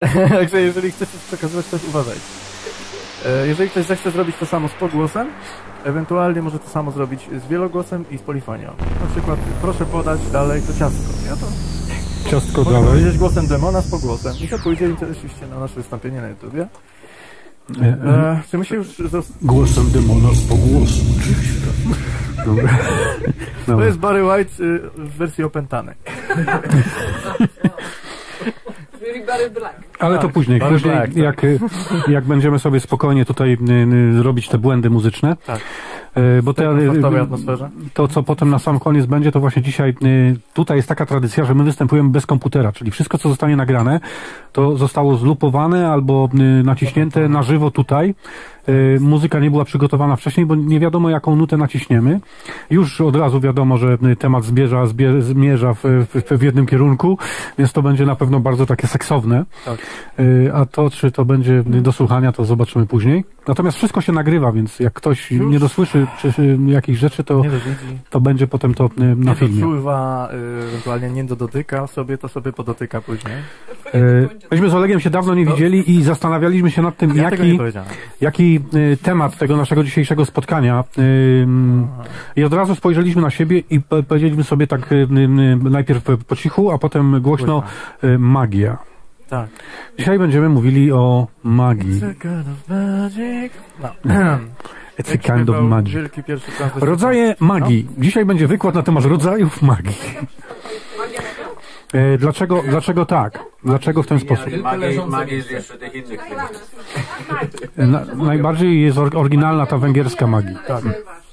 Także jeżeli chcecie przekazywać coś, uważajcie. Jeżeli ktoś zechce zrobić to samo z pogłosem, ewentualnie może to samo zrobić z wielogłosem i z polifonią. Na przykład, proszę podać dalej to ciastko. Ja to Ciastko mogę dalej. powiedzieć głosem demona z pogłosem. I to pójdzie oczywiście na nasze wystąpienie na YouTubie. Czy my się już... Głosem demona z pogłosu. Dobra. To jest Barry White w wersji opętanej. Ale to później, Black, jak będziemy sobie spokojnie tutaj robić te błędy muzyczne. Tak. Bo to, co potem na sam koniec będzie, to właśnie dzisiaj tutaj jest taka tradycja, że my występujemy bez komputera, czyli wszystko, co zostanie nagrane, to zostało zlupowane albo naciśnięte na żywo tutaj. Muzyka nie była przygotowana wcześniej, bo nie wiadomo, jaką nutę naciśniemy. Już od razu wiadomo, że temat zmierza w jednym kierunku, więc to będzie na pewno bardzo takie seksowne. Tak. A to, czy to będzie do słuchania, to zobaczymy później. Natomiast wszystko się nagrywa, więc jak ktoś nie dosłyszy jakichś rzeczy, to będzie potem to na filmie. Nie dopływa, ewentualnie nie dotyka sobie, to sobie podotyka później. Myśmy z Olegiem się dawno nie widzieli i zastanawialiśmy się nad tym, jaki temat tego naszego dzisiejszego spotkania. I od razu spojrzeliśmy na siebie i powiedzieliśmy sobie tak najpierw po cichu, a potem głośno magia. Tak. Dzisiaj będziemy mówili o magii. It's a kind of magic. No. It's a kind of magic. Rodzaje magii. No. Dzisiaj będzie wykład na temat rodzajów magii. Dlaczego tak? Dlaczego w ten sposób? Magia jest jeszcze tych innych. Najbardziej jest oryginalna ta węgierska magia. Tak.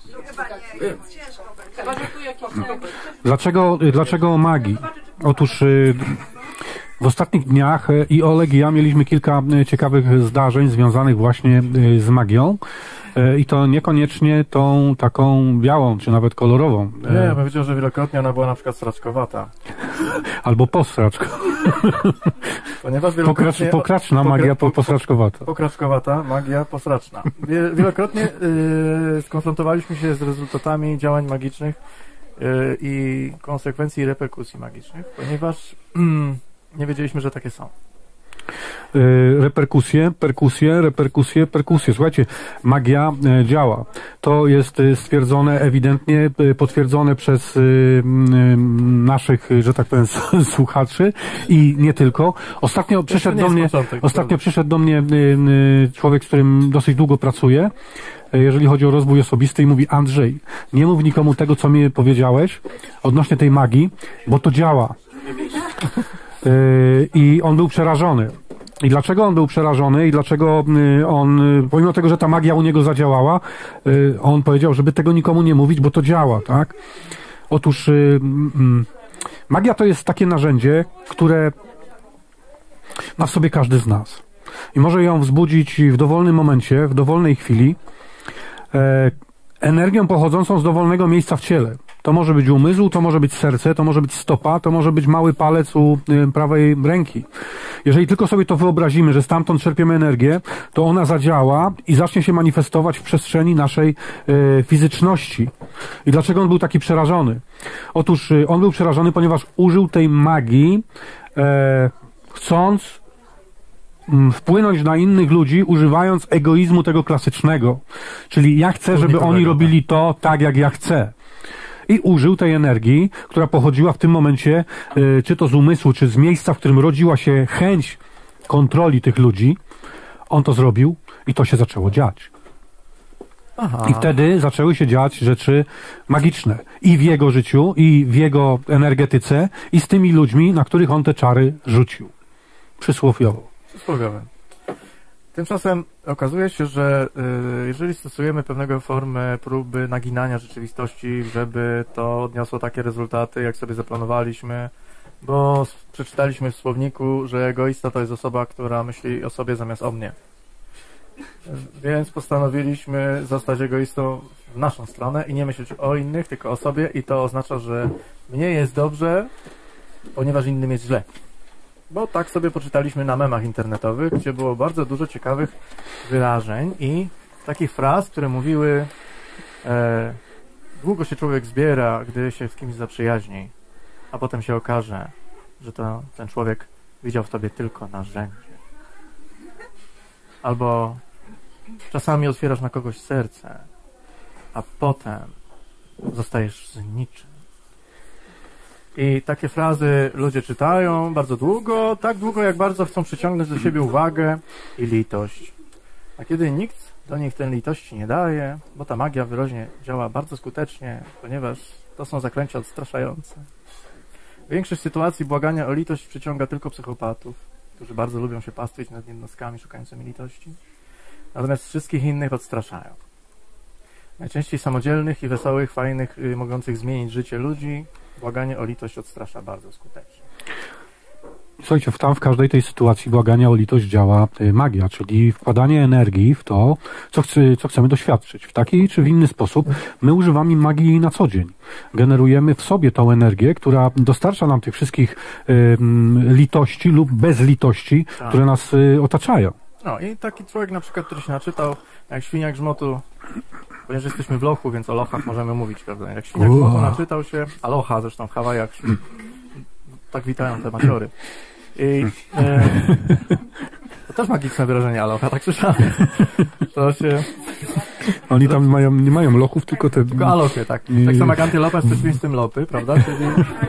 Dlaczego magii? Otóż w ostatnich dniach i Oleg, i ja mieliśmy kilka ciekawych zdarzeń związanych właśnie z magią. I to niekoniecznie tą taką białą, czy nawet kolorową. Nie, ja bym powiedział, że wielokrotnie ona była na przykład sraczkowata. Albo posraczkowata. Ponieważ pokraczna magia posraczkowata. Pokraczkowata magia posraczna. Wielokrotnie skonfrontowaliśmy się z rezultatami działań magicznych i konsekwencji i reperkusji magicznych, ponieważ nie wiedzieliśmy, że takie są. Reperkusje. Słuchajcie, magia działa. To jest stwierdzone, ewidentnie potwierdzone przez naszych, że tak powiem, słuchaczy i nie tylko. Ostatnio przyszedł do mnie człowiek, z którym dosyć długo pracuję, jeżeli chodzi o rozwój osobisty, i mówi: Andrzej, nie mów nikomu tego, co mi powiedziałeś odnośnie tej magii, bo to działa. I on był przerażony. I dlaczego on był przerażony i dlaczego on, pomimo tego, że ta magia u niego zadziałała, on powiedział, żeby tego nikomu nie mówić, bo to działa, tak? Otóż magia to jest takie narzędzie, które ma w sobie każdy z nas. I może ją wzbudzić w dowolnym momencie, w dowolnej chwili, energią pochodzącą z dowolnego miejsca w ciele. To może być umysł, to może być serce, to może być stopa, to może być mały palec u prawej ręki. Jeżeli tylko sobie to wyobrazimy, że stamtąd czerpiemy energię, to ona zadziała i zacznie się manifestować w przestrzeni naszej fizyczności. I dlaczego on był taki przerażony? Otóż on był przerażony, ponieważ użył tej magii, chcąc wpłynąć na innych ludzi, używając egoizmu tego klasycznego. Czyli ja chcę, żeby oni robili to tak, jak ja chcę. I użył tej energii, która pochodziła w tym momencie, czy to z umysłu, czy z miejsca, w którym rodziła się chęć kontroli tych ludzi. On to zrobił i to się zaczęło dziać. Aha. I wtedy zaczęły się dziać rzeczy magiczne. I w jego życiu, i w jego energetyce, i z tymi ludźmi, na których on te czary rzucił. Przysłowiowo. Tymczasem okazuje się, że jeżeli stosujemy pewnego formy próby naginania rzeczywistości, żeby to odniosło takie rezultaty, jak sobie zaplanowaliśmy, bo przeczytaliśmy w słowniku, że egoista to jest osoba, która myśli o sobie zamiast o mnie. Więc postanowiliśmy zostać egoistą w naszą stronę i nie myśleć o innych, tylko o sobie, i to oznacza, że mnie jest dobrze, ponieważ innym jest źle. Bo tak sobie poczytaliśmy na memach internetowych, gdzie było bardzo dużo ciekawych wyrażeń i takich fraz, które mówiły: długo się człowiek zbiera, gdy się z kimś zaprzyjaźni, a potem się okaże, że ten człowiek widział w tobie tylko narzędzie. Albo czasami otwierasz na kogoś serce, a potem zostajesz z niczym. I takie frazy ludzie czytają bardzo długo, tak długo, jak bardzo chcą przyciągnąć do siebie uwagę i litość. A kiedy nikt do nich tej litości nie daje, bo ta magia wyraźnie działa bardzo skutecznie, ponieważ to są zaklęcia odstraszające. Większość sytuacji błagania o litość przyciąga tylko psychopatów, którzy bardzo lubią się pastwić nad jednostkami szukającymi litości. Natomiast wszystkich innych odstraszają. Najczęściej samodzielnych i wesołych, fajnych, mogących zmienić życie ludzi, błaganie o litość odstrasza bardzo skutecznie. Słuchajcie, tam w każdej tej sytuacji błagania o litość działa magia, czyli wkładanie energii w to, co chcemy doświadczyć. W taki czy w inny sposób my używamy magii na co dzień. Generujemy w sobie tą energię, która dostarcza nam tych wszystkich litości lub bezlitości, które nas otaczają. No i taki człowiek na przykład, który się naczytał jak świniak grzmotu, ponieważ jesteśmy w lochu, więc o lochach możemy mówić, prawda? Jak świniak grzmotu naczytał się, aloha zresztą w Hawajach, tak witają te maciory. I to też magiczne wyrażenie aloha, tak słyszałem. To się... Oni tam nie mają lochów, tylko te... Tylko alochy, tak. Tak samo jak antylopa jest przeciwieństwem lopy, prawda? Czyli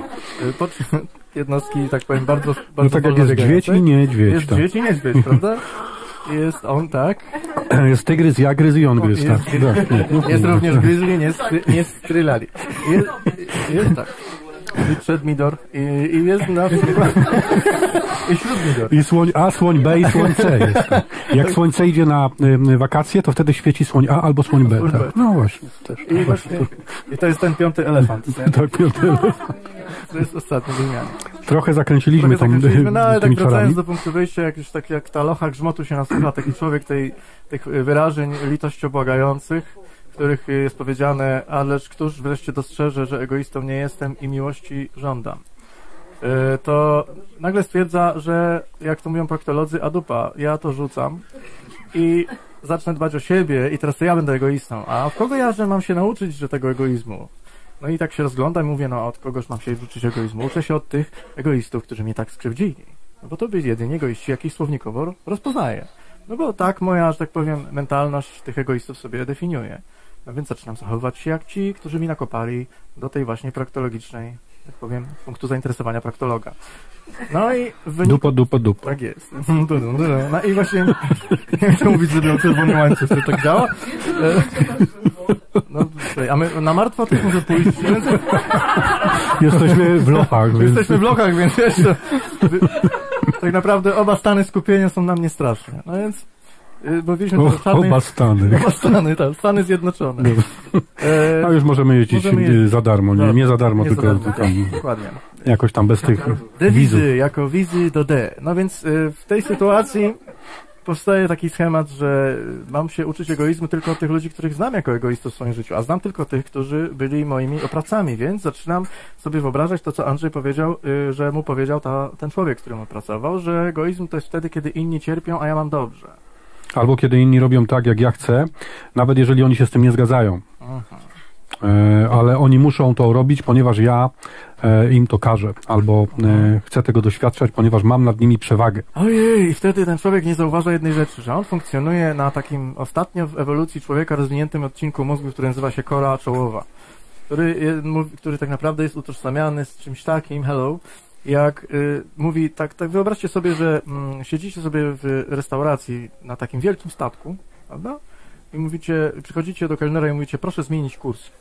jednostki, tak powiem, bardzo no tak jak jest dźwiedź i niedźwiedź. Jest dźwiedź i niedźwiedź, prawda? Jest on, tak? Jest tygrys, jagryz i on gryz, tak. Jest również gryzli, nie strylali. Jest tak. I przedmidor, i jest na przykład i śródmidor. I słoń A, słoń B i słoń C jest. Tak. Jak słońce idzie na wakacje, to wtedy świeci słoń A albo słoń B. Tak. No właśnie. Też, I to jest ten piąty elefant. Tak, piąty elefant. To jest ostatni wymiar. Trochę zakręciliśmy no ale tak wracając do punktu wyjścia, jak ta locha grzmotu się nazywa, taki człowiek tych wyrażeń litościobłagających, w których jest powiedziane, ależ któż wreszcie dostrzeże, że egoistą nie jestem i miłości żądam. To nagle stwierdza, że jak to mówią proktolodzy, a dupa, ja to rzucam i zacznę dbać o siebie i teraz to ja będę egoistą. A w kogo ja, że mam się nauczyć, że tego egoizmu? No i tak się rozglądam i mówię, no od kogoż mam się uczyć egoizmu? Uczę się od tych egoistów, którzy mnie tak skrzywdzili. No bo to by jedynie egoiści, jakich słownikowo rozpoznaję. No bo tak moja, że tak powiem, mentalność tych egoistów sobie definiuje. No więc zaczynam zachowywać się jak ci, którzy mi nakopali do tej właśnie proktologicznej, tak powiem, punktu zainteresowania proktologa. No i w wyniku... Dupa. Tak jest. No i właśnie, nie chcę mówić, że był czerwony łańcuch, że tak działa. No tutaj, a my na martwo też może pójść. Jesteśmy w lochach. Jesteśmy w lochach, więc jeszcze... Tak naprawdę oba stany skupienia są na mnie straszne. No więc... Bo oba Stany. Oba Stany, tak. Stany Zjednoczone. A już możemy jeździć za darmo. Nie za darmo, tylko za darmo. Dokładnie. Jakoś tam bez tych wizy, jako wizy do D. No więc w tej sytuacji powstaje taki schemat, że mam się uczyć egoizmu tylko od tych ludzi, których znam jako egoistów w swoim życiu, a znam tylko tych, którzy byli moimi oprawcami, więc zaczynam sobie wyobrażać to, co Andrzej powiedział, że mu powiedział ten człowiek, z którym on pracował, że egoizm to jest wtedy, kiedy inni cierpią, a ja mam dobrze. Albo kiedy inni robią tak, jak ja chcę, nawet jeżeli oni się z tym nie zgadzają. Ale oni muszą to robić, ponieważ ja im to każę. Albo chcę tego doświadczać, ponieważ mam nad nimi przewagę. Ojej, i wtedy ten człowiek nie zauważa jednej rzeczy, że on funkcjonuje na takim ostatnio w ewolucji człowieka rozwiniętym odcinku mózgu, który nazywa się kora czołowa, który tak naprawdę jest utożsamiany z czymś takim, jak mówi, tak wyobraźcie sobie, że siedzicie sobie w restauracji na takim wielkim statku, prawda? I przychodzicie do kelnera i mówicie, proszę zmienić kurs.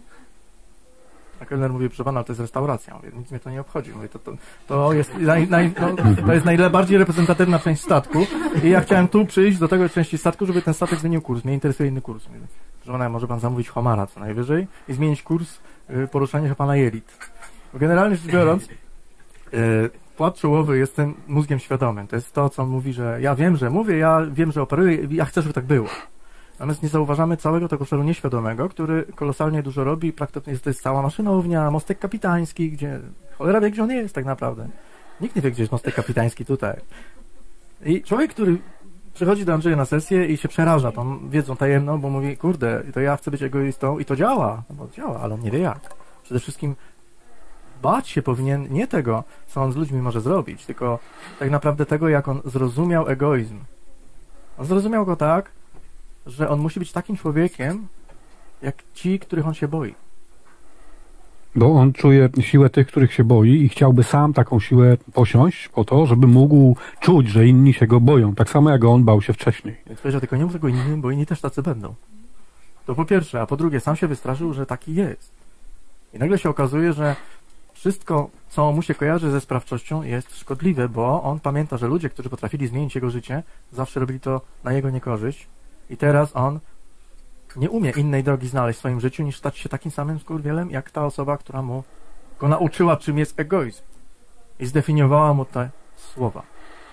A kelner mówi, proszę pana, to jest restauracja. Mówię, nic mnie to nie obchodzi. Mówię, to jest to jest najbardziej reprezentatywna część statku i ja chciałem tu przyjść do tego części statku, żeby ten statek zmienił kurs. Mnie interesuje inny kurs. Mówię, proszę pana, może pan zamówić homara co najwyżej i zmienić kurs poruszania się pana jelit. Bo generalnie rzecz biorąc, płat czołowy jest tym mózgiem świadomym. To jest to, co mówi, że ja wiem, że mówię, ja wiem, że operuję, ja chcę, żeby tak było. Natomiast nie zauważamy całego tego szeregu nieświadomego, który kolosalnie dużo robi. Praktycznie to jest cała maszynownia, mostek kapitański, gdzie cholera wie, gdzie on jest tak naprawdę. Nikt nie wie, gdzie jest mostek kapitański tutaj. I człowiek, który przychodzi do Andrzeja na sesję i się przeraża tą wiedzą tajemną, bo mówi, kurde, to ja chcę być egoistą i to działa. No bo działa, ale on nie wie jak. Przede wszystkim bać się powinien nie tego, co on z ludźmi może zrobić, tylko tak naprawdę tego, jak on zrozumiał egoizm. On zrozumiał go tak, że on musi być takim człowiekiem, jak ci, których on się boi. Bo on czuje siłę tych, których się boi i chciałby sam taką siłę posiąść po to, żeby mógł czuć, że inni się go boją. Tak samo jak on bał się wcześniej. Więc powiedział, tylko nie mów tego innym, bo inni też tacy będą. To po pierwsze, a po drugie, sam się wystraszył, że taki jest. I nagle się okazuje, że wszystko, co mu się kojarzy ze sprawczością, jest szkodliwe, bo on pamięta, że ludzie, którzy potrafili zmienić jego życie, zawsze robili to na jego niekorzyść. I teraz on nie umie innej drogi znaleźć w swoim życiu, niż stać się takim samym skurwielem, jak ta osoba, która mu go nauczyła, czym jest egoizm. I zdefiniowała mu te słowa.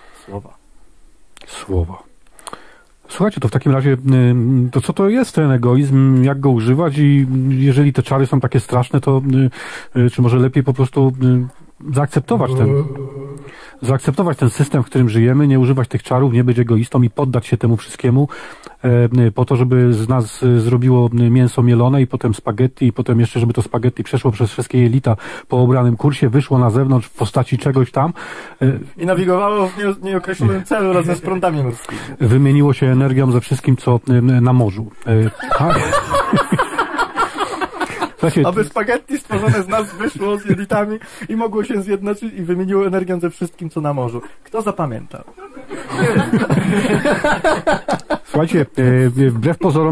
Słuchajcie, to w takim razie, to co to jest ten egoizm, jak go używać i jeżeli te czary są takie straszne, to czy może lepiej po prostu zaakceptować ten system, w którym żyjemy, nie używać tych czarów, nie być egoistą i poddać się temu wszystkiemu po to, żeby z nas zrobiło mięso mielone i potem spaghetti i potem jeszcze, żeby to spaghetti przeszło przez wszystkie jelita po obranym kursie, wyszło na zewnątrz w postaci czegoś tam. I nawigowało w nieokreślonym celu razem z prądami morskimi. Wymieniło się energią ze wszystkim, co na morzu. Aby spaghetti stworzone z nas wyszło z jelitami i mogło się zjednoczyć i wymieniło energię ze wszystkim, co na morzu. Kto zapamiętał? Słuchajcie, wbrew pozorom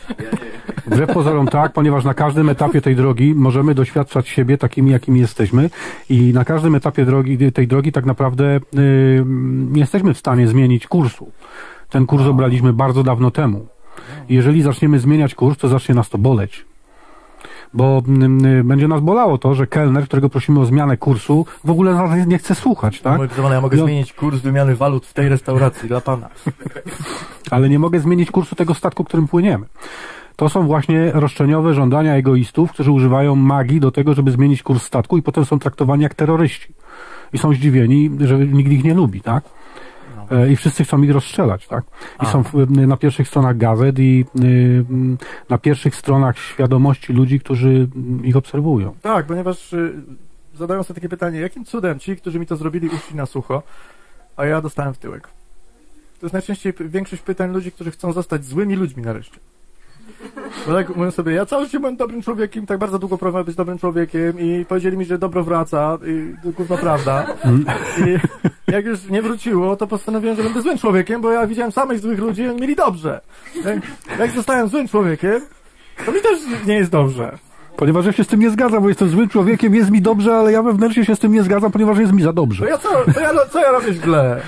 tak, ponieważ na każdym etapie tej drogi możemy doświadczać siebie takimi, jakimi jesteśmy i na każdym etapie tej drogi tak naprawdę nie jesteśmy w stanie zmienić kursu. Ten kurs obraliśmy bardzo dawno temu. Jeżeli zaczniemy zmieniać kurs, to zacznie nas to boleć. Bo będzie nas bolało to, że kelner, którego prosimy o zmianę kursu, w ogóle nas nie chce słuchać, tak? Ja mogę zmienić kurs wymiany walut w tej restauracji dla pana. Ale nie mogę zmienić kursu tego statku, którym płyniemy. To są właśnie roszczeniowe żądania egoistów, którzy używają magii do tego, żeby zmienić kurs statku i potem są traktowani jak terroryści. I są zdziwieni, że nikt ich nie lubi, tak? I wszyscy chcą ich rozstrzelać, tak? I są na pierwszych stronach gazet i na pierwszych stronach świadomości ludzi, którzy ich obserwują. Tak, ponieważ zadają sobie takie pytanie, jakim cudem ci, którzy mi to zrobili, uszli na sucho, a ja dostałem w tyłek. To jest najczęściej większość pytań ludzi, którzy chcą zostać złymi ludźmi nareszcie. Bo tak mówią sobie, ja cały życie byłem dobrym człowiekiem, tak bardzo długo próbowałem być dobrym człowiekiem i powiedzieli mi, że dobro wraca i to gówno prawda. I jak już nie wróciło, to postanowiłem, że będę złym człowiekiem, bo ja widziałem samych złych ludzi i oni mieli dobrze. Jak zostałem złym człowiekiem, to mi też nie jest dobrze. Ponieważ ja się z tym nie zgadzam, bo jestem złym człowiekiem, jest mi dobrze, ale ja wewnętrznie się z tym nie zgadzam, ponieważ jest mi za dobrze. Co ja robię źle?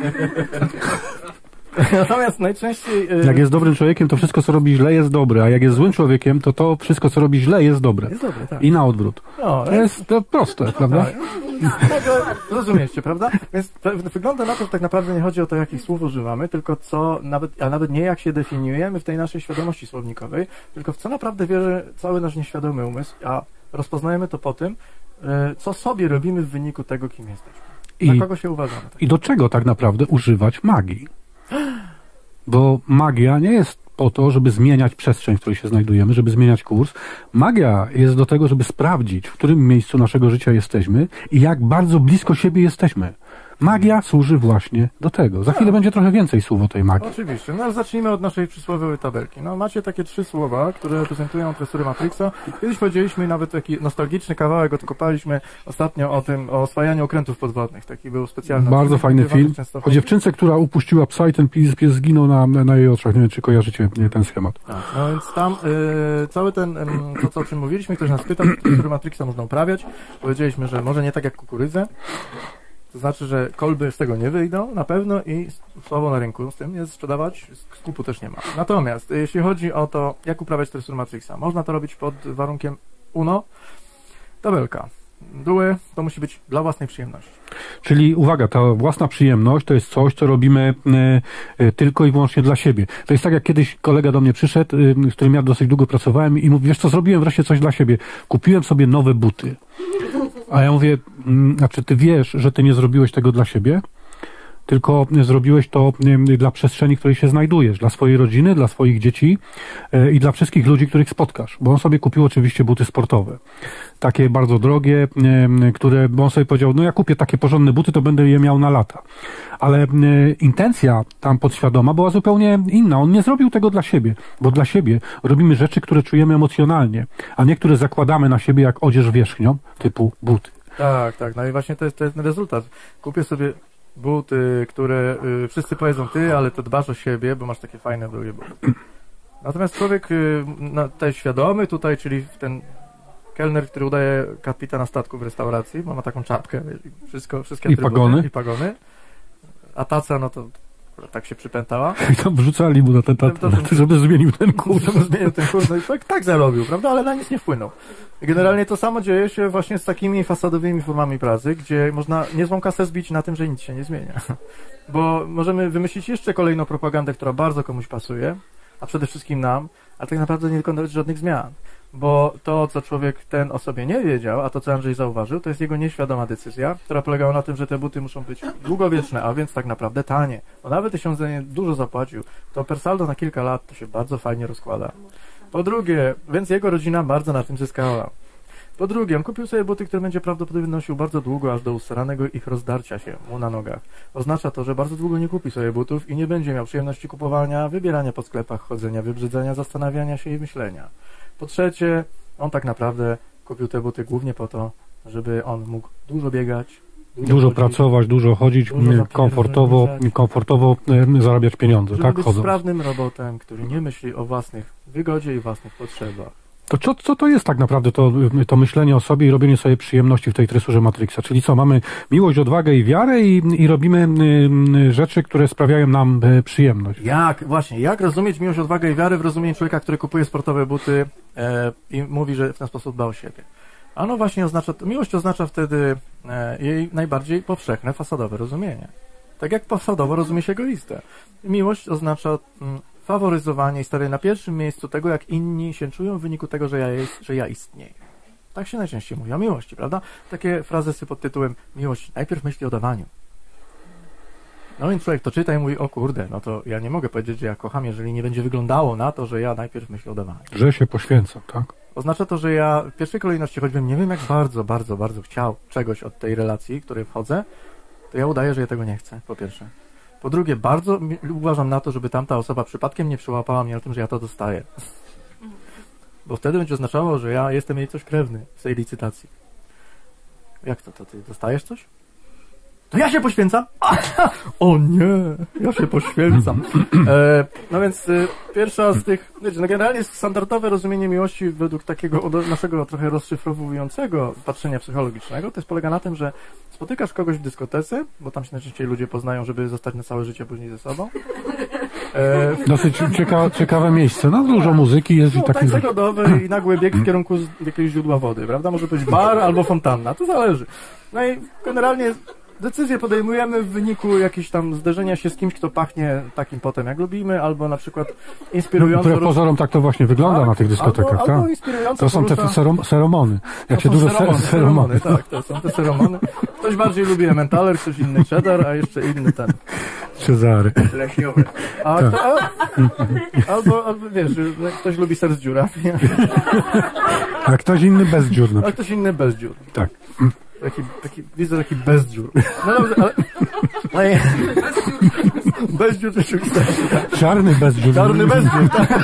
Natomiast najczęściej... Jak jest dobrym człowiekiem, to wszystko, co robi źle, jest dobre, a jak jest złym człowiekiem, to wszystko, co robi źle, jest dobre. Jest dobre, tak. I na odwrót. No, to jest to proste, prawda? Rozumiecie, prawda? Więc wygląda na to, że tak naprawdę nie chodzi o to, jakich słów używamy, tylko a nawet nie jak się definiujemy w tej naszej świadomości słownikowej, tylko w co naprawdę wierzy cały nasz nieświadomy umysł, a rozpoznajemy to po tym, co sobie robimy w wyniku tego, kim jesteśmy. Na kogo się uważamy. Tak? I do czego tak naprawdę używać magii? Bo magia nie jest po to, żeby zmieniać przestrzeń, w której się znajdujemy, żeby zmieniać kurs. Magia jest do tego, żeby sprawdzić, w którym miejscu naszego życia jesteśmy i jak bardzo blisko siebie jesteśmy. Magia służy właśnie do tego. Za chwilę będzie trochę więcej słów o tej magii. Oczywiście. No ale zacznijmy od naszej przysłowiowej tabelki. No macie takie 3 słowa, które reprezentują tresury Matrixa. Kiedyś powiedzieliśmy nawet taki nostalgiczny kawałek, odkopaliśmy ostatnio o oswajaniu okrętów podwodnych. Taki był specjalny. Bardzo fajny film. O dziewczynce, która upuściła psa i ten pies zginął na jej oczach. Nie wiem, czy kojarzycie ten schemat. Tak, no więc tam cały ten, to o czym mówiliśmy, ktoś nas pytał, tresury Matrixa można uprawiać. Powiedzieliśmy, że może nie tak jak kukurydzę. To znaczy, że kolby z tego nie wyjdą, na pewno i słabo na rynku z tym nie sprzedawać, skupu też nie ma. Natomiast jeśli chodzi o to, jak uprawiać tresur Matrixa, można to robić pod warunkiem UNO, tabelka. Duły to musi być dla własnej przyjemności. Czyli uwaga, ta własna przyjemność to jest coś, co robimy tylko i wyłącznie dla siebie. To jest tak, jak kiedyś kolega do mnie przyszedł, z którym ja dosyć długo pracowałem i mówi, wiesz co, zrobiłem wreszcie coś dla siebie. Kupiłem sobie nowe buty. A ja mówię, a czy ty wiesz, że ty nie zrobiłeś tego dla siebie? tylko zrobiłeś to dla przestrzeni, w której się znajdujesz, dla swojej rodziny, dla swoich dzieci i dla wszystkich ludzi, których spotkasz. Bo on sobie kupił oczywiście buty sportowe. Takie bardzo drogie, bo on sobie powiedział, no ja kupię takie porządne buty, to będę je miał na lata. Ale intencja tam podświadoma była zupełnie inna. On nie zrobił tego dla siebie, bo dla siebie robimy rzeczy, które czujemy emocjonalnie, a nie które zakładamy na siebie jak odzież wierzchnią, typu buty. Tak. No i właśnie to jest ten rezultat. Kupię sobie buty, które wszyscy powiedzą, ty, ale to dbasz o siebie, bo masz takie fajne drogie buty. Natomiast człowiek tutaj świadomy tutaj, czyli ten kelner, który udaje kapitana statku w restauracji, bo ma taką czapkę, wszystkie atrybuty i pagony, a taca, no to tak się przypętała. I tam wrzucali mu na ten tacę, żeby zmienił ten kurs. No i człowiek tak zarobił, prawda, ale na nic nie wpłynął. I generalnie to samo dzieje się właśnie z takimi fasadowymi formami pracy, gdzie można niezłą kasę zbić na tym, że nic się nie zmienia. Bo możemy wymyślić jeszcze kolejną propagandę, która bardzo komuś pasuje, a przede wszystkim nam, ale tak naprawdę nie wykonać żadnych zmian. Bo to, co człowiek ten o sobie nie wiedział, a to, co Andrzej zauważył, to jest jego nieświadoma decyzja, która polegała na tym, że te buty muszą być długowieczne, a więc tak naprawdę tanie. Bo nawet jeśli on za nie dużo zapłacił, to per saldo na kilka lat to się bardzo fajnie rozkłada. Po drugie, więc jego rodzina bardzo na tym zyskała. Po drugie, on kupił sobie buty, które będzie prawdopodobnie nosił bardzo długo, aż do ustaranego ich rozdarcia się mu na nogach. Oznacza to, że bardzo długo nie kupi sobie butów i nie będzie miał przyjemności kupowania, wybierania po sklepach, chodzenia, wybrzydzania, zastanawiania się i myślenia. Po trzecie, on tak naprawdę kupił te buty głównie po to, żeby on mógł dużo biegać, dużo pracować, dużo chodzić, komfortowo zarabiać pieniądze, żeby tak? Być sprawnym robotem, który nie myśli o własnych wygodzie i własnych potrzebach. To co to jest tak naprawdę to myślenie o sobie i robienie sobie przyjemności w tej tresurze Matrixa? Czyli co, mamy miłość, odwagę i wiarę i robimy rzeczy, które sprawiają nam przyjemność. Jak rozumieć miłość, odwagę i wiarę w rozumieniu człowieka, który kupuje sportowe buty i mówi, że w ten sposób dba o siebie? Ano właśnie miłość oznacza wtedy jej najbardziej powszechne, fasadowe rozumienie. Tak jak fasadowo rozumie się egoistę. Miłość oznacza faworyzowanie i stawianie na pierwszym miejscu tego, jak inni się czują w wyniku tego, że ja istnieję. Tak się najczęściej mówi o miłości, prawda? Takie frazesy pod tytułem miłość najpierw myśli o dawaniu. No więc człowiek to czyta i mówi, o kurde, no to ja nie mogę powiedzieć, że ja kocham, jeżeli nie będzie wyglądało na to, że ja najpierw myślę o dawaniu. Że się poświęcam, tak? Oznacza to, że ja w pierwszej kolejności, choćbym nie wiem jak bardzo, bardzo, bardzo chciał czegoś od tej relacji, w której wchodzę, to ja udaję, że ja tego nie chcę, po pierwsze. Po drugie, bardzo uważam na to, żeby tamta osoba przypadkiem nie przyłapała mnie na tym, że ja to dostaję. Bo wtedy będzie oznaczało, że ja jestem jej coś krewny w tej licytacji. Jak to ty dostajesz coś? To ja się poświęcam? O nie, ja się poświęcam. No więc pierwsza z tych, wiecie, no generalnie standardowe rozumienie miłości według takiego naszego trochę rozszyfrowującego patrzenia psychologicznego, to jest polega na tym, że spotykasz kogoś w dyskotece, bo tam się najczęściej ludzie poznają, żeby zostać na całe życie później ze sobą. Dosyć ciekawe miejsce, no dużo muzyki jest i takie... Tak zagodowy i nagły bieg w kierunku jakiegoś źródła wody, prawda? Może być bar albo fontanna, to zależy. No i generalnie decyzje podejmujemy w wyniku jakiegoś tam zderzenia się z kimś, kto pachnie takim potem, jak lubimy, albo na przykład inspirująco... No, pozorom tak to właśnie wygląda na tych dyskotekach, tak? Albo inspirująco to są te seromony. Jak się dużo seromony. Tak, to są te seromony. Ktoś bardziej lubi Emmentaler, ktoś inny cheddar, a jeszcze inny ten... Cezary. Leśniowy. Albo wiesz, ktoś lubi ser z dziurami. A ktoś inny bez dziur. A ktoś inny bez dziur. Tak. Widzę taki bez dziur. No dobrze, ale bez dziur rzeczywiście. Czarny bez dziur. Czarny bez dziur, tak.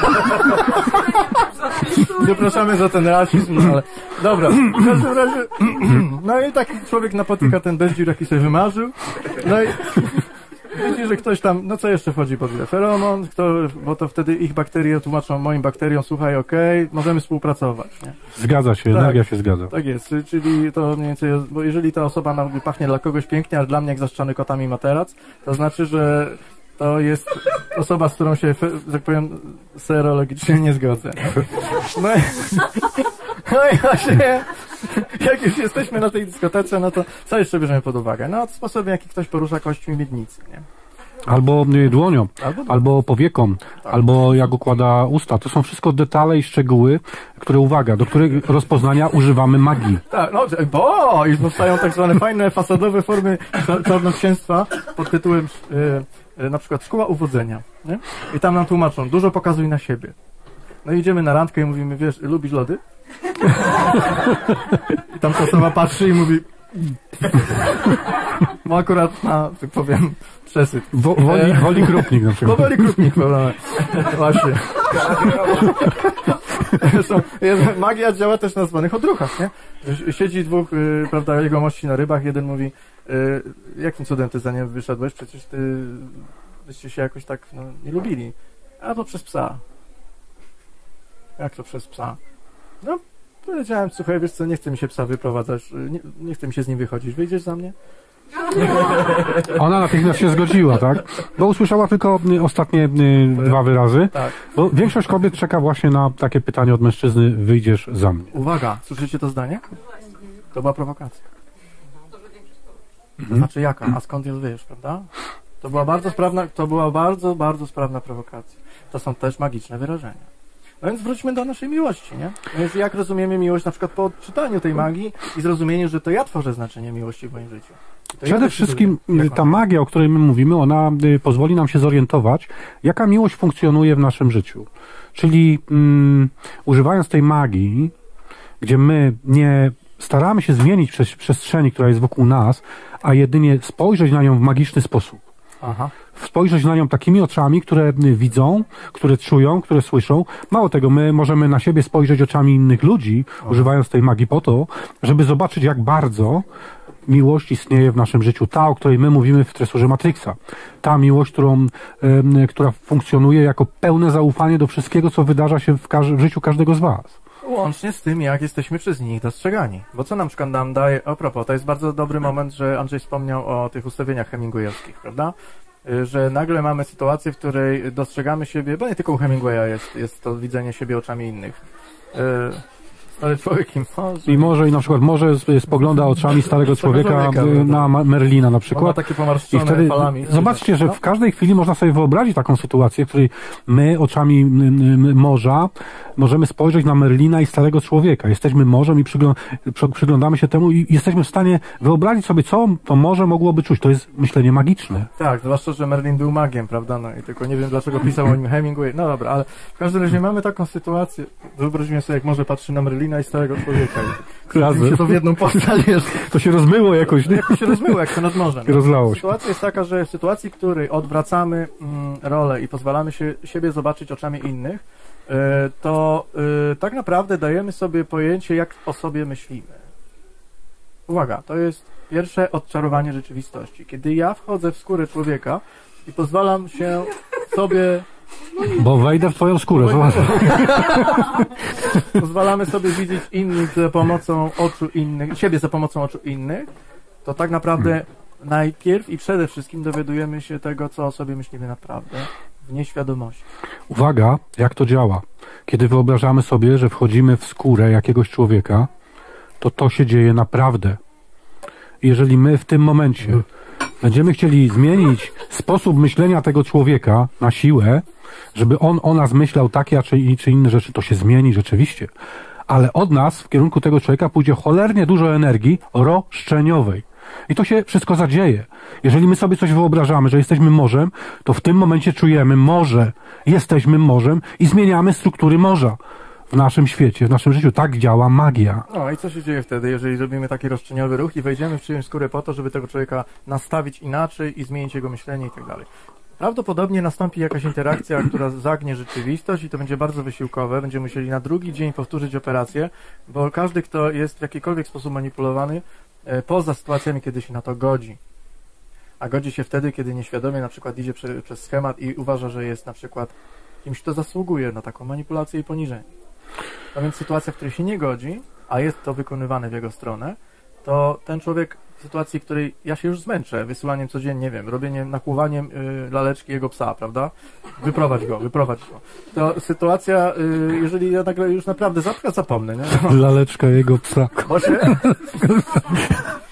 Przepraszamy za ten rasizm, ale dobra. W każdym razie, no i taki człowiek napotyka ten bez dziur, jaki sobie wymarzył. No i widzi, że ktoś tam, no co jeszcze wchodzi pod grę? Feromon, bo to wtedy ich bakterie tłumaczą moim bakteriom, słuchaj, okej, możemy współpracować, nie? Zgadza się, tak, energia się zgadza. Tak jest, czyli to mniej więcej, bo jeżeli ta osoba pachnie dla kogoś pięknie, a dla mnie jak zaszczany kotami materac, to znaczy, że to jest osoba, z którą się, że tak powiem, serologicznie nie zgodzę. No i właśnie, jak już jesteśmy na tej dyskotece, no to co jeszcze bierzemy pod uwagę? No, sposób, w jaki ktoś porusza kośćmi miednicy, nie? Albo dłonią, albo powieką, albo jak układa usta. To są wszystko detale i szczegóły, które, uwaga, do których rozpoznania używamy magii. Tak, no, bo już powstają tak zwane fajne, fasadowe formy czarnoksięstwa pod tytułem na przykład szkoła uwodzenia. Nie? I tam nam tłumaczą, dużo pokazuj na siebie. No idziemy na randkę i mówimy, wiesz, lubisz lody? I tam ta osoba patrzy i mówi... No akurat na, tak powiem, przesyt. Woli krupnik na przykład. Woli krupnik, prawda? Właśnie. Magia działa też na zwanych odruchach, nie? Siedzi dwóch, prawda, jegomości na rybach, jeden mówi, jakim cudem ty za nim wyszedłeś? Przecież byście się jakoś tak nie lubili. A to przez psa. Jak to przez psa? No, powiedziałem, słuchaj, wiesz co, nie chce mi się psa wyprowadzać, nie chce mi się z nim wychodzić, wyjdziesz za mnie? Ona natychmiast się zgodziła, tak? Bo usłyszała tylko ostatnie dwa wyrazy. Tak. Bo większość kobiet czeka właśnie na takie pytanie od mężczyzny, wyjdziesz za mnie. Uwaga, słyszycie to zdanie? To była prowokacja. To znaczy jaka? A skąd ją wiesz, prawda? To była bardzo sprawna prowokacja. To są też magiczne wyrażenia. No więc wróćmy do naszej miłości, nie? Więc jak rozumiemy miłość na przykład po czytaniu tej magii i zrozumieniu, że to ja tworzę znaczenie miłości w moim życiu. Przede wszystkim ta magia, o której my mówimy, ona pozwoli nam się zorientować, jaka miłość funkcjonuje w naszym życiu. Czyli używając tej magii, gdzie my nie staramy się zmienić przestrzeni, która jest wokół nas, a jedynie spojrzeć na nią w magiczny sposób. Aha. Spojrzeć na nią takimi oczami, które widzą, które czują, które słyszą. Mało tego, my możemy na siebie spojrzeć oczami innych ludzi, używając tej magii po to, żeby zobaczyć, jak bardzo miłość istnieje w naszym życiu. Ta, o której my mówimy w tresurze Matrixa. Ta miłość, która funkcjonuje jako pełne zaufanie do wszystkiego, co wydarza się w życiu każdego z was. Łącznie z tym, jak jesteśmy przez nich dostrzegani. Bo co na przykład nam daje... A propos, to jest bardzo dobry moment, że Andrzej wspomniał o tych ustawieniach hemingwayowskich, prawda? Że nagle mamy sytuację, w której dostrzegamy siebie, bo nie tylko u Hemingwaya jest to widzenie siebie oczami innych. Stary człowiek i na przykład spogląda oczami starego człowieka na Merlina na przykład. Takie pomarszczone wtedy falami. Zobaczcie, że w każdej chwili można sobie wyobrazić taką sytuację, w której my oczami morza możemy spojrzeć na Merlina i starego człowieka. Jesteśmy morzem i przyglądamy się temu i jesteśmy w stanie wyobrazić sobie, co to morze mogłoby czuć. To jest myślenie magiczne. Tak, zwłaszcza, że Merlin był magiem, prawda? No i tylko nie wiem, dlaczego pisał o nim Hemingway. No dobra, ale w każdym razie mamy taką sytuację. Wyobrazimy sobie, jak morze patrzy na Merlina i starego człowieka. Razem. Się to w jedną postać jest. To się rozmyło jakoś, nie? Jakoś się rozmyło, jak to nad morzem. Rozlało się. Sytuacja jest taka, że w sytuacji, w której odwracamy rolę i pozwalamy siebie zobaczyć oczami innych, to tak naprawdę dajemy sobie pojęcie, jak o sobie myślimy. Uwaga, to jest pierwsze odczarowanie rzeczywistości. Kiedy ja wchodzę w skórę człowieka i pozwalam się sobie... Bo wejdę w twoją skórę, zobacz. Pozwalamy sobie widzieć innych za pomocą oczu innych, siebie za pomocą oczu innych, to tak naprawdę najpierw i przede wszystkim dowiadujemy się tego, co o sobie myślimy naprawdę w nieświadomości. Uwaga, jak to działa. Kiedy wyobrażamy sobie, że wchodzimy w skórę jakiegoś człowieka, to się dzieje naprawdę. Jeżeli my w tym momencie będziemy chcieli zmienić sposób myślenia tego człowieka na siłę, żeby on o nas myślał takie, czy inne rzeczy, to się zmieni rzeczywiście. Ale od nas w kierunku tego człowieka pójdzie cholernie dużo energii roszczeniowej. I to się wszystko zadzieje. Jeżeli my sobie coś wyobrażamy, że jesteśmy morzem, to w tym momencie czujemy morze. Jesteśmy morzem i zmieniamy struktury morza w naszym świecie, w naszym życiu. Tak działa magia. No i co się dzieje wtedy, jeżeli zrobimy taki roszczeniowy ruch i wejdziemy w czyjąś skórę po to, żeby tego człowieka nastawić inaczej i zmienić jego myślenie i tak dalej. Prawdopodobnie nastąpi jakaś interakcja, która zagnie rzeczywistość i to będzie bardzo wysiłkowe. Będziemy musieli na drugi dzień powtórzyć operację, bo każdy, kto jest w jakikolwiek sposób manipulowany, poza sytuacjami, kiedy się na to godzi. A godzi się wtedy, kiedy nieświadomie na przykład idzie przez schemat i uważa, że jest na przykład kimś, kto zasługuje na taką manipulację i poniżenie. A więc sytuacja, w której się nie godzi, a jest to wykonywane w jego stronę, to ten człowiek w sytuacji, w której ja się już zmęczę wysyłaniem codziennie, nie wiem, robieniem, nakłuwaniem laleczki jego psa, prawda? Wyprowadź go. To sytuacja, jeżeli ja nagle już naprawdę zapomnę, nie? Laleczka jego psa.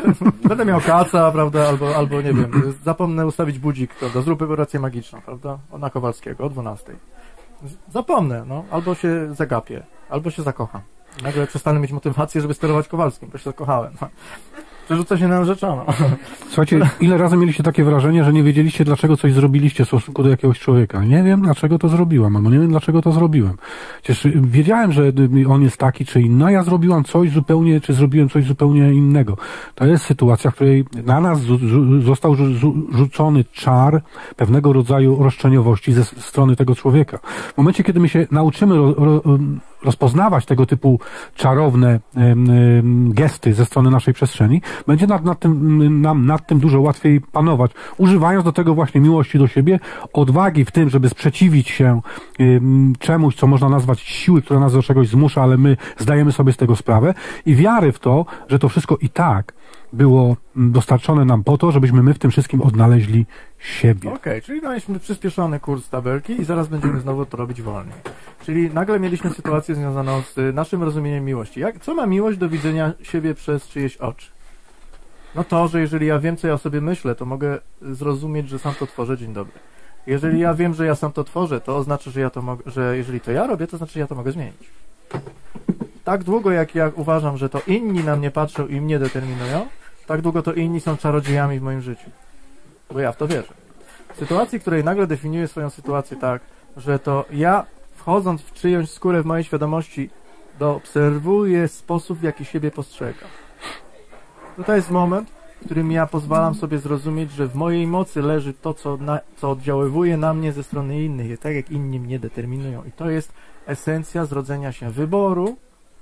Będę miał kaca, prawda, albo nie wiem, zapomnę ustawić budzik, prawda, zrób operację magiczną, prawda, na Kowalskiego o 12. Zapomnę, no, albo się zagapię, albo się zakocham. Nagle przestanę mieć motywację, żeby sterować Kowalskim, bo się zakochałem. Przerzuca się na narzeczoną. Słuchajcie, ile razy mieliście takie wrażenie, że nie wiedzieliście, dlaczego coś zrobiliście w stosunku do jakiegoś człowieka? Nie wiem, dlaczego to zrobiłam, albo nie wiem, dlaczego to zrobiłem. Przecież wiedziałem, że on jest taki czy inny, a ja zrobiłem coś zupełnie innego. To jest sytuacja, w której na nas został rzucony czar pewnego rodzaju roszczeniowości ze strony tego człowieka. W momencie, kiedy my się nauczymy rozpoznawać tego typu czarowne gesty ze strony naszej przestrzeni, będzie nam nad tym dużo łatwiej panować, używając do tego właśnie miłości do siebie, odwagi w tym, żeby sprzeciwić się czemuś, co można nazwać siły, która nas do czegoś zmusza, ale my zdajemy sobie z tego sprawę, i wiary w to, że to wszystko i tak było dostarczone nam po to, żebyśmy my w tym wszystkim odnaleźli siebie. Okej, czyli mieliśmy przyspieszony kurs tabelki i zaraz będziemy znowu to robić wolniej. Czyli nagle mieliśmy sytuację związaną z naszym rozumieniem miłości. Co ma miłość do widzenia siebie przez czyjeś oczy? No to, że jeżeli ja wiem, co ja o sobie myślę, to mogę zrozumieć, że sam to tworzę. Dzień dobry. Jeżeli ja wiem, że ja sam to tworzę, to oznacza, że że jeżeli to ja robię, to znaczy, że ja to mogę zmienić. Tak długo, jak ja uważam, że to inni na mnie patrzą i mnie determinują, tak długo to inni są czarodziejami w moim życiu. Bo ja w to wierzę. W sytuacji, w której nagle definiuję swoją sytuację tak, że to ja, wchodząc w czyjąś skórę w mojej świadomości, obserwuję sposób, w jaki siebie postrzegam. To jest moment, w którym ja pozwalam sobie zrozumieć, że w mojej mocy leży to, co oddziaływuje na mnie ze strony innych, tak jak inni mnie determinują. I to jest esencja zrodzenia się wyboru,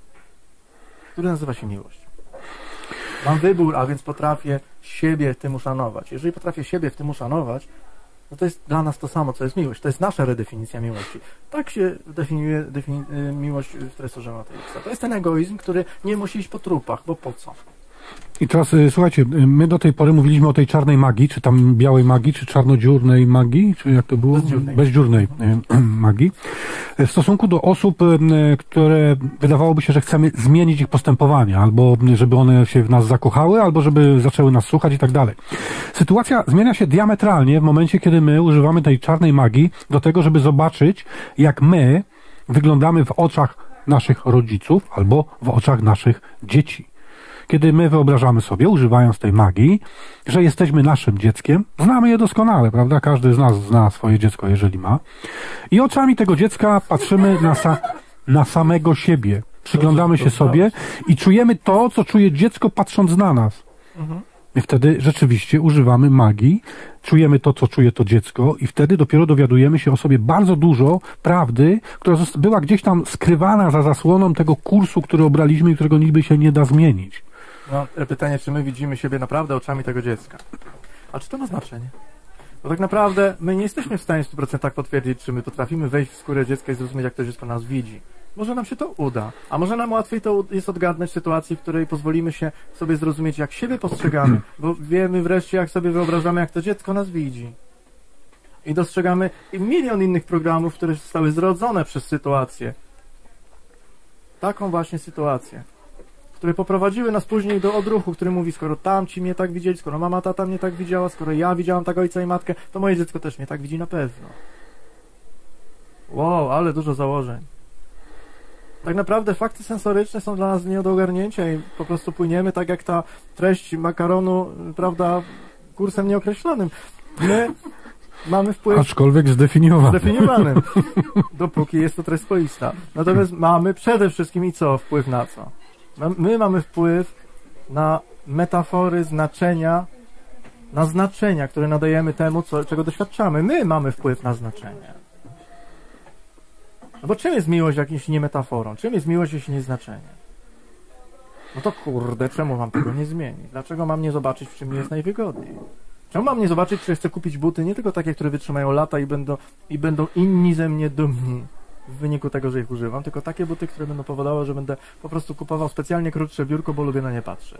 który nazywa się miłość. Mam wybór, a więc potrafię siebie w tym uszanować. Jeżeli potrafię siebie w tym uszanować, no to jest dla nas to samo, co jest miłość. To jest nasza redefinicja miłości. Tak się definiuje miłość w tresurze Matejxa. To jest ten egoizm, który nie musi iść po trupach, bo po co? I teraz słuchajcie, my do tej pory mówiliśmy o tej czarnej magii, czy tam białej magii, czy czarnodziurnej magii, czy jak to było? Bezdziurnej magii. W stosunku do osób, które wydawałoby się, że chcemy zmienić ich postępowanie, albo żeby one się w nas zakochały, albo żeby zaczęły nas słuchać i tak dalej. Sytuacja zmienia się diametralnie w momencie, kiedy my używamy tej czarnej magii do tego, żeby zobaczyć, jak my wyglądamy w oczach naszych rodziców, albo w oczach naszych dzieci. Kiedy my wyobrażamy sobie, używając tej magii, że jesteśmy naszym dzieckiem, znamy je doskonale, prawda? Każdy z nas zna swoje dziecko, jeżeli ma. I oczami tego dziecka patrzymy na samego siebie. Przyglądamy się sobie i czujemy to, co czuje dziecko, patrząc na nas. I wtedy rzeczywiście używamy magii, czujemy to, co czuje to dziecko, i wtedy dopiero dowiadujemy się o sobie bardzo dużo prawdy, która była gdzieś tam skrywana za zasłoną tego kursu, który obraliśmy i którego niby się nie da zmienić. No, pytanie, czy my widzimy siebie naprawdę oczami tego dziecka? A czy to ma znaczenie? Bo tak naprawdę my nie jesteśmy w stanie w 100% potwierdzić, czy my potrafimy wejść w skórę dziecka i zrozumieć, jak to dziecko nas widzi. Może nam się to uda, a może nam łatwiej to jest odgadnąć sytuacji, w której pozwolimy się sobie zrozumieć, jak siebie postrzegamy, bo wiemy wreszcie, jak sobie wyobrażamy, jak to dziecko nas widzi. I dostrzegamy milion innych programów, które zostały zrodzone przez sytuację. Taką właśnie sytuację, które poprowadziły nas później do odruchu, który mówi, skoro tamci mnie tak widzieli, skoro mama, tata mnie tak widziała, skoro ja widziałam tak ojca i matkę, to moje dziecko też mnie tak widzi na pewno. Wow, ale dużo założeń. Tak naprawdę fakty sensoryczne są dla nas nie do ogarnięcia i po prostu płyniemy tak jak ta treść makaronu, prawda, kursem nieokreślonym. My mamy wpływ... Aczkolwiek zdefiniowanym. Dopóki jest to treść swoista. Natomiast mamy przede wszystkim i co? Wpływ na co? My mamy wpływ na metafory, znaczenia, na znaczenia, które nadajemy temu, czego doświadczamy. My mamy wpływ na znaczenie. No bo czym jest miłość, jak jeśli nie metaforą? Czym jest miłość, jeśli nie znaczenie? No to kurde, czemu mam tego nie zmienić? Dlaczego mam nie zobaczyć, w czym mi jest najwygodniej? Czemu mam nie zobaczyć, czy chcę kupić buty nie tylko takie, które wytrzymają lata i będą inni ze mnie dumni w wyniku tego, że ich używam, tylko takie buty, które będą powodowały, że będę po prostu kupował specjalnie krótsze biurko, bo lubię na nie patrzeć.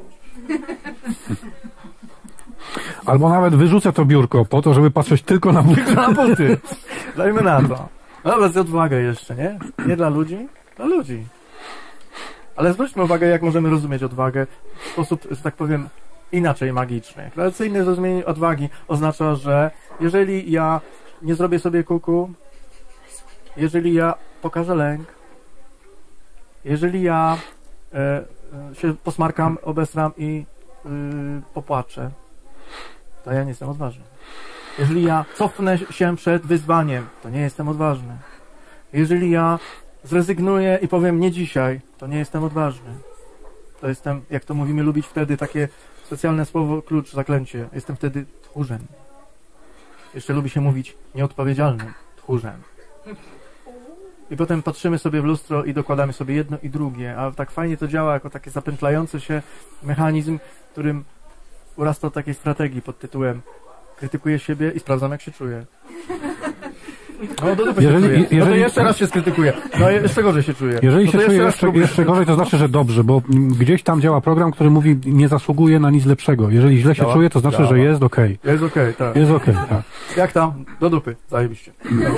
Albo nawet wyrzucę to biurko po to, żeby patrzeć tylko na buty. Na buty. Dajmy na to. Dobra, z odwagę jeszcze, nie? Nie dla ludzi? Dla ludzi. Ale zwróćmy uwagę, jak możemy rozumieć odwagę w sposób, że tak powiem, inaczej magiczny. Tradycyjne zrozumienie odwagi oznacza, że jeżeli ja nie zrobię sobie kuku, jeżeli ja pokażę lęk, jeżeli ja się posmarkam, obesram i popłaczę, to ja nie jestem odważny. Jeżeli ja cofnę się przed wyzwaniem, to nie jestem odważny. Jeżeli ja zrezygnuję i powiem nie dzisiaj, to nie jestem odważny. To jestem, jak to mówimy, lubić wtedy takie specjalne słowo, klucz, zaklęcie. Jestem wtedy tchórzem. Jeszcze lubi się mówić nieodpowiedzialnym tchórzem. I potem patrzymy sobie w lustro i dokładamy sobie jedno i drugie, a tak fajnie to działa jako taki zapętlający się mechanizm, którym urasta takiej strategii pod tytułem krytykuję siebie i sprawdzam, jak się czuję. No, do dupy się czuję. No to jeszcze raz się skrytykuję. No jeszcze gorzej się czuję. Jeżeli się czuje jeszcze gorzej, to znaczy, że dobrze, bo gdzieś tam działa program, który mówi, nie zasługuje na nic lepszego. Jeżeli źle się czuje, to znaczy, że jest okej. Jest okej, tak. Jest okej, tak. Jak tam? Do dupy. Zajebiście.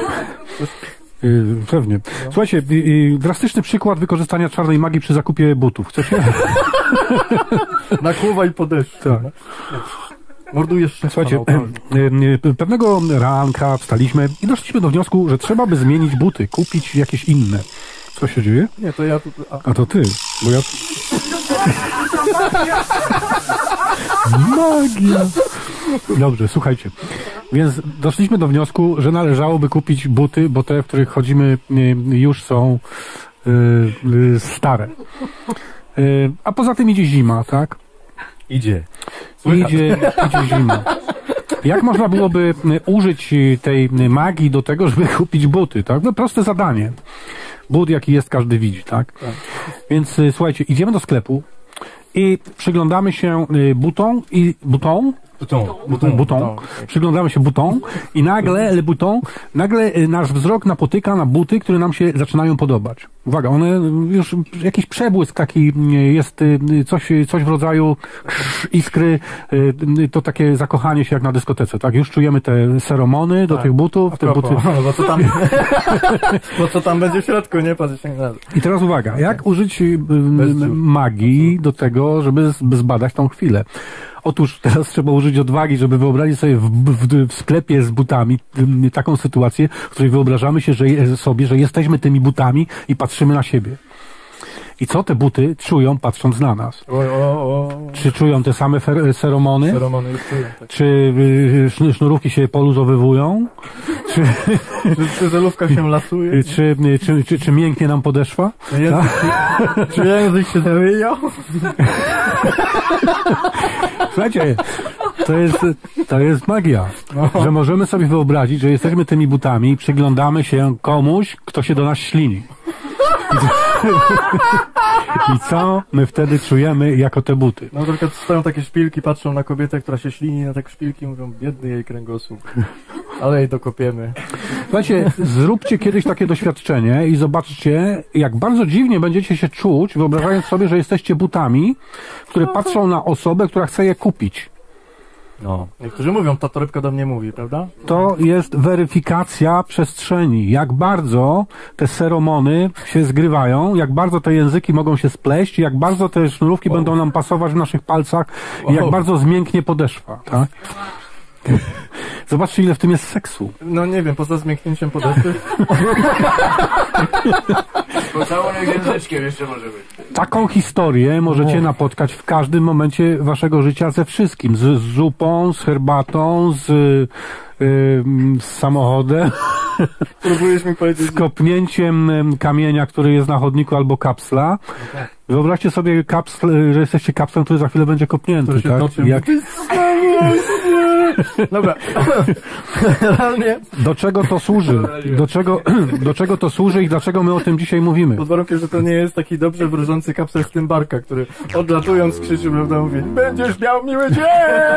Pewnie. Słuchajcie, drastyczny przykład wykorzystania czarnej magii przy zakupie butów. Chcecie? Nakłuwaj po deszczu. Tak. Mordujesz. Słuchajcie, pewnego ranka wstaliśmy i doszliśmy do wniosku, że trzeba by zmienić buty, kupić jakieś inne. Co się dzieje? Nie, to ja tu... A to ty, bo ja... Magia! Dobrze, słuchajcie. Więc doszliśmy do wniosku, że należałoby kupić buty, bo te, w których chodzimy, już są stare. A poza tym idzie zima, tak? Idzie zima. Jak można byłoby użyć tej magii do tego, żeby kupić buty, tak? No proste zadanie. But jaki jest, każdy widzi, tak? Więc słuchajcie, idziemy do sklepu i przyglądamy się butom. Przyglądamy się butom i nagle nasz wzrok napotyka na buty, które nam się zaczynają podobać. Uwaga, one już jakiś przebłysk taki jest, coś w rodzaju iskry, to takie zakochanie się jak na dyskotece, tak? Już czujemy te seromony do tych butów. Te buty... Bo co tam będzie w środku, nie? I teraz uwaga, jak użyć magii do tego, żeby zbadać tą chwilę? Otóż teraz trzeba użyć odwagi, żeby wyobrazić sobie w sklepie z butami taką sytuację, w której wyobrażamy się że jesteśmy tymi butami i patrzymy na siebie. I co te buty czują, patrząc na nas? Czy czują te same seromony? Seromony już czują, tak. Czy sznurówki się poluzowywują? Czy żelówka się lasuje? Czy mięknie nam podeszwa? Czy język się zawijał? Słuchajcie, to jest magia, że możemy sobie wyobrazić, że jesteśmy tymi butami i przyglądamy się komuś, kto się do nas ślini. I co my wtedy czujemy jako te buty? No tylko stoją takie szpilki, patrzą na kobietę, która się ślini na te szpilki i mówią, biedny jej kręgosłup. Ale jej dokopiemy. Słuchajcie, zróbcie kiedyś takie doświadczenie i zobaczcie, jak bardzo dziwnie będziecie się czuć, wyobrażając sobie, że jesteście butami, które patrzą na osobę, która chce je kupić. No. Niektórzy mówią, ta torebka do mnie mówi, prawda? To jest weryfikacja przestrzeni. Jak bardzo te seromony się zgrywają, jak bardzo te języki mogą się spleść, jak bardzo te sznurówki będą nam pasować w naszych palcach i jak bardzo zmięknie podeszwa, tak? Zobaczcie, ile w tym jest seksu. No nie wiem, poza zmięknięciem podeszwy. Pocałunek języczkiem jeszcze może być. Taką historię możecie napotkać w każdym momencie waszego życia ze wszystkim. Z zupą, z herbatą, z samochodem. Próbujesz mi powiedzieć... Z kopnięciem kamienia, który jest na chodniku, albo kapsla. Wyobraźcie sobie, że jesteście kapslem, który za chwilę będzie kopnięty. Tak? Dobra. Realnie. Do czego to służy? Do czego to służy i dlaczego my o tym dzisiaj mówimy? Pod warunkiem, że to nie jest taki dobrze wróżący kapsel z tym barka, który odlatując krzyczy, prawda, mówi, będziesz miał miły dzień!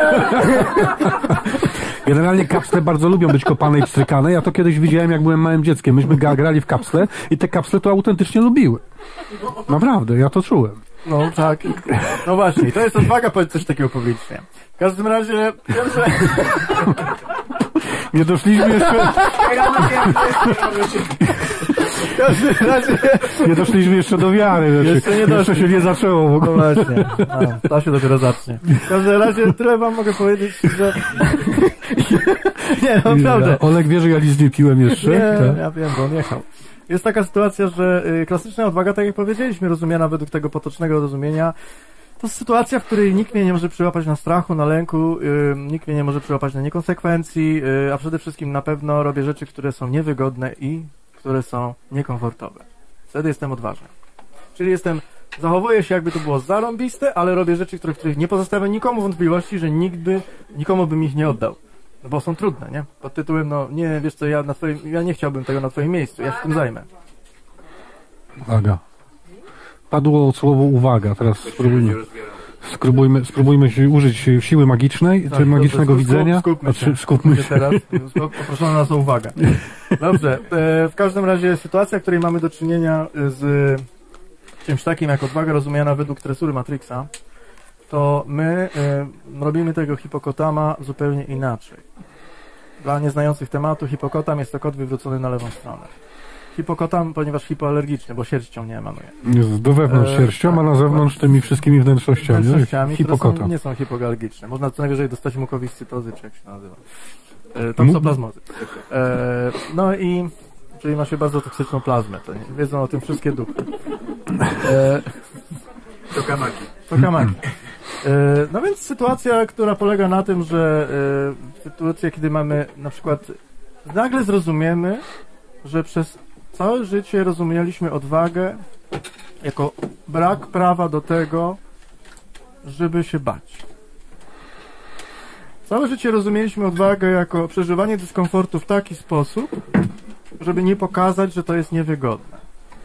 Generalnie kapsle bardzo lubią być kopane i pstrykane. Ja to kiedyś widziałem, jak byłem małym dzieckiem. Myśmy grali w kapsle i te kapsle to autentycznie lubiły. Naprawdę, ja to czułem. No tak. No właśnie, to jest odwaga powiedzieć coś takiego publicznie. W każdym razie, pierwsze... Nie doszliśmy jeszcze... W każdym razie... Nie doszliśmy jeszcze do wiary. Jeszcze się nie zaczęło w ogóle. No właśnie. To się dopiero zacznie. W każdym razie tyle wam mogę powiedzieć, że... Nie, no naprawdę. Olek wie, że ja nic nie piłem jeszcze. Nie, tak? Ja wiem, bo on jechał. Jest taka sytuacja, że klasyczna odwaga, tak jak powiedzieliśmy, rozumiana według tego potocznego rozumienia, to jest sytuacja, w której nikt mnie nie może przyłapać na strachu, na lęku, nikt mnie nie może przyłapać na niekonsekwencji, a przede wszystkim na pewno robię rzeczy, które są niewygodne i które są niekomfortowe. Wtedy jestem odważny. Czyli zachowuję się, jakby to było zarąbiste, ale robię rzeczy, których nie pozostawiam nikomu wątpliwości, że nikomu bym ich nie oddał. No bo są trudne, nie? Pod tytułem, no nie, wiesz co, ja nie chciałbym tego na twoim miejscu, ja się tym zajmę. Uwaga. Padło słowo uwaga, teraz spróbujmy użyć siły magicznej, tak, czy magicznego widzenia. Skupmy się teraz. Poproszono nas o uwagę. Dobrze, w każdym razie sytuacja, w której mamy do czynienia z czymś takim jak odwaga rozumiana według tresury Matrixa, to my robimy tego hipopotama zupełnie inaczej. Dla nieznających tematu, hipopotam jest to kot wywrócony na lewą stronę. Hipopotam, ponieważ hipoalergiczny, bo sierścią nie emanuje. Jest do wewnątrz sierścią, a na zewnątrz tymi wszystkimi wnętrznościami. Które nie są hipoalergiczne. Można co najwyżej dostać mukowiscytozy, czy jak się nazywa. Toksoplazmozy. No i czyli ma się bardzo toksyczną plazmę. To wiedzą o tym wszystkie duchy. Tokamaki. No więc sytuacja, która polega na tym, że sytuacja, kiedy mamy na przykład nagle zrozumiemy, że przez całe życie rozumieliśmy odwagę jako brak prawa do tego, żeby się bać. Całe życie rozumieliśmy odwagę jako przeżywanie dyskomfortu w taki sposób, żeby nie pokazać, że to jest niewygodne.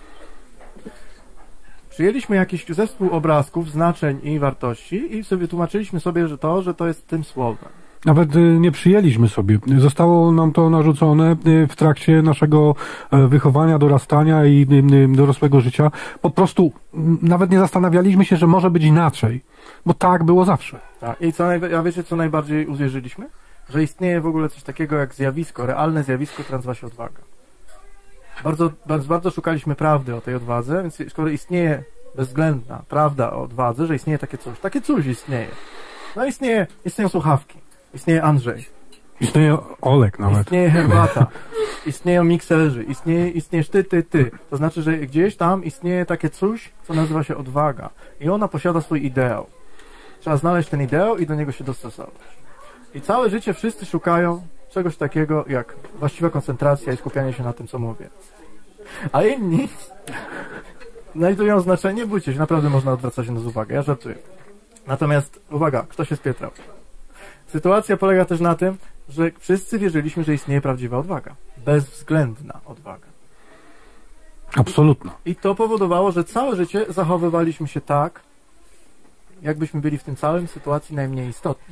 Przyjęliśmy jakiś zespół obrazków, znaczeń i wartości i sobie tłumaczyliśmy sobie, że to jest tym słowem. Nawet nie przyjęliśmy sobie. Zostało nam to narzucone w trakcie naszego wychowania, dorastania i dorosłego życia. Po prostu nawet nie zastanawialiśmy się, że może być inaczej, bo tak było zawsze. Tak. I a wiecie, co najbardziej uwierzyliśmy? Że istnieje w ogóle coś takiego jak zjawisko, realne zjawisko, które nazywa się odwaga. Bardzo szukaliśmy prawdy o tej odwadze, więc skoro istnieje bezwzględna prawda o odwadze, że istnieje takie coś istnieje. No istnieją słuchawki, istnieje Andrzej. Istnieje Olek nawet. Istnieje herbata, istnieją mikserzy, istniejesz ty. To znaczy, że gdzieś tam istnieje takie coś, co nazywa się odwaga. I ona posiada swój ideał. Trzeba znaleźć ten ideał i do niego się dostosować. I całe życie wszyscy szukają czegoś takiego jak właściwa koncentracja i skupianie się na tym, co mówię. A inni znajdują znaczenie, bójcie się, naprawdę można odwracać nas uwagę, ja żartuję. Natomiast, uwaga, kto się spietrał? Sytuacja polega też na tym, że wszyscy wierzyliśmy, że istnieje prawdziwa odwaga. Bezwzględna odwaga. Absolutna. I to powodowało, że całe życie zachowywaliśmy się tak, jakbyśmy byli w tym całym sytuacji najmniej istotni.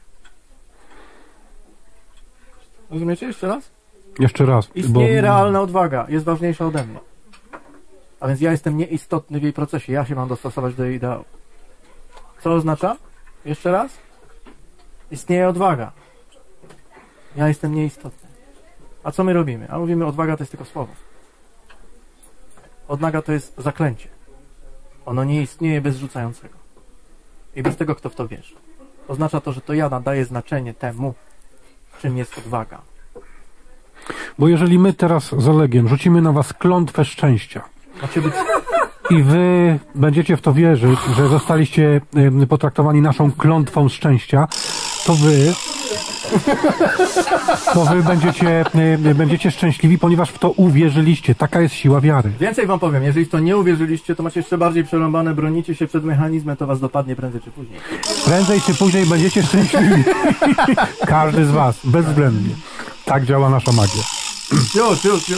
Rozumiecie jeszcze raz? Jeszcze raz. Istnieje realna odwaga, jest ważniejsza ode mnie. A więc ja jestem nieistotny w jej procesie, ja się mam dostosować do jej ideału. Co oznacza? Jeszcze raz? Istnieje odwaga. Ja jestem nieistotny. A co my robimy? A mówimy, odwaga to jest tylko słowo. Odwaga to jest zaklęcie. Ono nie istnieje bez rzucającego. I bez tego, kto w to wierzy. Oznacza to, że to ja nadaję znaczenie temu, czym jest odwaga. Bo jeżeli my teraz z Olegiem rzucimy na was klątwę szczęścia i wy będziecie w to wierzyć, że zostaliście potraktowani naszą klątwą szczęścia, to wy będziecie szczęśliwi, ponieważ w to uwierzyliście. Taka jest siła wiary. Więcej wam powiem, jeżeli w to nie uwierzyliście, to macie jeszcze bardziej przerąbane, bronicie się przed mechanizmem, to was dopadnie prędzej czy później. Prędzej czy później będziecie szczęśliwi. Każdy z was, bezwzględnie. Tak działa nasza magia. Już.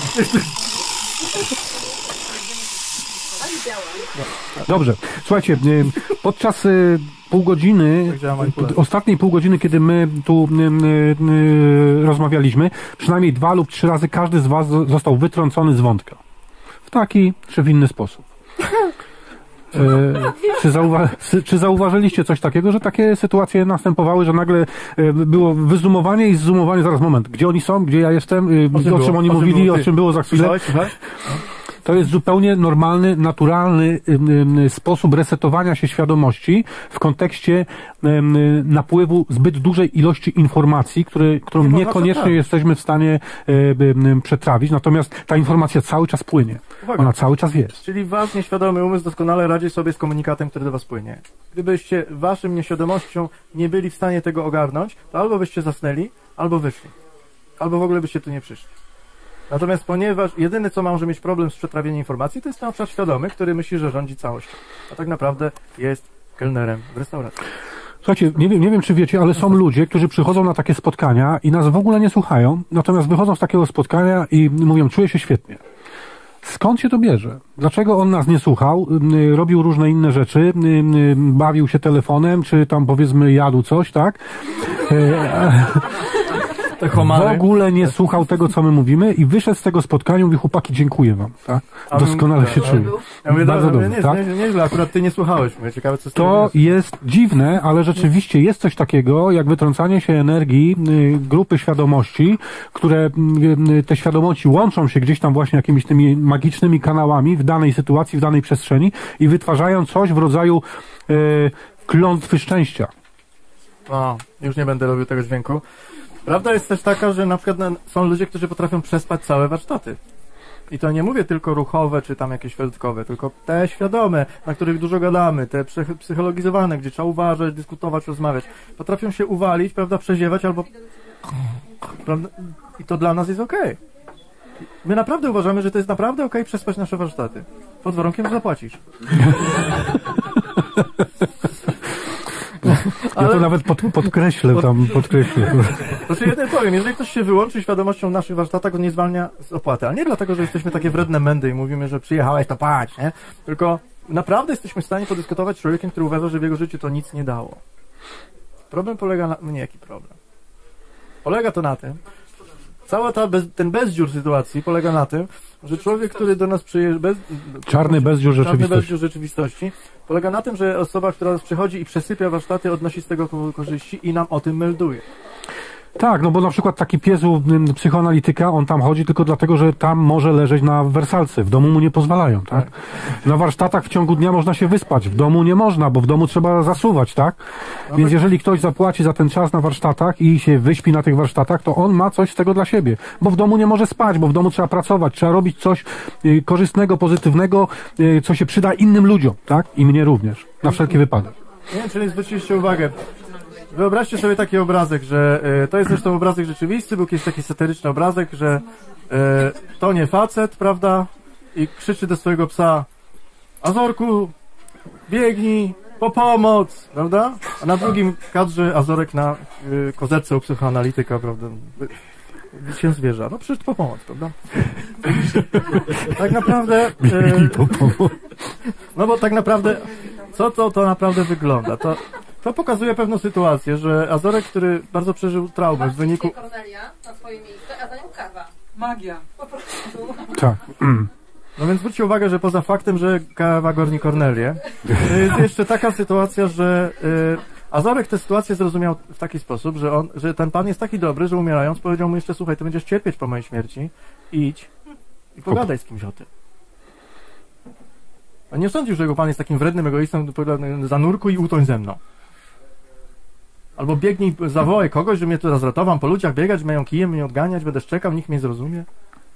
Dobrze, słuchajcie, podczas półgodziny, ostatniej półgodziny, kiedy my tu rozmawialiśmy, przynajmniej 2 lub 3 razy każdy z was został wytrącony z wątka. W taki czy w inny sposób. Czy zauważyliście coś takiego, że takie sytuacje następowały, że nagle było wyzoomowanie i zoomowanie, zaraz moment, gdzie oni są, gdzie ja jestem, o czym oni mówili, o czym było za chwilę? To jest zupełnie normalny, naturalny sposób resetowania się świadomości w kontekście napływu zbyt dużej ilości informacji, którą niekoniecznie jesteśmy w stanie przetrawić, natomiast ta informacja cały czas płynie. Ona cały czas jest. Czyli wasz nieświadomy umysł doskonale radzi sobie z komunikatem, który do was płynie. Gdybyście waszym nieświadomością nie byli w stanie tego ogarnąć, to albo byście zasnęli, albo wyszli. Albo w ogóle byście tu nie przyszli. Natomiast ponieważ jedyny, co może mieć problem z przetrawieniem informacji, to jest ten obszar świadomy, który myśli, że rządzi całością. A tak naprawdę jest kelnerem w restauracji. Słuchajcie, nie wiem, czy wiecie, ale są ludzie, którzy przychodzą na takie spotkania i nas w ogóle nie słuchają, natomiast wychodzą z takiego spotkania i mówią, czuję się świetnie. Skąd się to bierze? Dlaczego on nas nie słuchał, robił różne inne rzeczy, bawił się telefonem, czy tam powiedzmy jadł coś, tak? W ogóle nie słuchał tego, co my mówimy i wyszedł z tego spotkania i mówi, chłopaki, dziękuję wam. Tak? Doskonale się czuję. Ja mówię, bardzo dobrze. Tak? Nieźle, akurat ty nie słuchałeś. Mówię, ciekawe, co z tego to jest dziwne, ale rzeczywiście jest coś takiego, jak wytrącanie się energii grupy świadomości, które te świadomości łączą się gdzieś tam właśnie jakimiś tymi magicznymi kanałami w danej sytuacji, w danej przestrzeni i wytwarzają coś w rodzaju klątwy szczęścia. O, już nie będę robił tego dźwięku. Prawda jest też taka, że na przykład są ludzie, którzy potrafią przespać całe warsztaty. I to nie mówię tylko ruchowe, czy tam jakieś feldkowe, tylko te świadome, na których dużo gadamy, te psychologizowane, gdzie trzeba uważać, dyskutować, rozmawiać. Potrafią się uwalić, prawda, przeziewać albo... Prawda? I to dla nas jest okej. My naprawdę uważamy, że to jest naprawdę okej przespać nasze warsztaty. Pod warunkiem, że zapłacisz. Ja to nawet podkreślę. Znaczy jeden powiem, jeżeli ktoś się wyłączy świadomością w naszych warsztatach, to nie zwalnia z opłaty. Ale nie dlatego, że jesteśmy takie wredne mędy i mówimy, że przyjechałeś, to płać, nie? Tylko naprawdę jesteśmy w stanie podyskutować z człowiekiem, który uważa, że w jego życiu to nic nie dało. Problem polega na... Nie, jaki problem? Polega to na tym, ten bezdziur sytuacji polega na tym, że człowiek, który do nas przyjeżdża... Czarny bezdziur rzeczywistości polega na tym, że osoba, która nas przychodzi i przesypia warsztaty, odnosi z tego korzyści i nam o tym melduje. Tak, no bo na przykład taki pies psychoanalityka, on tam chodzi tylko dlatego, że tam może leżeć na wersalce. W domu mu nie pozwalają, tak? Na warsztatach w ciągu dnia można się wyspać. W domu nie można, bo w domu trzeba zasuwać, tak? Więc jeżeli ktoś zapłaci za ten czas na warsztatach i się wyśpi na tych warsztatach, to on ma coś z tego dla siebie. Bo w domu nie może spać, bo w domu trzeba pracować, trzeba robić coś korzystnego, pozytywnego, co się przyda innym ludziom, tak? I mnie również. Na wszelki wypadek. Nie wiem, czy nie zwróciliście uwagę. Wyobraźcie sobie taki obrazek, że to jest zresztą obrazek rzeczywisty, był kiedyś taki satyryczny obrazek, że to nie facet, prawda? I krzyczy do swojego psa: Azorku, biegnij po pomoc, prawda? A na drugim kadrze Azorek na kozetce u psychoanalityka, prawda? Się zwierza. No przyszedł po pomoc, prawda? Tak naprawdę... No bo tak naprawdę... Co to naprawdę wygląda? To pokazuje pewną sytuację, że Azorek, który bardzo przeżył traumę w wyniku... Kornelia na swoje miejsce, a za nią kawa. Magia. Po prostu. Tak. No więc zwróćcie uwagę, że poza faktem, że kawa goni Kornelię, jest jeszcze taka sytuacja, że Azorek tę sytuację zrozumiał w taki sposób, że ten pan jest taki dobry, że umierając powiedział mu jeszcze: słuchaj, ty będziesz cierpieć po mojej śmierci, idź i pogadaj z kimś o tym. A nie sądził, że jego pan jest takim wrednym egoistą, zanurkuj i utoń ze mną. Albo biegnij, zawołaj kogoś, że mnie tu razratowam po ludziach, biegać, że mają kijem mnie odganiać, będę szczekał, nikt mnie zrozumie.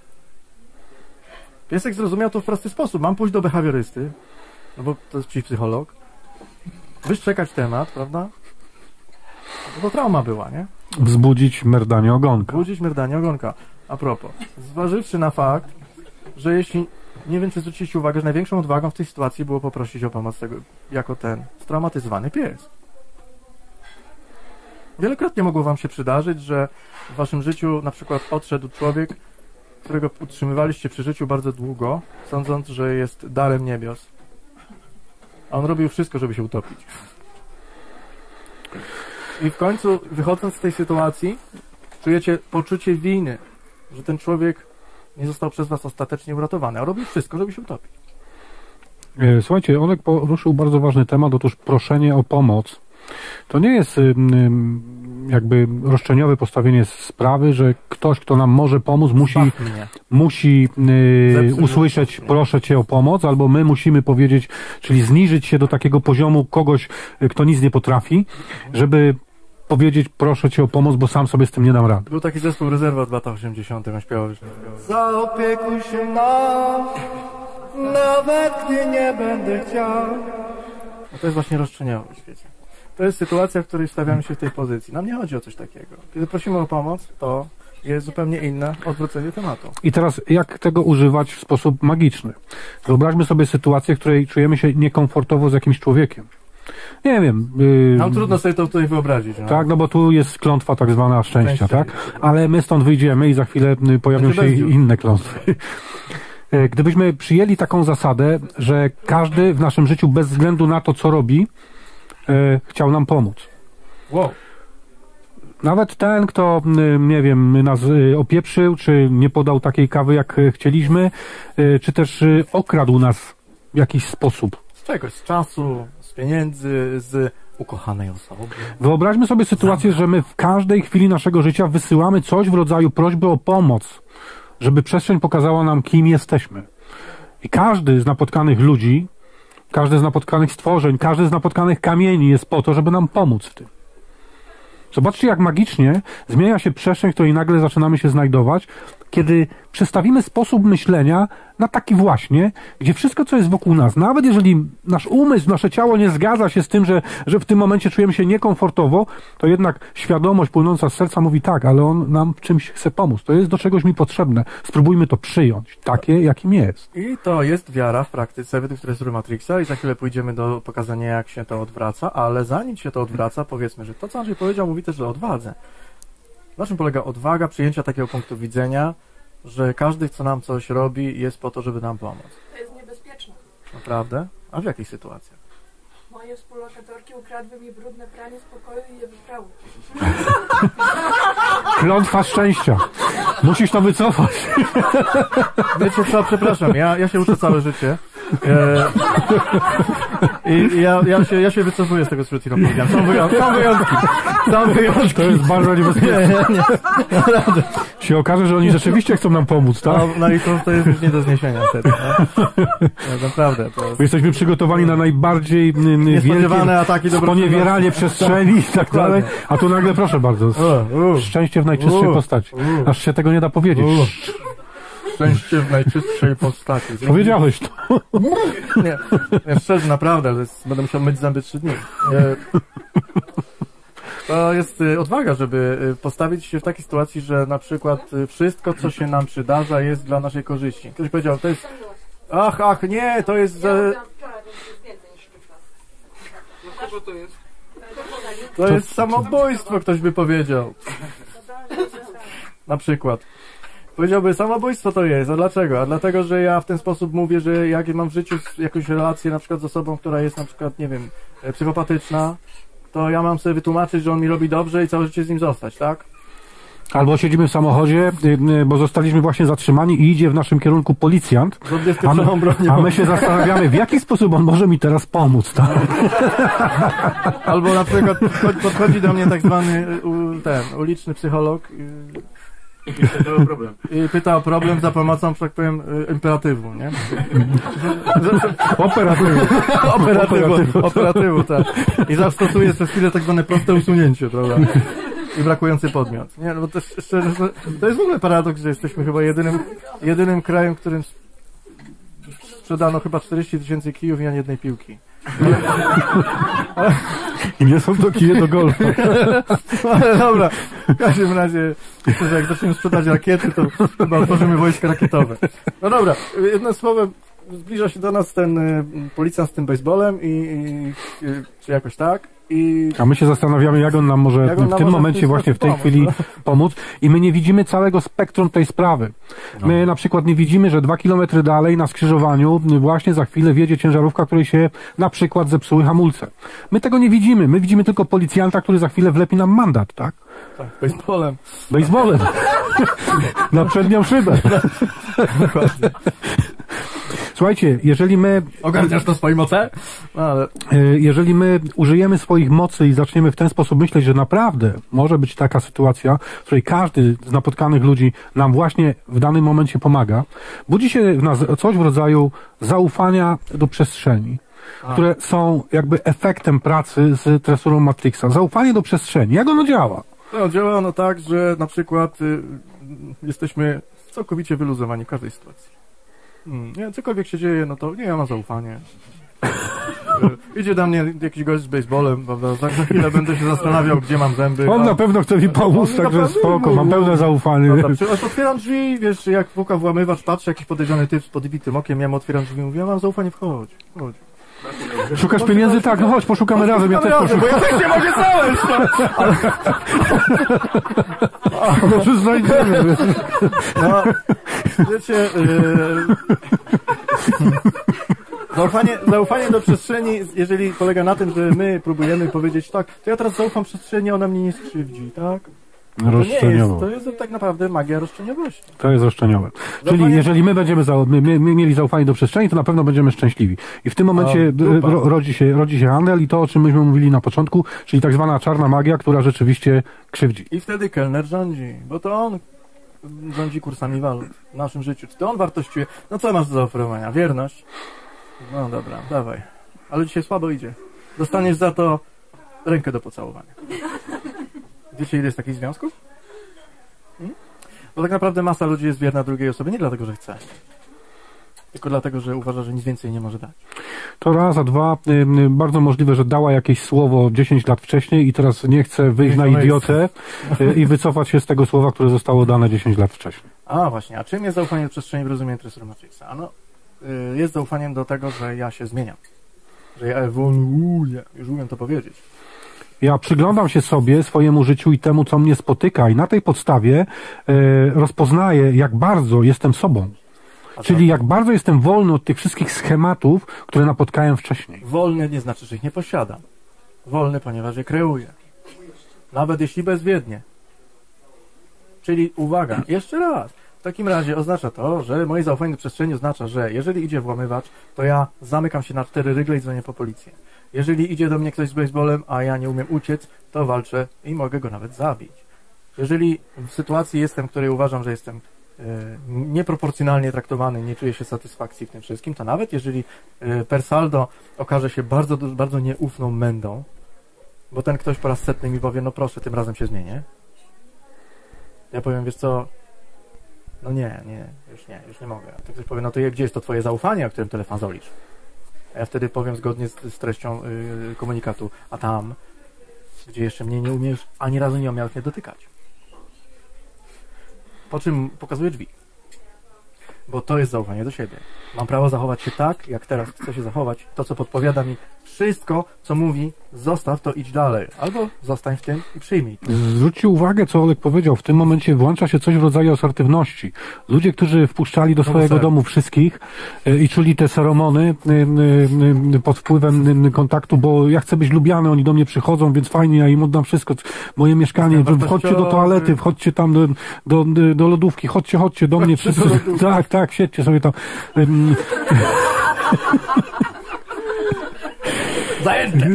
Piesek zrozumiał to w prosty sposób. Mam pójść do behawiorysty, no bo to jest psycholog, wyszczekać temat, prawda? No bo trauma była, nie? Wzbudzić merdanie ogonka. Wzbudzić merdanie ogonka. A propos, zważywszy na fakt, że jeśli, nie wiem, czy zwróciliście uwagę, że największą odwagą w tej sytuacji było poprosić o pomoc tego, jako ten straumatyzowany pies. Wielokrotnie mogło wam się przydarzyć, że w waszym życiu na przykład odszedł człowiek, którego utrzymywaliście przy życiu bardzo długo, sądząc, że jest darem niebios. A on robił wszystko, żeby się utopić. I w końcu, wychodząc z tej sytuacji, czujecie poczucie winy, że ten człowiek nie został przez was ostatecznie uratowany, a robił wszystko, żeby się utopić. Słuchajcie, Olek poruszył bardzo ważny temat, otóż proszenie o pomoc. To nie jest jakby roszczeniowe postawienie sprawy, że ktoś, kto nam może pomóc, musi usłyszeć proszę cię o pomoc, albo my musimy powiedzieć, czyli zniżyć się do takiego poziomu kogoś, kto nic nie potrafi, żeby powiedzieć proszę cię o pomoc, bo sam sobie z tym nie dam rady. Był taki zespół Rezerwa w latach 80. on śpiewał już. Zaopiekuj się mną, nawet gdy nie będę chciał. No to jest właśnie roszczeniowe w świecie. To jest sytuacja, w której stawiamy się w tej pozycji. Nam nie chodzi o coś takiego. Kiedy prosimy o pomoc, to jest zupełnie inne odwrócenie tematu. I teraz jak tego używać w sposób magiczny? Wyobraźmy sobie sytuację, w której czujemy się niekomfortowo z jakimś człowiekiem. Nie wiem. Nam trudno sobie to tutaj wyobrazić. No. Tak, no bo tu jest klątwa tak zwana szczęścia, tak? Ale my stąd wyjdziemy i za chwilę pojawią się inne klątwy. Gdybyśmy przyjęli taką zasadę, że każdy w naszym życiu bez względu na to, co robi, chciał nam pomóc. Wow. Nawet ten, kto, nie wiem, nas opieprzył, czy nie podał takiej kawy, jak chcieliśmy, czy też okradł nas w jakiś sposób. Z czegoś, z czasu, z pieniędzy, z ukochanej osoby. Wyobraźmy sobie sytuację, że my w każdej chwili naszego życia wysyłamy coś w rodzaju prośby o pomoc, żeby przestrzeń pokazała nam, kim jesteśmy. I każdy z napotkanych ludzi, każde z napotkanych stworzeń, każdy z napotkanych kamieni jest po to, żeby nam pomóc w tym. Zobaczcie, jak magicznie zmienia się przestrzeń, w której nagle zaczynamy się znajdować, kiedy przestawimy sposób myślenia na taki właśnie, gdzie wszystko, co jest wokół nas, nawet jeżeli nasz umysł, nasze ciało nie zgadza się z tym, że w tym momencie czujemy się niekomfortowo, to jednak świadomość płynąca z serca mówi tak, ale on nam w czymś chce pomóc. To jest do czegoś mi potrzebne. Spróbujmy to przyjąć, takie, jakim jest. I to jest wiara w praktyce według tresury Matrixa i za chwilę pójdziemy do pokazania, jak się to odwraca, ale zanim się to odwraca, powiedzmy, że to, co Andrzej powiedział, mówi też o odwadze. Na czym polega odwaga przyjęcia takiego punktu widzenia, że każdy, kto nam coś robi, jest po to, żeby nam pomóc? To jest niebezpieczne. Naprawdę? A w jakich sytuacjach? Moje współlokatorki ukradły mi brudne pranie z pokoju i je wyprały. Klątwa szczęścia. Musisz to wycofać. Wiecie co, przepraszam, ja się uczę całe życie. I ja się wycofuję z tego, co przed chwilą powiedziałem. Są wyjątki. To jest bardzo niebezpieczne. Nie, naprawdę. Się okaże, że oni rzeczywiście chcą nam pomóc, tak? No i to jest już nie do zniesienia wtedy. No, naprawdę. To jest... Jesteśmy przygotowani na najbardziej niespodziewane ataki do sponiewieranie przestrzeni i tak dalej. A tu nagle, proszę bardzo, szczęście w najczystszej postaci. Aż się tego nie da powiedzieć. Szczęście w najczystszej postaci. Powiedziałeś to. Nie, szczerze, naprawdę, będę musiał myć zęby 3 dni. To jest odwaga, żeby postawić się w takiej sytuacji, że na przykład wszystko, co się nam przydarza, jest dla naszej korzyści. Ktoś powiedział, to jest... Ach, nie, to jest... To jest samobójstwo, ktoś by powiedział. Na przykład. Powiedziałby, samobójstwo to jest. A dlaczego? A dlatego, że ja w ten sposób mówię, że jak mam w życiu jakąś relację na przykład z osobą, która jest na przykład, nie wiem, psychopatyczna, to ja mam sobie wytłumaczyć, że on mi robi dobrze i całe życie z nim zostać, tak? Albo siedzimy w samochodzie, bo zostaliśmy właśnie zatrzymani i idzie w naszym kierunku policjant, a my się zastanawiamy, w jaki sposób on może mi teraz pomóc, tak? Albo na przykład podchodzi do mnie tak zwany uliczny psycholog i pyta o problem za pomocą, że tak powiem, imperatywu, nie? Operatywu, tak. I zastosuje przez chwilę tak zwane proste usunięcie, prawda? I brakujący podmiot. Nie, no bo to szczerze, to jest w ogóle paradoks, że jesteśmy chyba jedynym krajem, w którym sprzedano chyba 40 000 kijów i ani jednej piłki. I nie są to kije do golfa. Ale dobra, w każdym razie myślę, że jak zaczniemy sprzedać rakiety, to chyba otworzymy wojska rakietowe. No dobra, jednym słowem, zbliża się do nas ten policjant z tym baseballem czy jakoś tak. A my się zastanawiamy, jak on nam może w tym momencie, właśnie w tej chwili pomóc. I my nie widzimy całego spektrum tej sprawy. My na przykład nie widzimy, że 2 kilometry dalej na skrzyżowaniu właśnie za chwilę wjedzie ciężarówka, której się na przykład zepsuły hamulce. My tego nie widzimy. My widzimy tylko policjanta, który za chwilę wlepi nam mandat, tak? Tak, baseballem. Na przednią szybę. Dokładnie. Słuchajcie, jeżeli my... Ogarniasz to swoim moce? No, ale... Jeżeli my użyjemy swoich mocy i zaczniemy w ten sposób myśleć, że naprawdę może być taka sytuacja, w której każdy z napotkanych ludzi nam właśnie w danym momencie pomaga, budzi się w nas coś w rodzaju zaufania do przestrzeni, które są jakby efektem pracy z tresurą Matrixa. Zaufanie do przestrzeni. Jak ono działa? No, działa ono tak, że na przykład jesteśmy całkowicie wyluzowani w każdej sytuacji. Nie, cokolwiek się dzieje, no to nie, ja mam zaufanie. Idzie do mnie jakiś gość z baseballem, prawda? Za chwilę będę się zastanawiał, gdzie mam zęby. On na pewno chce mi pomóc, także spoko, mam pełne zaufanie. Otwieram drzwi, wiesz, jak puka włamywacz, patrzy, jakiś podejrzany typ z podbitym okiem, ja mu otwieram drzwi i mówię, ja mam zaufanie, wchodź. Szukasz pieniędzy? Tak, no chodź, poszukamy razem, ja też poszukam. Bo ja też nie mogę znaleźć, no. Może znajdziemy. No, wiecie, zaufanie do przestrzeni, jeżeli polega na tym, że my próbujemy powiedzieć tak, to ja teraz zaufam przestrzeni, ona mnie nie skrzywdzi, tak? To jest tak naprawdę magia roszczeniowości. To jest roszczeniowe. Czyli jeżeli my będziemy mieli zaufanie do przestrzeni, to na pewno będziemy szczęśliwi. I w tym momencie rodzi się handel i to, o czym myśmy mówili na początku, czyli tak zwana czarna magia, która rzeczywiście krzywdzi. I wtedy kelner rządzi, bo to on rządzi kursami walut w naszym życiu. Czy to on wartościuje? No co masz do zaoferowania? Wierność? No dobra, dawaj. Ale dzisiaj słabo idzie. Dostaniesz za to rękę do pocałowania. Wiecie, ile jest takich związków? Bo tak naprawdę masa ludzi jest wierna drugiej osobie nie dlatego, że chce, tylko dlatego, że uważa, że nic więcej nie może dać. To raz, a dwa, bardzo możliwe, że dała jakieś słowo 10 lat wcześniej i teraz nie chce wyjść na idiotę i wycofać się z tego słowa, które zostało dane 10 lat wcześniej. A właśnie, a czym jest zaufanie do przestrzeni w rozumieniu tresury Matrixa? No, jest zaufaniem do tego, że ja się zmieniam, że ja ewoluuję, już umiem to powiedzieć. Ja przyglądam się sobie, swojemu życiu i temu, co mnie spotyka i na tej podstawie rozpoznaję, jak bardzo jestem sobą. Czyli jak bardzo jestem wolny od tych wszystkich schematów, które napotkałem wcześniej. Wolny nie znaczy, że ich nie posiadam. Wolny, ponieważ je kreuję. Nawet jeśli bezwiednie. Czyli uwaga, jeszcze raz. W takim razie oznacza to, że moje zaufanie do przestrzeni oznacza, że jeżeli idzie włamywacz, to ja zamykam się na 4 rygle i dzwonię po policję. Jeżeli idzie do mnie ktoś z baseballem, a ja nie umiem uciec, to walczę i mogę go nawet zabić. Jeżeli w sytuacji jestem, w której uważam, że jestem nieproporcjonalnie traktowany, nie czuję się satysfakcji w tym wszystkim, to nawet jeżeli per saldo okaże się bardzo, bardzo nieufną mędą, bo ten ktoś po raz setny mi powie, no proszę, tym razem się zmienię. Ja powiem, wiesz co, no już nie mogę. A ktoś powie, no to gdzie jest to twoje zaufanie, o którym telefon zolicz? A ja wtedy powiem zgodnie z treścią komunikatu, a tam, gdzie jeszcze mnie nie umiesz, ani razu nie umiałeś mnie dotykać. Po czym pokazuję drzwi. Bo to jest zaufanie do siebie. Mam prawo zachować się tak, jak teraz chcę się zachować. To, co podpowiada mi, wszystko, co mówi, zostaw to, idź dalej. Albo zostań w tym i przyjmij. Zwróćcie uwagę, co Olek powiedział. W tym momencie włącza się coś w rodzaju asertywności. Ludzie, którzy wpuszczali do swojego domu wszystkich i czuli te ceremony pod wpływem kontaktu, bo ja chcę być lubiany, oni do mnie przychodzą, więc fajnie, ja im oddam wszystko. Moje mieszkanie, wchodźcie do toalety, wchodźcie tam do lodówki, chodźcie do mnie wszyscy. Tak, siedźcie sobie tam. Zajęte!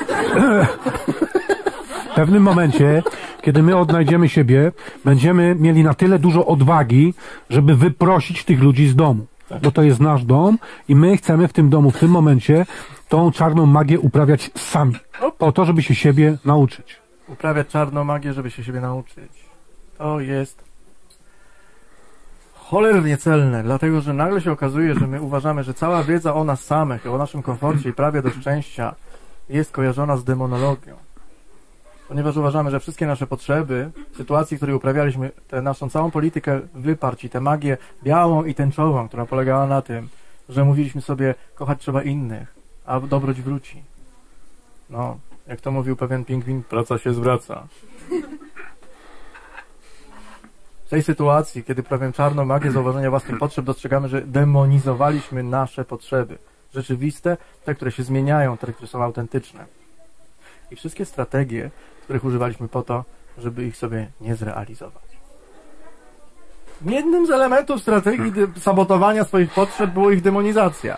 W pewnym momencie, kiedy my odnajdziemy siebie, będziemy mieli na tyle dużo odwagi, żeby wyprosić tych ludzi z domu. Bo to jest nasz dom i my chcemy w tym domu, w tym momencie, tą czarną magię uprawiać sami. Po to, żeby się siebie nauczyć. Uprawiać czarną magię, żeby się siebie nauczyć. To jest cholernie celne, dlatego że nagle się okazuje, że my uważamy, że cała wiedza o nas samych, o naszym komforcie i prawie do szczęścia jest kojarzona z demonologią. Ponieważ uważamy, że wszystkie nasze potrzeby, sytuacji, w której uprawialiśmy tę naszą całą politykę wyparć i tę magię białą i tęczową, która polegała na tym, że mówiliśmy sobie, kochać trzeba innych, a dobroć wróci. No, jak to mówił pewien pingwin, praca się zwraca. W tej sytuacji, kiedy prawię czarną magię zauważenia własnych potrzeb, dostrzegamy, że demonizowaliśmy nasze potrzeby. Rzeczywiste, te, które się zmieniają, te, które są autentyczne. I wszystkie strategie, których używaliśmy po to, żeby ich sobie nie zrealizować. Jednym z elementów strategii sabotowania swoich potrzeb było ich demonizacja.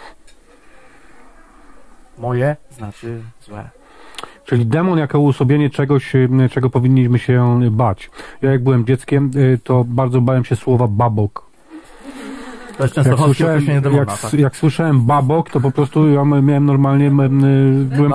Moje znaczy złe. Czyli demon jako uosobienie czegoś, czego powinniśmy się bać. Ja jak byłem dzieckiem, to bardzo bałem się słowa babok. To jest częstochowskie określenie demona, tak. Jak słyszałem babok, to po prostu ja miałem normalnie, byłem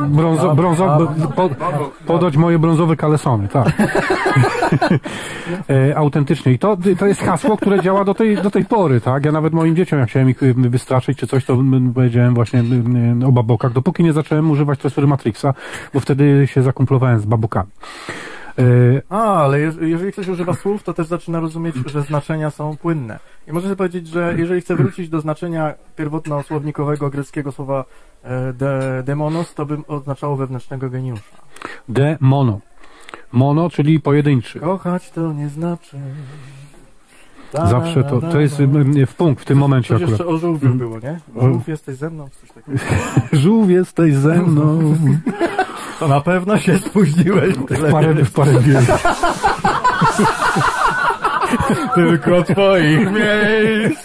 podać moje brązowe kalesony, tak. Autentycznie. I to jest hasło, które działa do tej pory, tak. Ja nawet moim dzieciom, jak chciałem ich wystraszyć czy coś, to powiedziałem właśnie o babokach, dopóki nie zacząłem używać tresury Matrixa, bo wtedy się zakumplowałem z babokami. Ale jeżeli ktoś używa słów, to też zaczyna rozumieć, że znaczenia są płynne. I można sobie powiedzieć, że jeżeli chcę wrócić do znaczenia pierwotno-słownikowego greckiego słowa demonos, to by oznaczało wewnętrznego geniusza. Demono. Mono, czyli pojedynczy. Kochać to nie znaczy... Zawsze to jest w punkt w tym momencie coś akurat. Jeszcze o żółwiu było, nie? Żółw jesteś ze mną? Coś takiego. Żółw jesteś ze mną. To na pewno się spóźniłeś. W parę miejsc. Tylko twoich miejsc.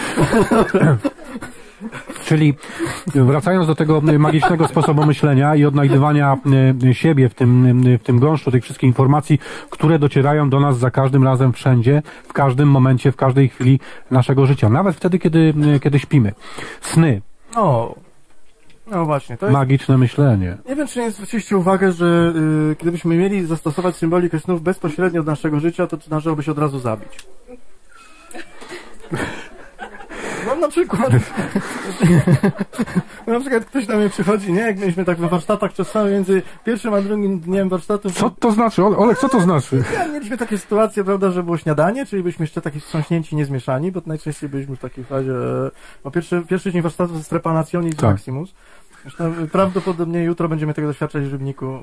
Czyli wracając do tego magicznego sposobu myślenia i odnajdywania siebie w tym gąszczu tych wszystkich informacji, które docierają do nas za każdym razem, wszędzie, w każdym momencie, w każdej chwili naszego życia. Nawet wtedy, kiedy śpimy. Sny. No właśnie, to jest... Magiczne myślenie. Nie wiem, czy nie zwróciliście uwagę, że gdybyśmy mieli zastosować symbolikę snów bezpośrednio do naszego życia, to należałoby się od razu zabić. No na przykład ktoś do mnie przychodzi, nie? Jak mieliśmy tak we warsztatach czasami między pierwszym a drugim dniem warsztatów. Co to znaczy? Olek, co to znaczy? Mieliśmy takie sytuacje, prawda, że było śniadanie, czyli byliśmy jeszcze taki wstrząśnięci, niezmieszani, bo najczęściej byliśmy w takiej fazie, bo pierwszy dzień warsztatów jest trepanationis maximus. Zresztą prawdopodobnie jutro będziemy tego doświadczać w Rybniku.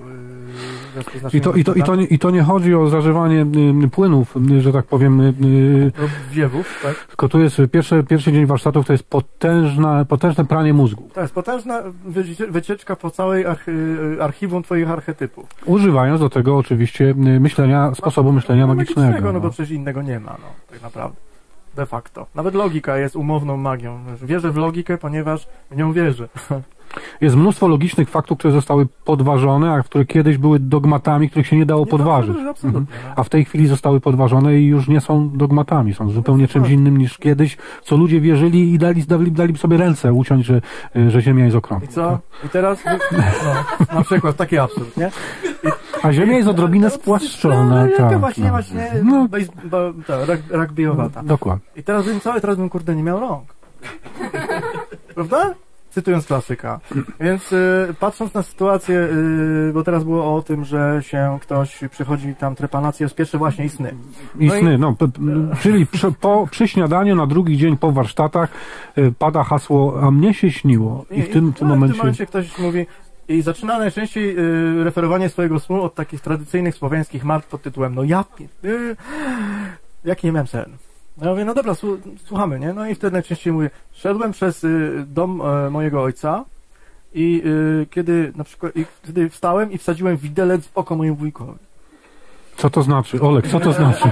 I to nie chodzi o zażywanie płynów, że tak powiem. Wiewów, tak? Tylko tu jest pierwszy dzień warsztatów, to jest potężne pranie mózgu. To jest potężna wycieczka po całej archiwum twoich archetypów. Używając do tego oczywiście sposobu myślenia magicznego. No bo przecież innego nie ma, tak naprawdę. De facto. Nawet logika jest umowną magią. Wierzę w logikę, ponieważ w nią wierzę. Jest mnóstwo logicznych faktów, które zostały podważone, a które kiedyś były dogmatami, których się nie dało podważyć. Absolutnie. A w tej chwili zostały podważone i już nie są dogmatami, są zupełnie czymś innym niż kiedyś, co ludzie wierzyli i dali sobie ręce uciąć, że Ziemia jest okrągła. I co? I teraz, na przykład, taki absurd, nie? A Ziemia jest odrobinę spłaszczona. Właśnie, rugbyowata. Dokładnie. I teraz bym kurde nie miał rąk. Prawda? Cytując klasyka. Więc patrząc na sytuację, bo teraz było o tym, że się ktoś przychodzi tam trepanację, z pierwsze właśnie i sny. Czyli przy śniadaniu na drugi dzień po warsztatach pada hasło, a mnie się śniło. I w tym momencie ktoś mówi, i zaczyna najczęściej referowanie swojego snu od takich tradycyjnych słowiańskich martw pod tytułem jaki nie miałem sen. Ja mówię, no dobra, słuchamy, nie? No i wtedy najczęściej mówię, szedłem przez dom mojego ojca i kiedy na przykład wtedy wstałem i wsadziłem widelec w oko mojemu wujkowi. Co to znaczy? Olek, co to znaczy?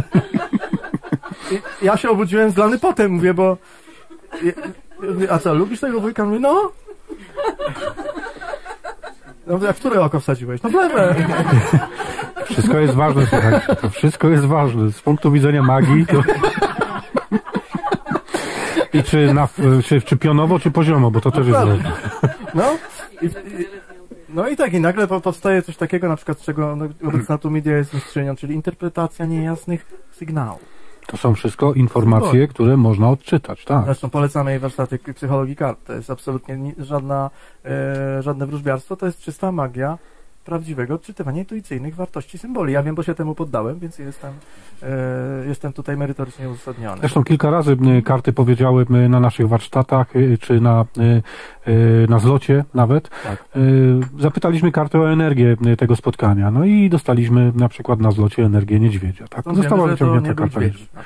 Ja się obudziłem zlany potem, mówię, bo a co, lubisz tego wujka? Mówię, no. No, a w które oko wsadziłeś? No w lewe. Wszystko jest ważne, słuchajcie. To wszystko jest ważne. Z punktu widzenia magii to... I czy pionowo, czy poziomo, bo to też jest ważne. I nagle powstaje coś takiego, na przykład z czego obecna tu media jest mistrzynią, czyli interpretacja niejasnych sygnałów. To są wszystko informacje, które można odczytać, tak. Zresztą polecamy jej warsztaty psychologii kart. To jest absolutnie żadne wróżbiarstwo, to jest czysta magia prawdziwego odczytywania intuicyjnych wartości symboli. Ja wiem, bo się temu poddałem, więc jestem tutaj merytorycznie uzasadniony. Zresztą kilka razy karty powiedziały na naszych warsztatach, czy na zlocie nawet. Tak. Zapytaliśmy kartę o energię tego spotkania. No i dostaliśmy na przykład na zlocie energię niedźwiedzia. Tak? Została wyciągnięta karta.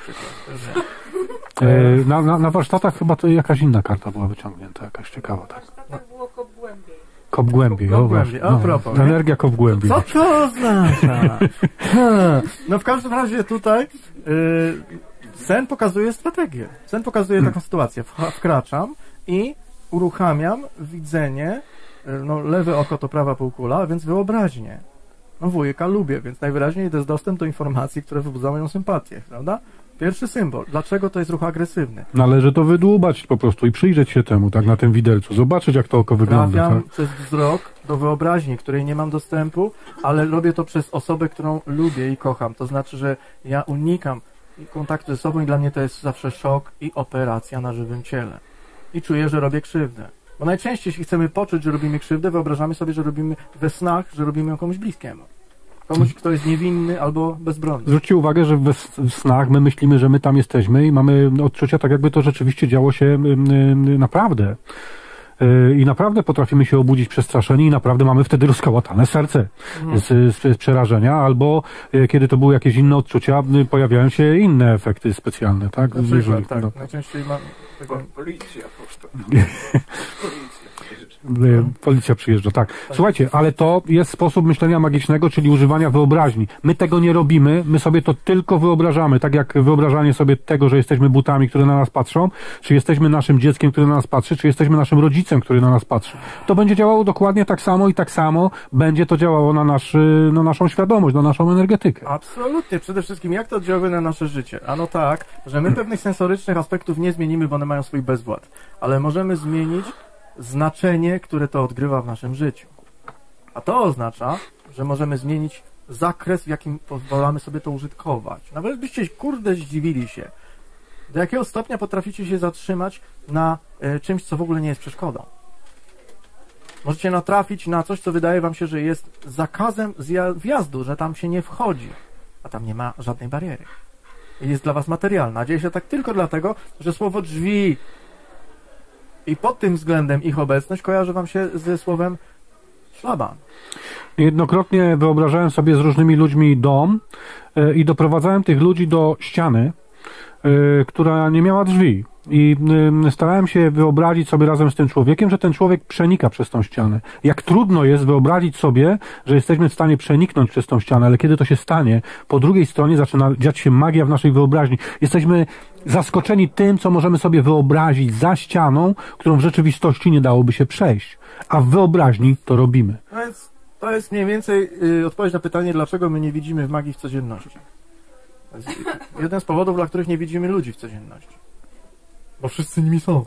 Na warsztatach chyba to jakaś inna karta była wyciągnięta, jakaś ciekawa. Tak. Kop głębiej. A propos. Energia kop głębiej. Co to oznacza? No w każdym razie tutaj sen pokazuje strategię. Sen pokazuje taką sytuację. Wkraczam i uruchamiam widzenie, no lewe oko to prawa półkula, więc wyobraźnię. No wujka lubię, więc najwyraźniej to jest dostęp do informacji, które wzbudzają moją sympatię, prawda? Pierwszy symbol. Dlaczego to jest ruch agresywny? Należy to wydłubać po prostu i przyjrzeć się temu, tak, na tym widelcu. Zobaczyć, jak to oko wygląda. Trafiam Tak? przez wzrok do wyobraźni, której nie mam dostępu, ale robię to przez osobę, którą lubię i kocham. To znaczy, że ja unikam kontaktu ze sobą i dla mnie to jest zawsze szok i operacja na żywym ciele. I czuję, że robię krzywdę. Bo najczęściej, jeśli chcemy poczuć, że robimy krzywdę, wyobrażamy sobie, że robimy we snach, że robimy ją komuś bliskiemu. Komuś, kto jest niewinny albo bezbronny. Zwróćcie uwagę, że w snach my myślimy, że my tam jesteśmy i mamy odczucia tak, jakby to rzeczywiście działo się naprawdę. I naprawdę potrafimy się obudzić przestraszeni i naprawdę mamy wtedy rozkołatane serce z przerażenia, albo kiedy to były jakieś inne odczucia, pojawiają się inne efekty specjalne, tak? Na przykład, tak. No. Najczęściej mam... Policja po prostu. Policja przyjeżdża, tak. Słuchajcie, ale to jest sposób myślenia magicznego, czyli używania wyobraźni. My tego nie robimy, my sobie to tylko wyobrażamy, tak jak wyobrażanie sobie tego, że jesteśmy butami, które na nas patrzą, czy jesteśmy naszym dzieckiem, które na nas patrzy, czy jesteśmy naszym rodzicem, który na nas patrzy. To będzie działało dokładnie tak samo i tak samo będzie to działało na naszą świadomość, na naszą energetykę. Absolutnie. Przede wszystkim jak to oddziałuje na nasze życie? Ano tak, że my pewnych sensorycznych aspektów nie zmienimy, bo one mają swój bezwład, ale możemy zmienić znaczenie, które to odgrywa w naszym życiu. A to oznacza, że możemy zmienić zakres, w jakim pozwalamy sobie to użytkować. Nawet byście, kurde, zdziwili się, do jakiego stopnia potraficie się zatrzymać na czymś, co w ogóle nie jest przeszkodą. Możecie natrafić na coś, co wydaje wam się, że jest zakazem wjazdu, że tam się nie wchodzi, a tam nie ma żadnej bariery. I jest dla was materialna. A dzieje się tak tylko dlatego, że słowo drzwi i pod tym względem ich obecność kojarzy wam się ze słowem szlaban. Niejednokrotnie wyobrażałem sobie z różnymi ludźmi dom i doprowadzałem tych ludzi do ściany, która nie miała drzwi. I starałem się wyobrazić sobie razem z tym człowiekiem, że ten człowiek przenika przez tą ścianę. Jak trudno jest wyobrazić sobie, że jesteśmy w stanie przeniknąć przez tą ścianę, ale kiedy to się stanie, po drugiej stronie zaczyna dziać się magia w naszej wyobraźni. Jesteśmy zaskoczeni tym, co możemy sobie wyobrazić za ścianą, którą w rzeczywistości nie dałoby się przejść. A w wyobraźni to robimy. No więc to jest mniej więcej odpowiedź na pytanie, dlaczego my nie widzimy w magii w codzienności. To jest jeden z powodów, dla których nie widzimy ludzi w codzienności. Bo wszyscy nimi są.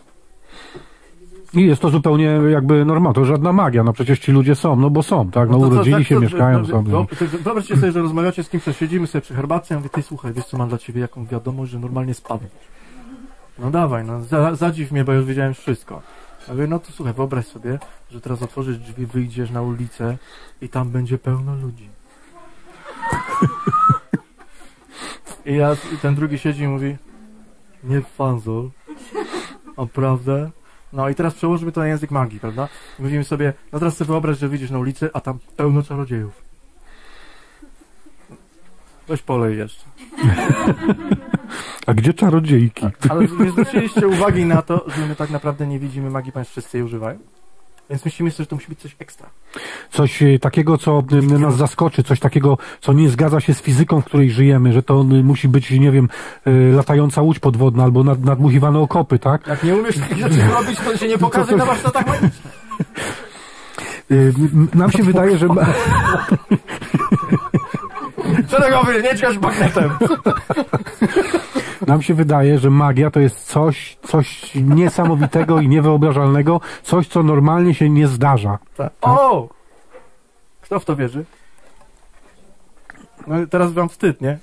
I jest to zupełnie jakby normalne, to żadna magia, no przecież ci ludzie są, no bo są, tak, no urodzili się, mieszkają sobie. Wyobraźcie sobie, że rozmawiacie z kimś, siedzimy sobie przy herbatce, ja mówię, ty słuchaj, wiesz co, mam dla ciebie jaką wiadomość, że normalnie spadł. No dawaj, no zadziw mnie, bo już wiedziałem wszystko. Ja mówię, no to słuchaj, wyobraź sobie, że teraz otworzysz drzwi, wyjdziesz na ulicę i tam będzie pełno ludzi. I ten drugi siedzi i mówi, nie fanzol, naprawdę? No i teraz przełożymy to na język magii, prawda? I mówimy sobie, no teraz sobie wyobraź, że wyjdziesz na ulicę, a tam pełno czarodziejów. Weź polej jeszcze. A gdzie czarodziejki? Ale nie zwróciliście uwagi na to, że my tak naprawdę nie widzimy magii, ponieważ wszyscy jej używają? Więc myślimy sobie, że to musi być coś ekstra. Coś takiego, co nas zaskoczy, coś takiego, co nie zgadza się z fizyką, w której żyjemy, że to musi być, nie wiem, latająca łódź podwodna albo nadmuchiwane okopy, tak? Jak nie umiesz takich rzeczy robić, to się nie pokaże na warsztatach magicznych. Nam się wydaje, że... Szeregowy, nie dźgasz bagnetem. Nam się wydaje, że magia to jest coś niesamowitego i niewyobrażalnego, coś, co normalnie się nie zdarza. Tak. O! Kto w to wierzy? No teraz wam wstyd, nie?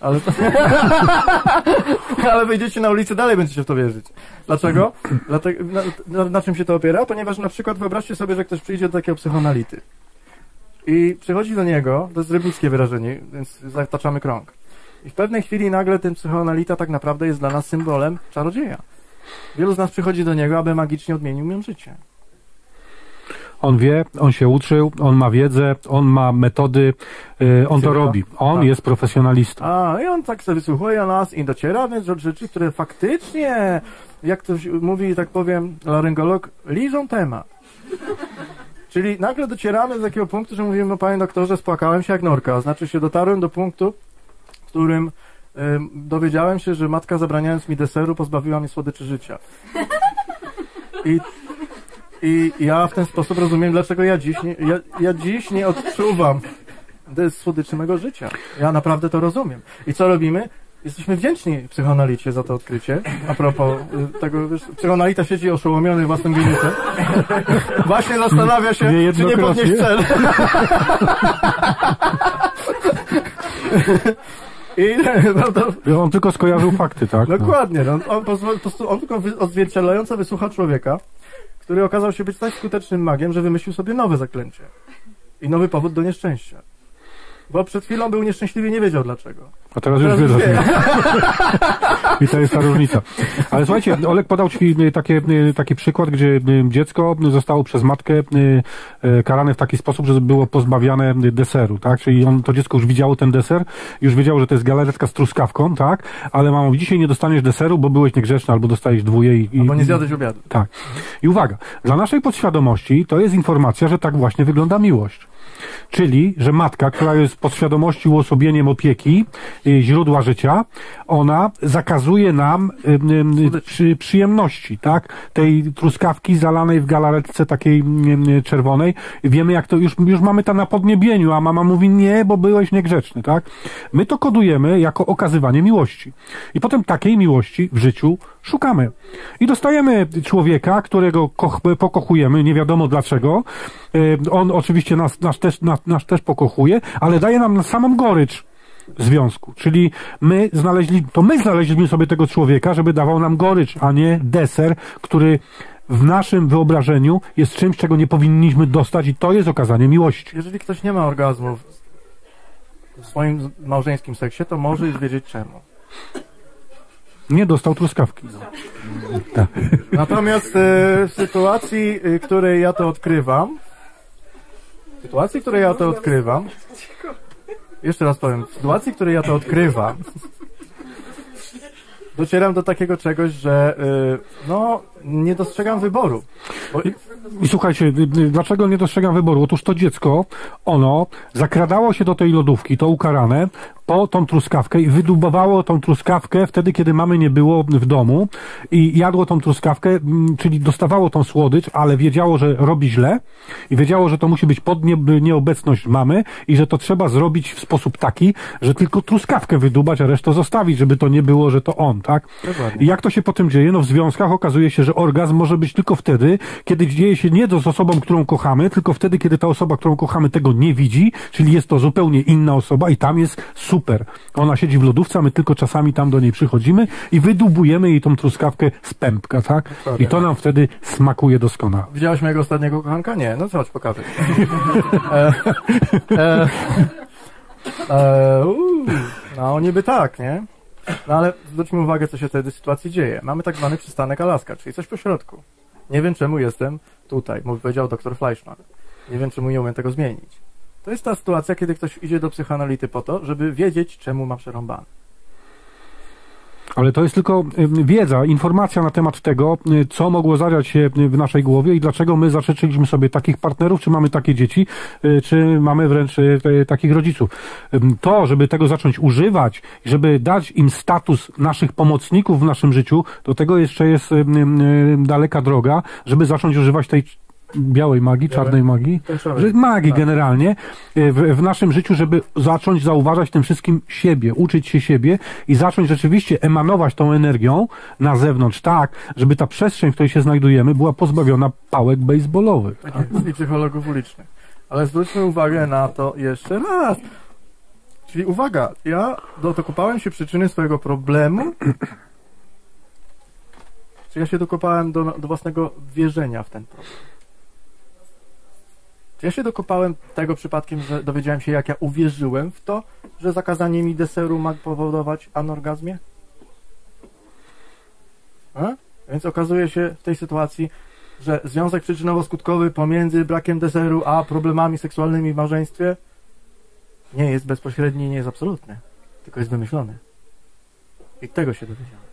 Ale wyjdziecie na ulicę, dalej będziecie w to wierzyć. Dlaczego? Dlatego, na czym się to opiera? Ponieważ na przykład wyobraźcie sobie, że ktoś przyjdzie do takiego psychoanality i przychodzi do niego, to jest rybnickie wyrażenie, więc zataczamy krąg. I w pewnej chwili nagle ten psychoanalita tak naprawdę jest dla nas symbolem czarodzieja. Wielu z nas przychodzi do niego, aby magicznie odmienił mu życie. On wie, on się uczył, on ma wiedzę, on ma metody, on to robi. On jest profesjonalistą. I on tak sobie wysłuchuje nas i dociera więc do rzeczy, które faktycznie, jak ktoś mówi, tak powiem, laryngolog, liżą temat. Czyli nagle docieramy do takiego punktu, że mówimy, no panie doktorze, spłakałem się jak norka. Znaczy się dotarłem do punktu, w którym dowiedziałem się, że matka zabraniając mi deseru pozbawiła mnie słodyczy życia. I ja w ten sposób rozumiem, dlaczego ja dziś nie odczuwam słodyczy mego życia. Ja naprawdę to rozumiem. I co robimy? Jesteśmy wdzięczni psychoanalicie za to odkrycie. A propos tego, wiesz, psychoanalita siedzi oszołomiony własnym geniuszem. Właśnie zastanawia się, czy nie podnieść cel. On tylko skojarzył fakty, tak? Dokładnie. On tylko odzwierciedlająco wysłucha człowieka, który okazał się być tak skutecznym magiem, że wymyślił sobie nowe zaklęcie. I nowy powód do nieszczęścia. Bo przed chwilą był nieszczęśliwy i nie wiedział dlaczego. A teraz już wie. I to jest ta różnica. Ale słuchajcie, Oleg podał ci taki przykład, gdzie dziecko zostało przez matkę karane w taki sposób, że było pozbawiane deseru, tak? Czyli to dziecko już widziało ten deser, już wiedziało, że to jest galaretka z truskawką, tak? Ale mamo, dzisiaj nie dostaniesz deseru, bo byłeś niegrzeczny, albo dostajesz dwóje albo nie zjadłeś obiadu. Tak. I uwaga, dla naszej podświadomości to jest informacja, że tak właśnie wygląda miłość. Czyli, że matka, która jest podświadomości uosobieniem opieki, źródła życia, ona zakazuje nam przyjemności, tak? Tej truskawki zalanej w galaretce takiej czerwonej. Wiemy, jak to już mamy tam na podniebieniu, a mama mówi nie, bo byłeś niegrzeczny, tak? My to kodujemy jako okazywanie miłości. I potem takiej miłości w życiu szukamy. I dostajemy człowieka, którego pokochujemy, nie wiadomo dlaczego. On oczywiście nas też pokochuje, ale daje nam samą gorycz związku. Czyli my znaleźliśmy sobie tego człowieka, żeby dawał nam gorycz, a nie deser, który w naszym wyobrażeniu jest czymś, czego nie powinniśmy dostać i to jest okazanie miłości. Jeżeli ktoś nie ma orgazmu w swoim małżeńskim seksie, to może już wiedzieć czemu. Nie dostał truskawki. Tak. Natomiast w sytuacji, której ja to odkrywam, jeszcze raz powiem, w sytuacji, w której ja to odkrywam, docieram do takiego czegoś, że nie dostrzegam wyboru. I słuchajcie, dlaczego nie dostrzegam wyboru? Otóż to dziecko, ono zakradało się do tej lodówki, to ukarane, po tą truskawkę i wydubowało tą truskawkę wtedy, kiedy mamy nie było w domu i jadło tą truskawkę, czyli dostawało tą słodycz, ale wiedziało, że robi źle i wiedziało, że to musi być pod nieobecność mamy i że to trzeba zrobić w sposób taki, że tylko truskawkę wydubać, a resztę zostawić, żeby to nie było, że to on, tak? Dokładnie. I jak to się potem dzieje? No w związkach okazuje się, że orgazm może być tylko wtedy, kiedy dzieje się nie z osobą, którą kochamy, tylko wtedy, kiedy ta osoba, którą kochamy, tego nie widzi, czyli jest to zupełnie inna osoba i tam jest super. Ona siedzi w lodówce, a my tylko czasami tam do niej przychodzimy i wydubujemy jej tą truskawkę z pępka, tak? I to nam wtedy smakuje doskonale. Widziałeś mojego ostatniego kochanka? Nie. No co, chodź pokażę. No niby tak, nie? No ale zwróćmy uwagę, co się wtedy w sytuacji dzieje. Mamy tak zwany przystanek Alaska, czyli coś po środku. Nie wiem, czemu jestem tutaj, powiedział dr Fleischmann. Nie wiem, czemu nie umiem tego zmienić. To jest ta sytuacja, kiedy ktoś idzie do psychoanality po to, żeby wiedzieć, czemu ma przerąbane. Ale to jest tylko wiedza, informacja na temat tego, co mogło zadziać się w naszej głowie i dlaczego my zażyczyliśmy sobie takich partnerów, czy mamy takie dzieci, czy mamy wręcz takich rodziców. To, żeby tego zacząć używać, żeby dać im status naszych pomocników w naszym życiu, do tego jeszcze jest daleka droga, żeby zacząć używać tej białej magii, czarnej magii, magii generalnie w naszym życiu, żeby zacząć zauważać tym wszystkim siebie, uczyć się siebie i zacząć rzeczywiście emanować tą energią na zewnątrz, tak, żeby ta przestrzeń, w której się znajdujemy, była pozbawiona pałek baseballowych. Tak? I psychologów ulicznych. Ale zwróćmy uwagę na to jeszcze raz. Czyli uwaga, ja dokopałem się przyczyny swojego problemu, czy ja się dokopałem do własnego wierzenia w ten problem. Czy ja się dokopałem tego przypadkiem, że dowiedziałem się, jak ja uwierzyłem w to, że zakazanie mi deseru ma powodować anorgazmię? Więc okazuje się w tej sytuacji, że związek przyczynowo-skutkowy pomiędzy brakiem deseru a problemami seksualnymi w małżeństwie nie jest bezpośredni, nie jest absolutny, tylko jest wymyślony. I tego się dowiedziałem.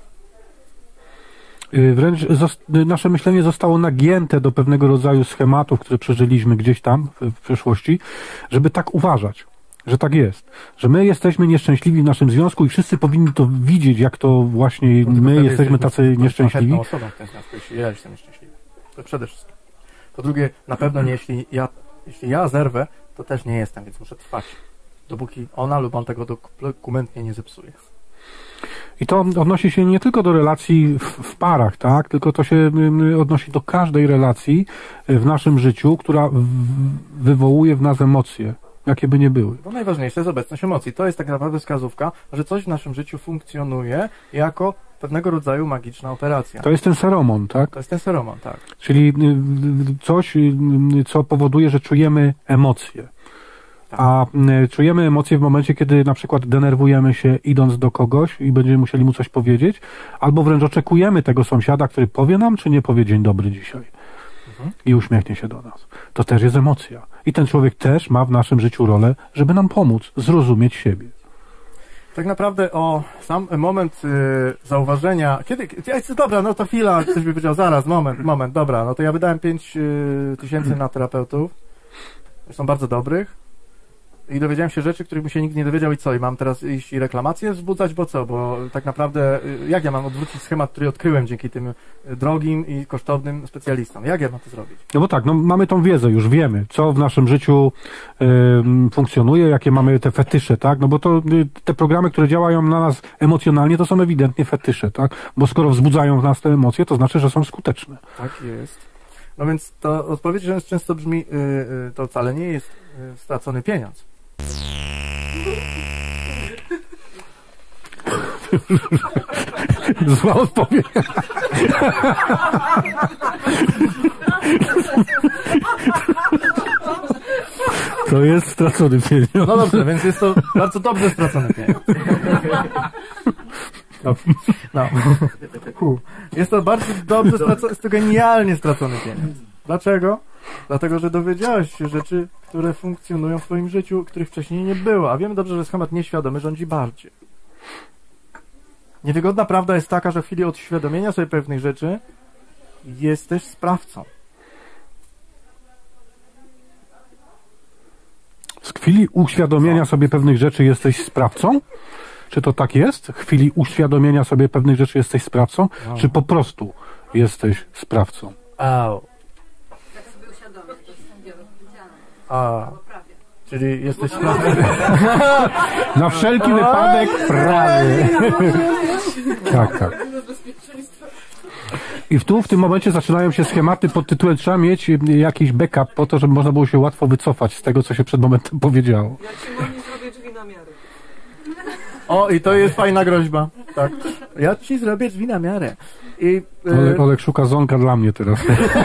Wręcz nasze myślenie zostało nagięte do pewnego rodzaju schematów, które przeżyliśmy gdzieś tam w przeszłości, żeby tak uważać. że tak jest. Że my jesteśmy nieszczęśliwi w naszym związku i wszyscy powinni to widzieć, jak to właśnie my jesteśmy tacy nieszczęśliwi. Osobą w tym związku, jeśli ja jestem nieszczęśliwy. To przede wszystkim. Po drugie, na pewno nie, jeśli ja zerwę, to też nie jestem, więc muszę trwać. Dopóki ona lub on tego dokumentnie nie zepsuje. I to odnosi się nie tylko do relacji w parach, tak? Tylko to się odnosi do każdej relacji w naszym życiu, która wywołuje w nas emocje, jakie by nie były. Bo najważniejsze jest obecność emocji. To jest tak naprawdę wskazówka, że coś w naszym życiu funkcjonuje jako pewnego rodzaju magiczna operacja. To jest ten seromon, tak? To jest ten seromon, tak. Czyli coś, co powoduje, że czujemy emocje. A czujemy emocje w momencie, kiedy na przykład denerwujemy się idąc do kogoś i będziemy musieli mu coś powiedzieć, albo wręcz oczekujemy tego sąsiada, który powie nam, czy nie powie dzień dobry dzisiaj i uśmiechnie się do nas. To też jest emocja. I ten człowiek też ma w naszym życiu rolę, żeby nam pomóc zrozumieć siebie. Tak naprawdę o sam moment zauważenia, dobra, no to chwila, ktoś by powiedział, zaraz, moment, dobra, no to ja wydałem 5000 na terapeutów, są bardzo dobrych, i dowiedziałem się rzeczy, których by się nikt nie dowiedział i co? I mam teraz iść i reklamacje wzbudzać, bo co? Bo tak naprawdę, jak ja mam odwrócić schemat, który odkryłem dzięki tym drogim i kosztownym specjalistom? Jak ja mam to zrobić? No bo tak, no mamy tą wiedzę, już wiemy, co w naszym życiu funkcjonuje, jakie mamy te fetysze, tak? No bo to te programy, które działają na nas emocjonalnie, to są ewidentnie fetysze, tak? Bo skoro wzbudzają w nas te emocje, to znaczy, że są skuteczne. Tak jest. No więc to odpowiedź, że często brzmi, to wcale nie jest stracony pieniądz. Zła odpowiedź. To jest stracony pieniądz. No dobrze, więc jest to bardzo dobrze stracony pieniądz. No. Jest to bardzo dobrze stracony, jest to genialnie stracony pieniądz. Dlaczego? Dlatego, że dowiedziałeś się rzeczy, które funkcjonują w twoim życiu, których wcześniej nie było. A wiemy dobrze, że schemat nieświadomy rządzi bardziej. Niewygodna prawda jest taka, że w chwili odświadomienia sobie pewnych rzeczy jesteś sprawcą. W chwili uświadomienia sobie pewnych rzeczy jesteś sprawcą? Czy to tak jest? W chwili uświadomienia sobie pewnych rzeczy jesteś sprawcą? No. Czy po prostu jesteś sprawcą? Au. Tak sobie uświadomić, to jest sędziowo powiedziane. A. Czyli jesteś sprawcą. Na wszelki wypadek prawy. Tak. I w tym momencie zaczynają się schematy pod tytułem trzeba mieć jakiś backup po to, żeby można było się łatwo wycofać z tego, co się przed momentem powiedziało. Ja ci Moni zrobię drzwi na miarę. O, i to jest fajna groźba. Tak. Ja ci zrobię drzwi na miarę. I, Olek szuka zonka dla mnie teraz.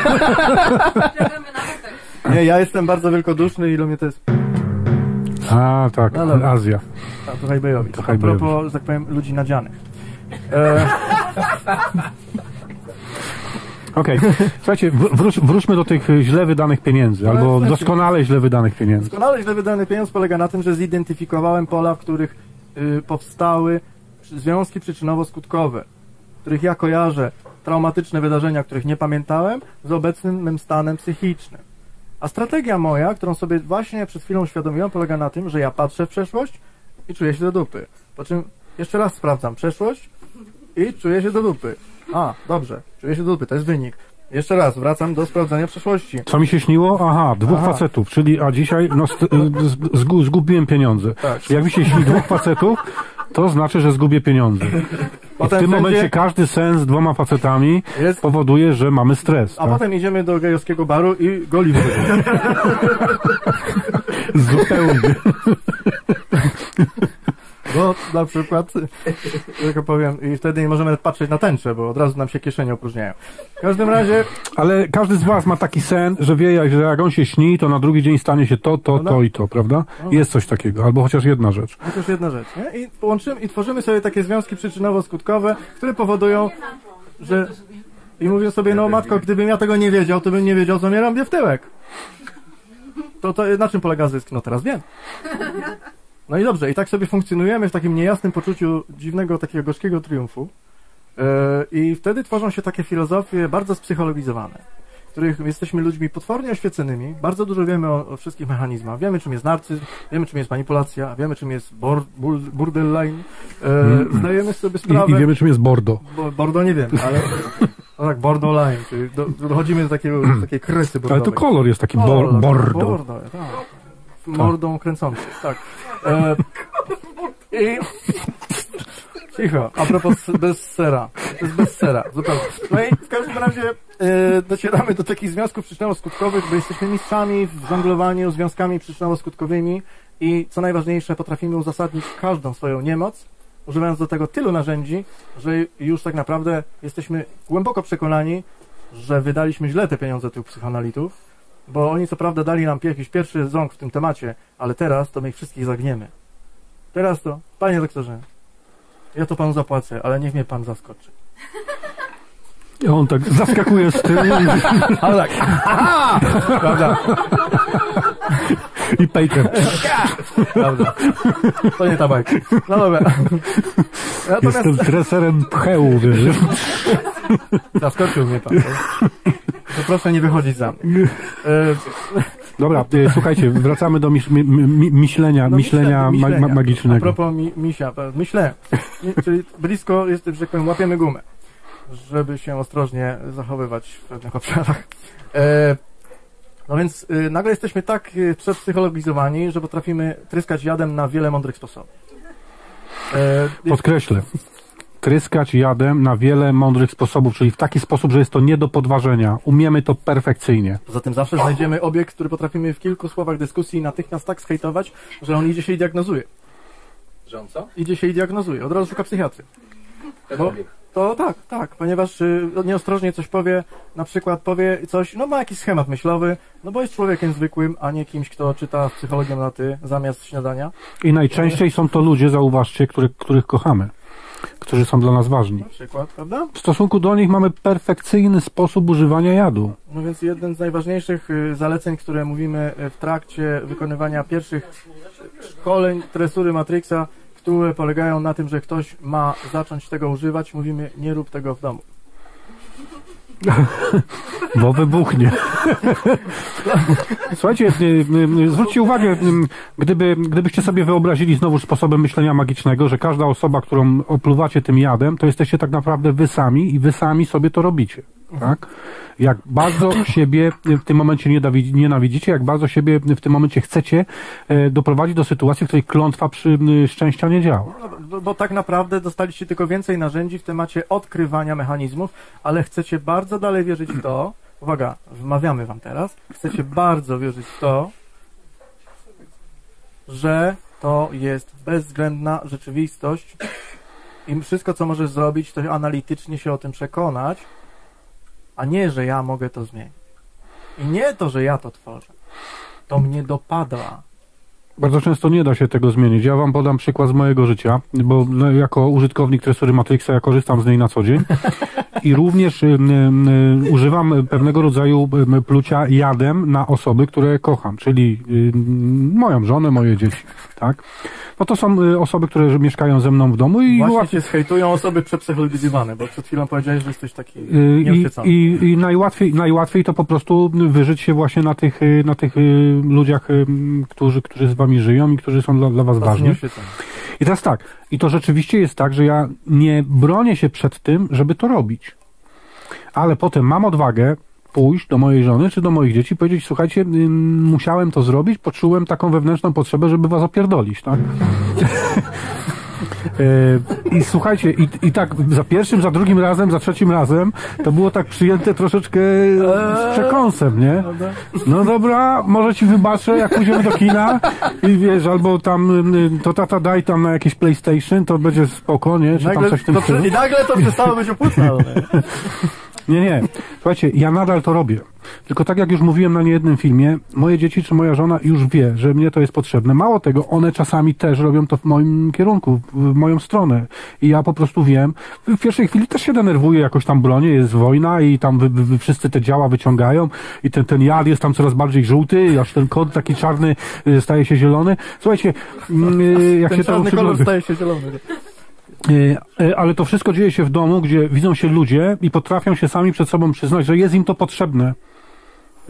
Nie, ja jestem bardzo wielkoduszny i dla mnie to jest... A, tak, no, Azja. A, to Hajbejowicz. A propos, że tak powiem, ludzi nadzianych. Okej. Słuchajcie, wróćmy do tych źle wydanych pieniędzy, albo doskonale źle wydanych pieniędzy. Doskonale źle wydany pieniądz polega na tym, że zidentyfikowałem pola, w których powstały związki przyczynowo-skutkowe, w których ja kojarzę traumatyczne wydarzenia, których nie pamiętałem, z obecnym mym stanem psychicznym. A strategia moja, którą sobie właśnie przed chwilą uświadomiłem, polega na tym, że ja patrzę w przeszłość i czuję się do dupy. Po czym jeszcze raz sprawdzam przeszłość i czuję się do dupy. A, dobrze, czuję się do dupy, to jest wynik. Jeszcze raz, wracam do sprawdzania przeszłości. Co mi się śniło? Aha, dwóch facetów, czyli a dzisiaj no, zgubiłem pieniądze. Tak. Jak mi się śni dwóch facetów, to znaczy, że zgubię pieniądze. I w tym momencie każdy sen z dwoma facetami powoduje, że mamy stres. A tak? Potem idziemy do gejowskiego baru i goli wychodzimy. Zupełnie. Bo na przykład, jak powiem, i wtedy nie możemy patrzeć na tęczę, bo od razu nam się kieszenie opróżniają. W każdym razie... Ale każdy z was ma taki sen, że wie, że jak on się śni, to na drugi dzień stanie się to i to, prawda? Jest coś takiego, albo chociaż jedna rzecz. Chociaż jedna rzecz, nie? I połączymy, i tworzymy sobie takie związki przyczynowo-skutkowe, które powodują, że... I mówię sobie, no matko, gdybym ja tego nie wiedział, to bym nie wiedział, co mnie robię w tyłek. To na czym polega zysk? No teraz wiem. No i dobrze, i tak sobie funkcjonujemy w takim niejasnym poczuciu dziwnego, takiego gorzkiego triumfu. I wtedy tworzą się takie filozofie bardzo spsychologizowane. w których jesteśmy ludźmi potwornie oświeconymi, bardzo dużo wiemy o wszystkich mechanizmach. Wiemy, czym jest narcyzm, wiemy, czym jest manipulacja, wiemy, czym jest borderline. Zdajemy sobie sprawę... I wiemy, czym jest bordo. Bordo nie wiem, ale... No tak, borderline, czyli dochodzimy do takiej kresy bordowej. Ale to kolor jest taki bordo. Bordo, tak. Mordą kręcący, tak. I... Cicho, a propos bez sera. To jest bez sera, zupełnie. No i w każdym razie docieramy do takich związków przyczynowo-skutkowych, bo jesteśmy mistrzami w żonglowaniu związkami przyczynowo-skutkowymi i co najważniejsze, potrafimy uzasadnić każdą swoją niemoc, używając do tego tylu narzędzi, że już tak naprawdę jesteśmy głęboko przekonani, że wydaliśmy źle te pieniądze tych psychoanalitów, bo oni co prawda dali nam jakiś pierwszy ząg w tym temacie, ale teraz to my ich wszystkich zagniemy. Teraz to, panie doktorze, ja to panu zapłacę, ale niech mnie pan zaskoczy. I on tak zaskakuje z tym. Ale tak. Prawda. I Pater. Prawda. To nie ta bajka. No dobra. Jestem treserem pchełu, wiesz. Zaskoczył mnie pan. To proszę nie wychodzić za mnie. Dobra, słuchajcie, wracamy do myślenia magicznego. A propos misia, myślę, czyli blisko jest, że tak powiem, łapiemy gumę, żeby się ostrożnie zachowywać w pewnych obszarach. No więc nagle jesteśmy tak przepsychologizowani, że potrafimy tryskać jadem na wiele mądrych sposobów. Podkreślę. Tryskać jadem na wiele mądrych sposobów, czyli w taki sposób, że jest to nie do podważenia. Umiemy to perfekcyjnie. Poza tym zawsze znajdziemy obiekt, który potrafimy w kilku słowach dyskusji natychmiast tak skejtować, że on idzie się i diagnozuje. Że on co? Idzie się i diagnozuje. Od razu szuka psychiatry. Bo to tak, ponieważ nieostrożnie coś powie, na przykład powie coś, no ma jakiś schemat myślowy, no bo jest człowiekiem zwykłym, a nie kimś, kto czyta psychologię na ty zamiast śniadania. I najczęściej są to ludzie, zauważcie, których kochamy. Którzy są dla nas ważni. Na przykład, prawda? W stosunku do nich mamy perfekcyjny sposób używania jadu. No więc jeden z najważniejszych zaleceń, które mówimy w trakcie wykonywania pierwszych szkoleń tresury Matrixa, które polegają na tym, że ktoś ma zacząć tego używać, mówimy, nie rób tego w domu. Bo wybuchnie. Słuchajcie, zwróćcie uwagę, gdybyście sobie wyobrazili znowu sposobem myślenia magicznego, że każda osoba, którą opluwacie tym jadem, to jesteście tak naprawdę wy sami i wy sami sobie to robicie. Tak? Jak bardzo siebie w tym momencie nienawidzicie, jak bardzo siebie w tym momencie chcecie doprowadzić do sytuacji, w której klątwa szczęścia nie działa. No, bo tak naprawdę dostaliście tylko więcej narzędzi w temacie odkrywania mechanizmów, ale chcecie bardzo dalej wierzyć w to, uwaga, wmawiamy wam teraz, chcecie bardzo wierzyć w to, że to jest bezwzględna rzeczywistość i wszystko, co możesz zrobić, to analitycznie się o tym przekonać, a nie, że ja mogę to zmienić. I nie to, że ja to tworzę. To mnie dopada. Bardzo często nie da się tego zmienić. Ja wam podam przykład z mojego życia, bo jako użytkownik tresury Matrixa ja korzystam z niej na co dzień i również używam pewnego rodzaju plucia jadem na osoby, które kocham, czyli moją żonę, moje dzieci, tak? No to są osoby, które mieszkają ze mną w domu i właśnie cię zhejtują osoby przepsychologizowane, bo przed chwilą powiedziałeś, że jesteś taki nieoświecony. I najłatwiej to po prostu wyżyć się właśnie na tych ludziach, którzy z wami żyją i którzy są dla was ważni. I teraz tak, i to rzeczywiście jest tak, że ja nie bronię się przed tym, żeby to robić. Ale potem mam odwagę pójść do mojej żony czy do moich dzieci i powiedzieć, słuchajcie, musiałem to zrobić, poczułem taką wewnętrzną potrzebę, żeby was opierdolić, tak? I słuchajcie, i tak za pierwszym, za drugim razem, za trzecim razem to było tak przyjęte troszeczkę z przekąsem, nie? No dobra, może ci wybaczę, jak pójdziemy do kina i wiesz, albo tam to tata daj tam na jakieś PlayStation, to będzie spoko, nie? Czy nagle, tam coś w tym stylu. I nagle to przestało być opłacalne. Nie. Słuchajcie, ja nadal to robię. Tylko tak jak już mówiłem na niejednym filmie, moje dzieci czy moja żona już wie, że mnie to jest potrzebne. Mało tego, one czasami też robią to w moim kierunku, w moją stronę. I ja po prostu wiem, w pierwszej chwili też się denerwuję, jakoś tam bronię, jest wojna i tam wszyscy te działa wyciągają i ten jad jest tam coraz bardziej żółty, aż ten kod taki czarny staje się zielony. Słuchajcie, jak ten się to czarny kolor staje się zielony. Ale to wszystko dzieje się w domu, gdzie widzą się ludzie i potrafią się sami przed sobą przyznać, że jest im to potrzebne.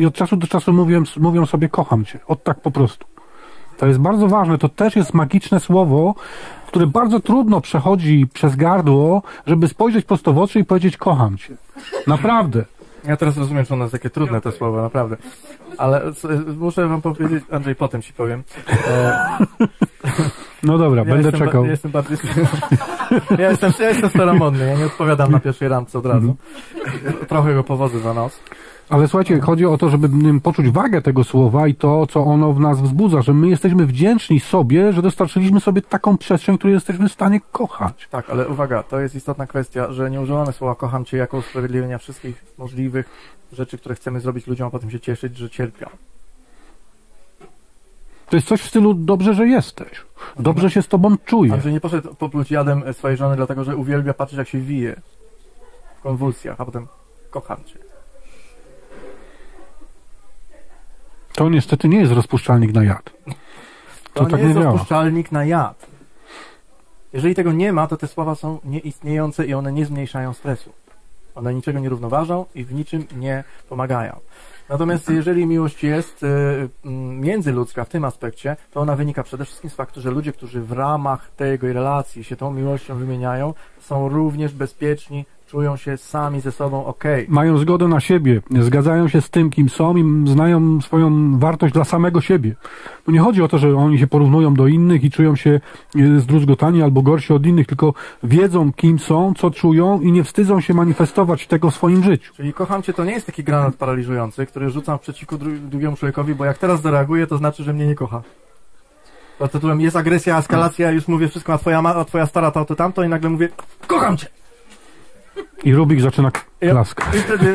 i od czasu do czasu mówią sobie kocham cię. Od tak po prostu. To jest bardzo ważne. To też jest magiczne słowo, które bardzo trudno przechodzi przez gardło, żeby spojrzeć prosto w oczy i powiedzieć kocham cię. Naprawdę. Ja teraz rozumiem, że one są takie trudne te słowa, naprawdę. Ale muszę wam powiedzieć, Andrzej, potem ci powiem. No dobra, będę czekał. Ja jestem bardziej... ja jestem staromodny, ja nie odpowiadam na pierwszej randce od razu. Trochę go powodzę za nos. Ale słuchajcie, chodzi o to, żeby poczuć wagę tego słowa i to, co ono w nas wzbudza, że my jesteśmy wdzięczni sobie, że dostarczyliśmy sobie taką przestrzeń, której jesteśmy w stanie kochać. Tak, ale uwaga, to jest istotna kwestia, że nie używamy słowa kocham cię jako usprawiedliwienia wszystkich możliwych rzeczy, które chcemy zrobić ludziom, a potem się cieszyć, że cierpią. To jest coś w stylu dobrze, że jesteś. Dobrze się z tobą czuję. Andrzej nie poszedł popluć jadem swojej żony, dlatego że uwielbia patrzeć, jak się wije w konwulsjach, a potem kocham cię. To niestety nie jest rozpuszczalnik na jad. To tak nie jest rozpuszczalnik na jad. Jeżeli tego nie ma, to te słowa są nieistniejące i one nie zmniejszają stresu. One niczego nie równoważą i w niczym nie pomagają. Natomiast jeżeli miłość jest międzyludzka w tym aspekcie, to ona wynika przede wszystkim z faktu, że ludzie, którzy w ramach tej relacji się tą miłością wymieniają, są również bezpieczni, czują się sami ze sobą okej. Mają zgodę na siebie, zgadzają się z tym, kim są i znają swoją wartość dla samego siebie. Tu nie chodzi o to, że oni się porównują do innych i czują się zdruzgotani albo gorsi od innych, tylko wiedzą, kim są, co czują i nie wstydzą się manifestować tego w swoim życiu. Czyli kocham cię to nie jest taki granat paraliżujący, który rzucam przeciwko drugiemu człowiekowi, bo jak teraz zareaguję, to znaczy, że mnie nie kocha. Pod tytułem jest agresja, eskalacja, już mówię wszystko, a twoja stara to tamto i nagle mówię kocham cię! I Rubik zaczyna klaskać.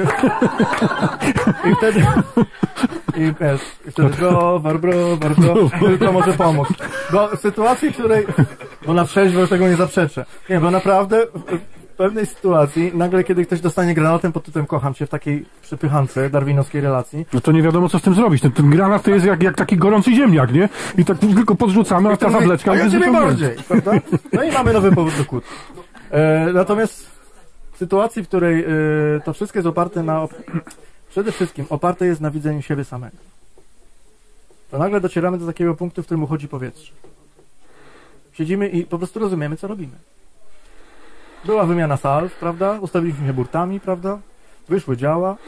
I wtedy browar, to może pomóc. Bo w sytuacji, w której, bo na trzeźwo tego nie zaprzeczę. Nie, bo naprawdę w pewnej sytuacji, nagle kiedy ktoś dostanie granatem pod tytułem kocham cię w takiej przypychance darwinowskiej relacji. No to nie wiadomo, co z tym zrobić. Ten granat to jest jak taki gorący ziemniak, nie? I tak tylko podrzucamy, a ta tableczka jest bardziej, prawda? No i mamy nowy powód do kłód. Natomiast w sytuacji, w której to wszystko jest oparte na... Przede wszystkim oparte jest na widzeniu siebie samego. To nagle docieramy do takiego punktu, w którym uchodzi powietrze. Siedzimy i po prostu rozumiemy, co robimy. Była wymiana salw, prawda? Ustawiliśmy się burtami, prawda? Wyszły działa.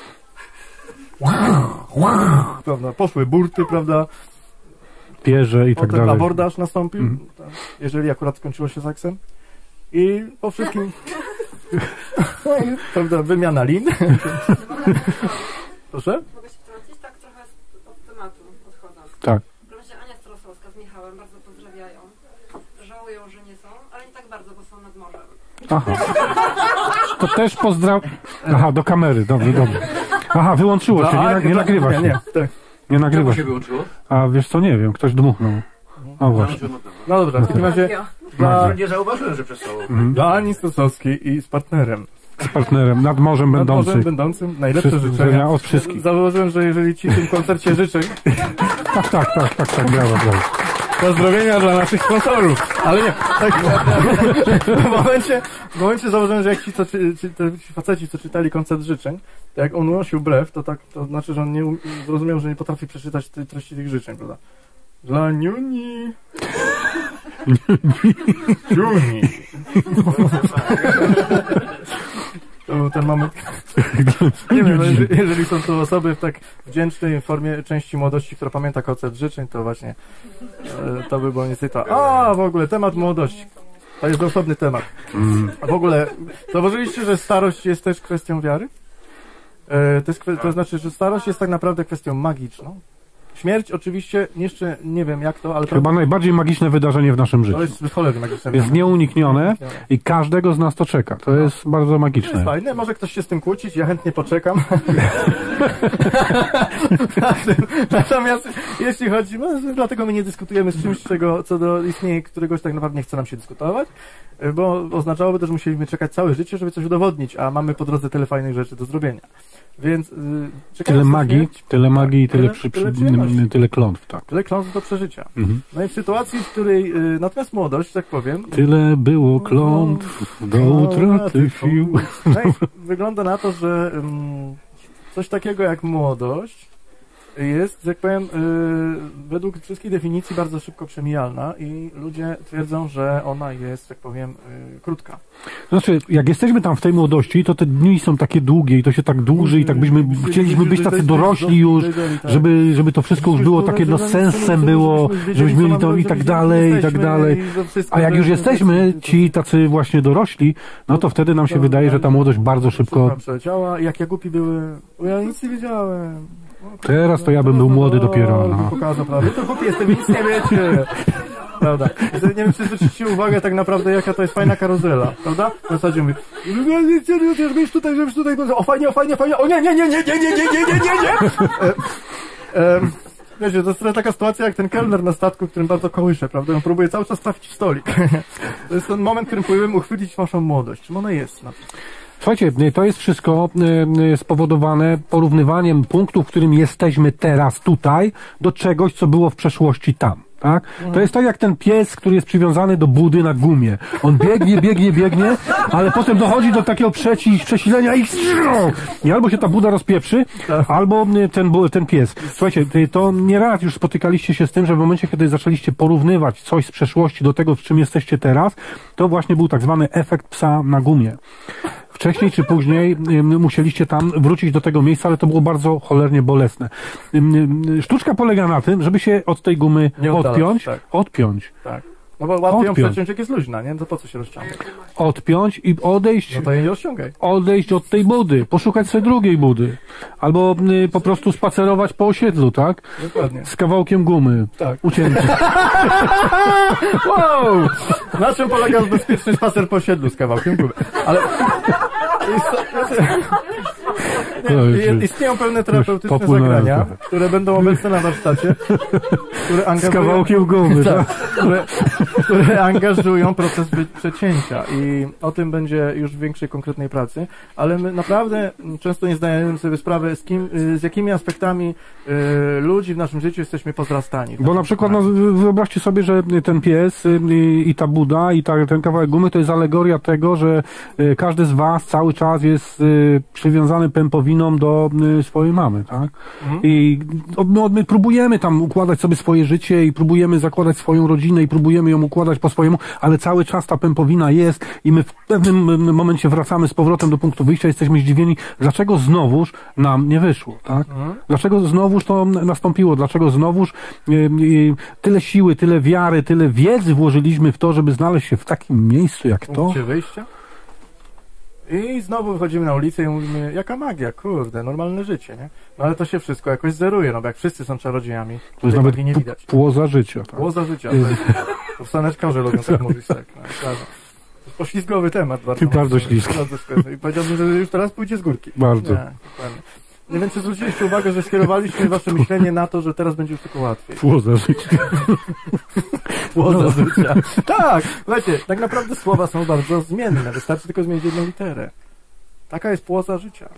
Prawda? Poszły burty, prawda? Pierze i tak dalej. Abordaż nastąpił, jeżeli akurat skończyło się seksem. I po wszystkim... Prawda, wymiana lin. Proszę? Mogę się wtrącić? Tak trochę od tematu odchodząc. Tak. Proszę, Ania Strosowska z Michałem bardzo pozdrawiają. Żałują, że nie są, ale nie tak bardzo, bo są nad morzem. Aha. To też Aha, do kamery, dobrze. Aha, wyłączyło się, nie nagrywa się. Nie nagrywa się. A wiesz co, nie wiem, ktoś dmuchnął. O właśnie. No dobra, w takim razie... Nie zauważyłem, że przestało. Dla Ani Stosowskiej i z partnerem. Z partnerem, nad morzem będącym, najlepsze życzenia. Od wszystkich. Założyłem, że jeżeli ci w tym koncercie życzeń... Tak, brawo. Pozdrowienia dla naszych sponsorów. Ale nie, tak, w momencie założyłem, że jak ci faceci, co czytali koncert życzeń, to jak on unosił brew, to znaczy, że on nie zrozumiał, że nie potrafi przeczytać treści tych życzeń, prawda? Dla Niuni. Niuni. To był ten moment. Nie wiem, jeżeli są to osoby w tak wdzięcznej formie części młodości, która pamięta koncert życzeń, to właśnie to by było niestety to. W ogóle temat młodości. To jest osobny temat. A w ogóle zauważyliście, że starość jest też kwestią wiary? To znaczy, że starość jest tak naprawdę kwestią magiczną. Śmierć oczywiście, jeszcze nie wiem jak to, ale... Chyba najbardziej magiczne wydarzenie w naszym życiu. To jest cholernie magiczne. Jest nieuniknione i każdego z nas to czeka. To jest bardzo magiczne. To jest fajne, może ktoś się z tym kłócić, ja chętnie poczekam. Natomiast jeśli chodzi... dlatego my nie dyskutujemy z czymś, co do istnieje, któregoś tak naprawdę nie chce nam się dyskutować, bo oznaczałoby to, że musieliśmy czekać całe życie, żeby coś udowodnić, a mamy po drodze tyle fajnych rzeczy do zrobienia. Więc tyle magii i tyle klątw, tak. Tyle klątw do przeżycia. No i w sytuacji, w której natomiast młodość, tak powiem... Tyle było klątw do utraty sił. No i wygląda na to, że coś takiego jak młodość jest, jak powiem, według wszystkich definicji bardzo szybko przemijalna i ludzie twierdzą, że ona jest, jak powiem, krótka. Znaczy, jak jesteśmy tam w tej młodości, to te dni są takie długie i to się tak dłuży i tak chcieliśmy być tacy dorośli już, żeby to wszystko już było takie, no sensem było, żebyśmy mieli to i tak dalej, i tak dalej. A jak już jesteśmy ci tacy właśnie dorośli, no to wtedy nam się wydaje, że ta młodość bardzo szybko przeleciała. Jak ja głupi były, ja nic nie wiedziałem. Teraz to ja bym był młody dopiero. No. Pokazał, prawda? To chłopie jestem, nic nie wiecie. Prawda? Nie wiem, czy zwrócicie uwagę tak naprawdę, jaka to jest fajna karuzela, prawda? W zasadzie mówię, żebyś tutaj, o fajnie, o nie. Wiecie, to jest trochę taka sytuacja jak ten kelner na statku, którym bardzo kołysze, prawda? On próbuje cały czas trafić w stolik. To jest ten moment, w którym próbujemy uchwycić waszą młodość. Czym ona jest? Słuchajcie, to jest wszystko spowodowane porównywaniem punktu, w którym jesteśmy teraz tutaj, do czegoś, co było w przeszłości tam. Tak? To jest tak jak ten pies, który jest przywiązany do budy na gumie. On biegnie, ale potem dochodzi do takiego przesilenia i albo się ta buda rozpieprzy, albo ten pies. Słuchajcie, to nieraz już spotykaliście się z tym, że w momencie, kiedy zaczęliście porównywać coś z przeszłości do tego, w czym jesteście teraz, to właśnie był tak zwany efekt psa na gumie. Wcześniej czy później musieliście tam wrócić do tego miejsca, ale to było bardzo cholernie bolesne. Sztuczka polega na tym, żeby się od tej gumy odpiąć. Tak. No bo łatwiej ją przeciąć, jak jest luźna, nie? To po co się rozciąga? Odpiąć i odejść. No to jej nie rozciągaj. Odejść od tej budy, poszukać sobie drugiej budy. Albo po prostu spacerować po osiedlu, tak? Dokładnie. Z kawałkiem gumy. Tak. Ucięty. Wow! Na czym polega bezpieczny spacer po osiedlu z kawałkiem gumy? Ale... Istnieją pewne terapeutyczne zagrania, które będą obecne na warsztacie, które angażują... Z kawałkiem gumy, tak? Które angażują proces przecięcia i o tym będzie już w większej, konkretnej pracy, ale my naprawdę często nie zdajemy sobie sprawy, z jakimi aspektami ludzi w naszym życiu jesteśmy pozrastani. Bo na przykład wyobraźcie sobie, że ten pies i ta buda i ten kawałek gumy to jest alegoria tego, że każdy z was cały czas jest przywiązany pępowiną do swojej mamy, tak? I my próbujemy tam układać sobie swoje życie i próbujemy zakładać swoją rodzinę i próbujemy ją układać po swojemu, ale cały czas ta pępowina jest i my w pewnym momencie wracamy z powrotem do punktu wyjścia, jesteśmy zdziwieni, dlaczego znowuż nam nie wyszło, tak? Dlaczego znowuż to nastąpiło? Dlaczego znowuż tyle siły, tyle wiary, tyle wiedzy włożyliśmy w to, żeby znaleźć się w takim miejscu jak to? Punkcie wyjścia? I znowu wychodzimy na ulicę i mówimy, jaka magia, kurde, normalne życie, nie? No ale to się wszystko jakoś zeruje, no bo jak wszyscy są czarodziejami, to jest nawet nie widać. Płoza życia. Tak? Płoza życia, to w saneczkarze lubią tak mówić, tak. No, to jest poślizgowy temat bardzo. Bardzo śliski. I powiedziałbym, że już teraz pójdzie z górki. Bardzo. Nie, dokładnie. Nie wiem, czy zwróciliście uwagę, że skierowaliśmy wasze myślenie na to, że teraz będzie już tylko łatwiej. Płoza życia. Płoza życia. Tak, słuchajcie, tak naprawdę słowa są bardzo zmienne. Wystarczy tylko zmienić jedną literę. Taka jest płoza życia.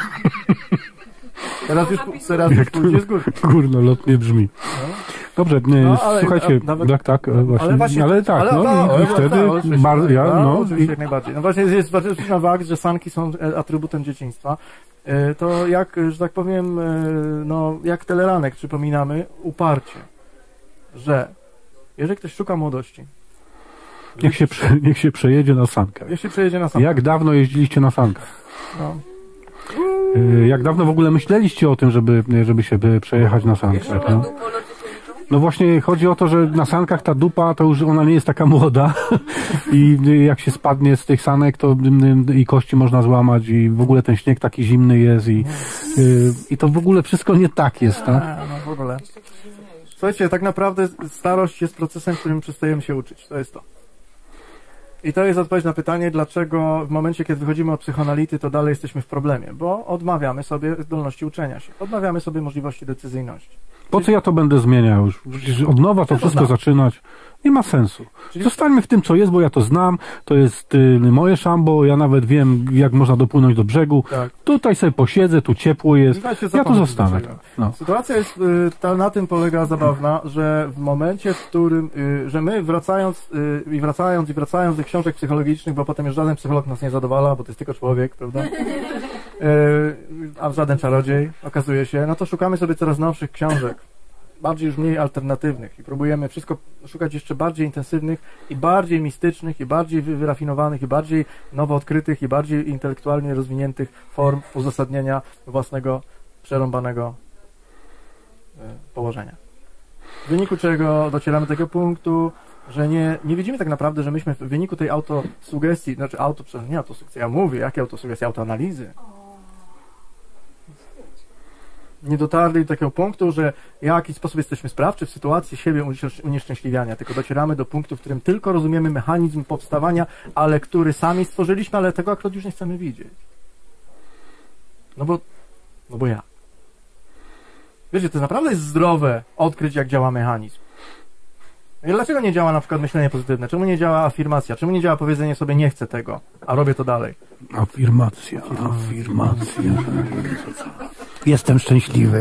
Teraz już pójdzie z górki. Górnolotnie brzmi. Dobrze, słuchajcie, właśnie, ale tak, i wtedy oczywiście jak najbardziej. No właśnie jest ważny fakt, że sanki są atrybutem dzieciństwa. To jak, że tak powiem, no jak teleranek przypominamy uparcie, że jeżeli ktoś szuka młodości, niech się przejedzie na sankach. Jak dawno jeździliście na sankach? No. Jak dawno w ogóle myśleliście o tym, żeby się przejechać na sankach? No? No właśnie chodzi o to, że na sankach ta dupa to już ona nie jest taka młoda i jak się spadnie z tych sanek, to i kości można złamać i w ogóle ten śnieg taki zimny jest i to w ogóle wszystko nie tak jest, tak? No w ogóle. Słuchajcie, tak naprawdę starość jest procesem, w którym przestajemy się uczyć. To jest to. I to jest odpowiedź na pytanie, dlaczego w momencie, kiedy wychodzimy od psychoanality, to dalej jesteśmy w problemie, bo odmawiamy sobie zdolności uczenia się, odmawiamy sobie możliwości decyzyjności. Po co ja to będę zmieniał już? Przecież od nowa to wszystko zaczynać. Nie ma sensu. Zostańmy w tym, co jest, bo ja to znam, to jest moje szambo, ja nawet wiem, jak można dopłynąć do brzegu. Tak. Tutaj sobie posiedzę, tu ciepło jest, ja tu zostanę. No. Sytuacja jest, na tym polega zabawna, że w momencie, w którym, że my wracając do książek psychologicznych, bo potem już żaden psycholog nas nie zadowala, bo to jest tylko człowiek, prawda? a żaden czarodziej, okazuje się, no to szukamy sobie coraz nowszych książek, bardziej już mniej alternatywnych i próbujemy wszystko szukać jeszcze bardziej intensywnych i bardziej mistycznych i bardziej wyrafinowanych i bardziej nowo odkrytych i bardziej intelektualnie rozwiniętych form uzasadnienia własnego przerąbanego położenia. W wyniku czego docieramy do tego punktu, że nie widzimy tak naprawdę, że myśmy w wyniku tej autosugestii, znaczy nie autosugestii, ja mówię, jakie autosugestii, autoanalizy, nie dotarli do takiego punktu, że w jakiś sposób jesteśmy sprawczy w sytuacji siebie unieszczęśliwiania, tylko docieramy do punktu, w którym tylko rozumiemy mechanizm powstawania, ale który sami stworzyliśmy, ale tego akurat już nie chcemy widzieć. No bo ja. Wiecie, to naprawdę jest zdrowe odkryć, jak działa mechanizm. I dlaczego nie działa na przykład myślenie pozytywne? Czemu nie działa afirmacja? Czemu nie działa powiedzenie sobie nie chcę tego, a robię to dalej? Afirmacja. Jestem szczęśliwy.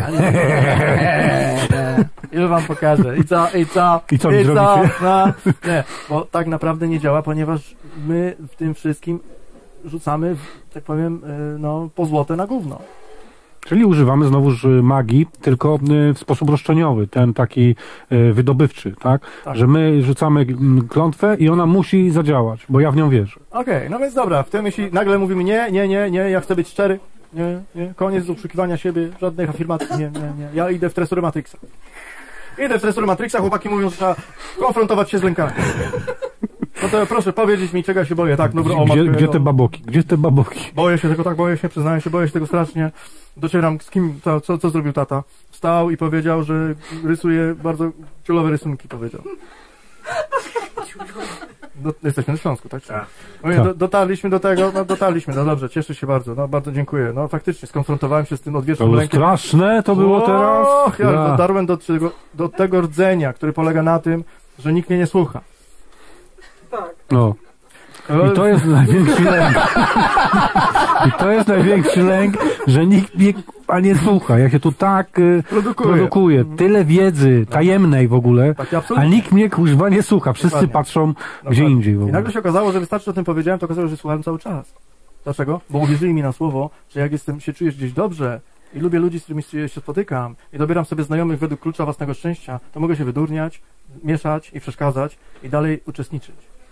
Ile wam pokażę? I co mi zrobicie? No, nie, bo tak naprawdę nie działa, ponieważ my w tym wszystkim rzucamy, tak powiem, no, po złote na gówno. Czyli używamy znowuż magii, tylko w sposób roszczeniowy, ten taki wydobywczy, tak? Że my rzucamy klątwę i ona musi zadziałać, bo ja w nią wierzę. Okej, no więc dobra, w tym jeśli nagle mówimy nie, ja chcę być szczery, nie, koniec uszukiwania siebie, żadnych afirmacji, nie, ja idę w tresury Matrixa. Chłopaki mówią, że trzeba konfrontować się z lękami. No to proszę powiedzieć mi, czego ja się boję, tak? Dobra, Gdzie te baboki? Boję się tego, przyznaję się, boję się tego strasznie. Docieram z kim, co zrobił tata. Wstał i powiedział, że rysuje bardzo ciulowe rysunki, powiedział. Jesteśmy na Śląsku, tak? Tak. Dotarliśmy do tego, no dobrze, cieszę się bardzo, no bardzo dziękuję. No faktycznie, skonfrontowałem się z tym odwiecznym lękiem. Straszne to było teraz. Ja dotarłem do tego rdzenia, który polega na tym, że nikt mnie nie słucha. Tak. No. I to jest największy lęk. Że nikt mnie nie słucha. Ja się tu tak produkuje. Tyle wiedzy tajemnej w ogóle, a nikt mnie kuźwa nie słucha. Wszyscy patrzą gdzie indziej w ogóle. I nagle się okazało, że wystarczy o tym powiedziałem, to okazało się, że słuchałem cały czas. Dlaczego? Bo uwierzyli mi na słowo, że jak się czujesz gdzieś dobrze i lubię ludzi, z którymi się spotykam i dobieram sobie znajomych według klucza własnego szczęścia, to mogę się wydurniać, mieszać i przeszkadzać i dalej uczestniczyć.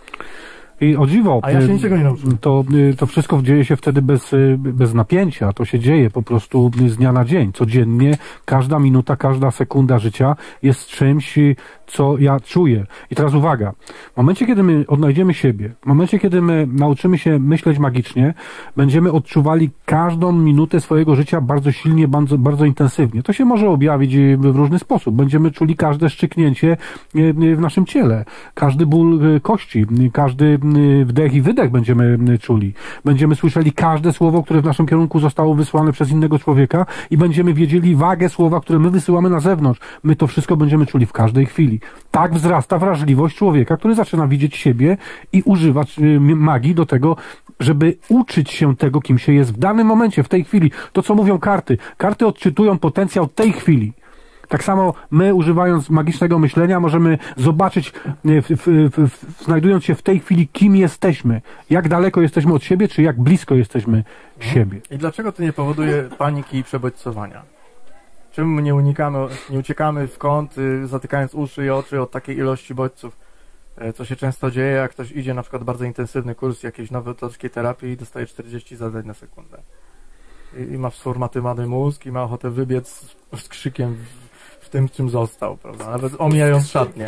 I o dziwo, a ja się niczego nie nauczyłem. To wszystko dzieje się wtedy bez napięcia. To się dzieje po prostu z dnia na dzień. Codziennie, każda minuta, każda sekunda życia jest czymś, co ja czuję. I teraz uwaga. W momencie, kiedy my odnajdziemy siebie, w momencie, kiedy my nauczymy się myśleć magicznie, będziemy odczuwali każdą minutę swojego życia bardzo silnie, bardzo, bardzo intensywnie. To się może objawić w różny sposób. Będziemy czuli każde szczyknięcie w naszym ciele. Każdy ból kości, każdy wdech i wydech będziemy czuli. Będziemy słyszeli każde słowo, które w naszym kierunku zostało wysłane przez innego człowieka i będziemy wiedzieli wagę słowa, które my wysyłamy na zewnątrz. My to wszystko będziemy czuli w każdej chwili. Tak wzrasta wrażliwość człowieka, który zaczyna widzieć siebie i używać magii do tego, żeby uczyć się tego, kim się jest w danym momencie, w tej chwili. To, co mówią karty. Karty odczytują potencjał tej chwili. Tak samo my, używając magicznego myślenia, możemy zobaczyć, znajdując się w tej chwili, kim jesteśmy. Jak daleko jesteśmy od siebie, czy jak blisko jesteśmy siebie. I dlaczego to nie powoduje paniki i przebodźcowania? Czemu nie uciekamy w kąt, zatykając uszy i oczy od takiej ilości bodźców? Co się często dzieje, jak ktoś idzie na przykład bardzo intensywny kurs jakiejś nowatorskiej terapii i dostaje 40 zadań na sekundę. I ma sformatowany mózg i ma ochotę wybiec z krzykiem w tym, czym został, prawda? Nawet omijając szatnię.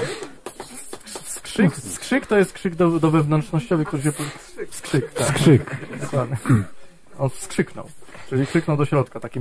Skrzyk to jest krzyk do wewnętrznościowy, który się... Skrzyk, tak. Skrzyk. Dokładnie. On skrzyknął. Czyli krzyknął do środka, takim...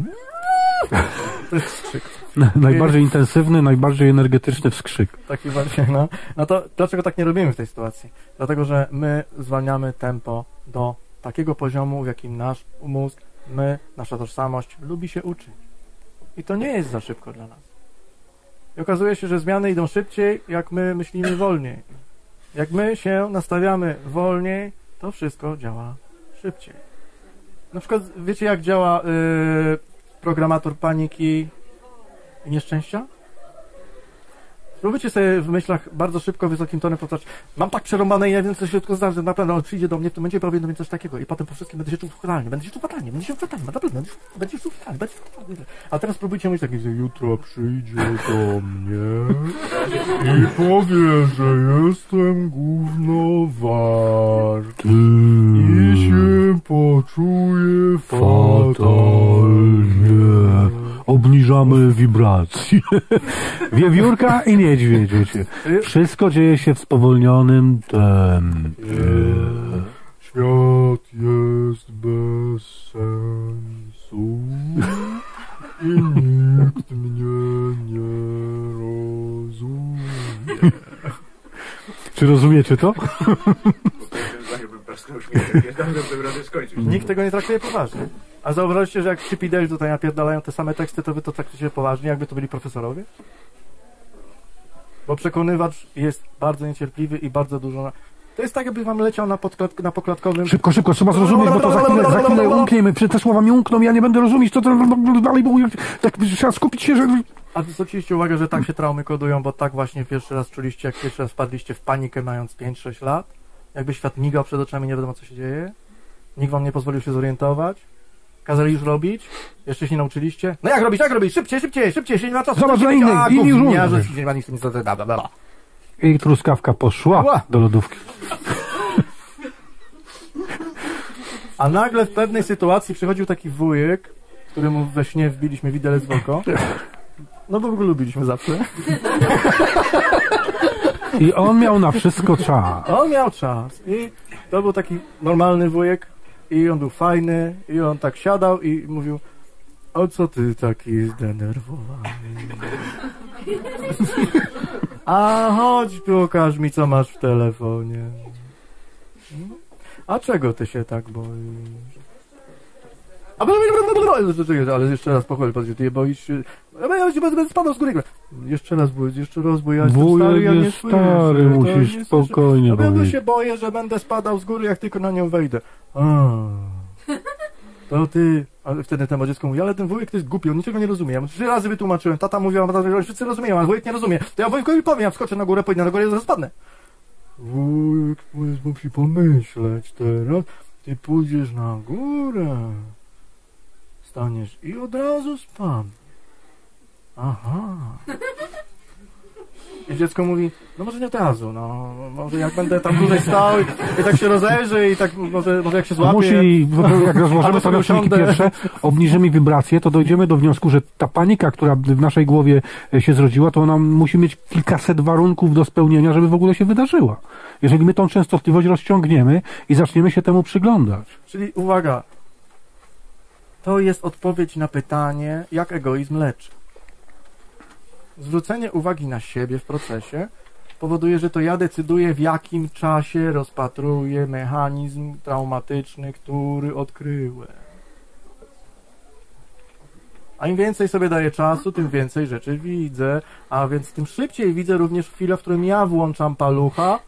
To jest skrzyk. Najbardziej intensywny, najbardziej energetyczny wskrzyk. Taki właśnie, no. No to dlaczego tak nie robimy w tej sytuacji? Dlatego, że my zwalniamy tempo do takiego poziomu, w jakim nasz mózg, nasza tożsamość lubi się uczyć. I to nie jest za szybko dla nas. I okazuje się, że zmiany idą szybciej, jak my myślimy wolniej. Jak my się nastawiamy wolniej, to wszystko działa szybciej. Na przykład, wiecie, jak działa programator paniki i nieszczęścia? Spróbujcie sobie w myślach bardzo szybko, wysokim tonem powtarzać. Mam tak przerąbane i nie wiem, co się tylko zdarzy. Naprawdę on przyjdzie do mnie w tym momencie i powie do mnie coś takiego. I potem po wszystkim będę się czuł fatalnie. Naprawdę, będę się czuł fatalnie. A teraz spróbujcie mówić tak, że jutro przyjdzie do mnie i powie, że jestem gówno warty i się poczuję fatalnie. Obniżamy wibracje. Wiewiórka i niedźwiedź, wiecie. Wszystko dzieje się w spowolnionym tempie. Świat jest bez sensu i nikt mnie nie rozumie. Czy rozumiecie to? Nikt tego nie traktuje poważnie. A zauważyliście, że jak Chip tutaj napierdalają te same teksty, to wy to traktujecie poważnie, jakby to byli profesorowie? Bo przekonywacz jest bardzo niecierpliwy i bardzo dużo... To jest tak, jakby wam leciał na pokładkowym... Szybko, trzeba zrozumieć, bo to za chwilę umkniemy. Te słowa mi umkną, ja nie będę rozumieć, co to dalej, bo tak trzeba skupić się, że... A zwróciliście uwagę, że tak się traumy kodują, bo tak właśnie pierwszy raz czuliście, jak pierwszy raz wpadliście w panikę mając 5-6 lat? Jakby świat migał przed oczami, nie wiadomo co się dzieje? Nikt wam nie pozwolił się zorientować? Kazali już robić? Jeszcze się nie nauczyliście? No jak robić? Szybciej, się nie ma czasu. Zobacz na innych, inni już I truskawka poszła do lodówki. A nagle w pewnej sytuacji przychodził taki wujek, któremu we śnie wbiliśmy widelec w oko. No bo go lubiliśmy zawsze. I on miał na wszystko czas. On miał czas. I to był taki normalny wujek. I on był fajny. I on tak siadał i mówił: o co ty taki zdenerwowany? A chodź, pokaż mi, co masz w telefonie. A czego ty się tak boisz? Ale jeszcze raz pochwal, ty boisz się. Ja się będę spadał z góry. Jeszcze raz, bo ja jestem stary, ja nie słyszę. Stary, musisz spokojnie powiedzieć. Ja się boję, że będę spadał z góry, jak tylko na nią wejdę. To ty... Ale wtedy temu dziecko mówi: ale ten wujek to jest głupi, on niczego nie rozumie. Ja mu 3 razy wytłumaczyłem, tata mówiła, że wszyscy rozumieją, ale wujek nie rozumie. To ja wujkowi powiem, ja wskoczę na górę, pójdę na górę i zaraz spadnę. Wujek musi pomyśleć teraz. Ty pójdziesz na górę, staniesz i od razu spadniesz. Aha. I dziecko mówi: no może nie od razu, no może jak będę tam dłużej stał i tak się rozejrzy i tak może jak się złapie. Musi, jak rozłożymy to na czynniki pierwsze, obniżymy wibracje, to dojdziemy do wniosku, że ta panika, która w naszej głowie się zrodziła, to ona musi mieć kilkaset warunków do spełnienia, żeby w ogóle się wydarzyła. Jeżeli my tą częstotliwość rozciągniemy i zaczniemy się temu przyglądać. Czyli uwaga, to jest odpowiedź na pytanie, jak egoizm leczy. Zwrócenie uwagi na siebie w procesie powoduje, że to ja decyduję, w jakim czasie rozpatruję mechanizm traumatyczny, który odkryłem. A im więcej sobie daję czasu, tym więcej rzeczy widzę, a więc tym szybciej widzę również chwilę, w którym ja włączam palucha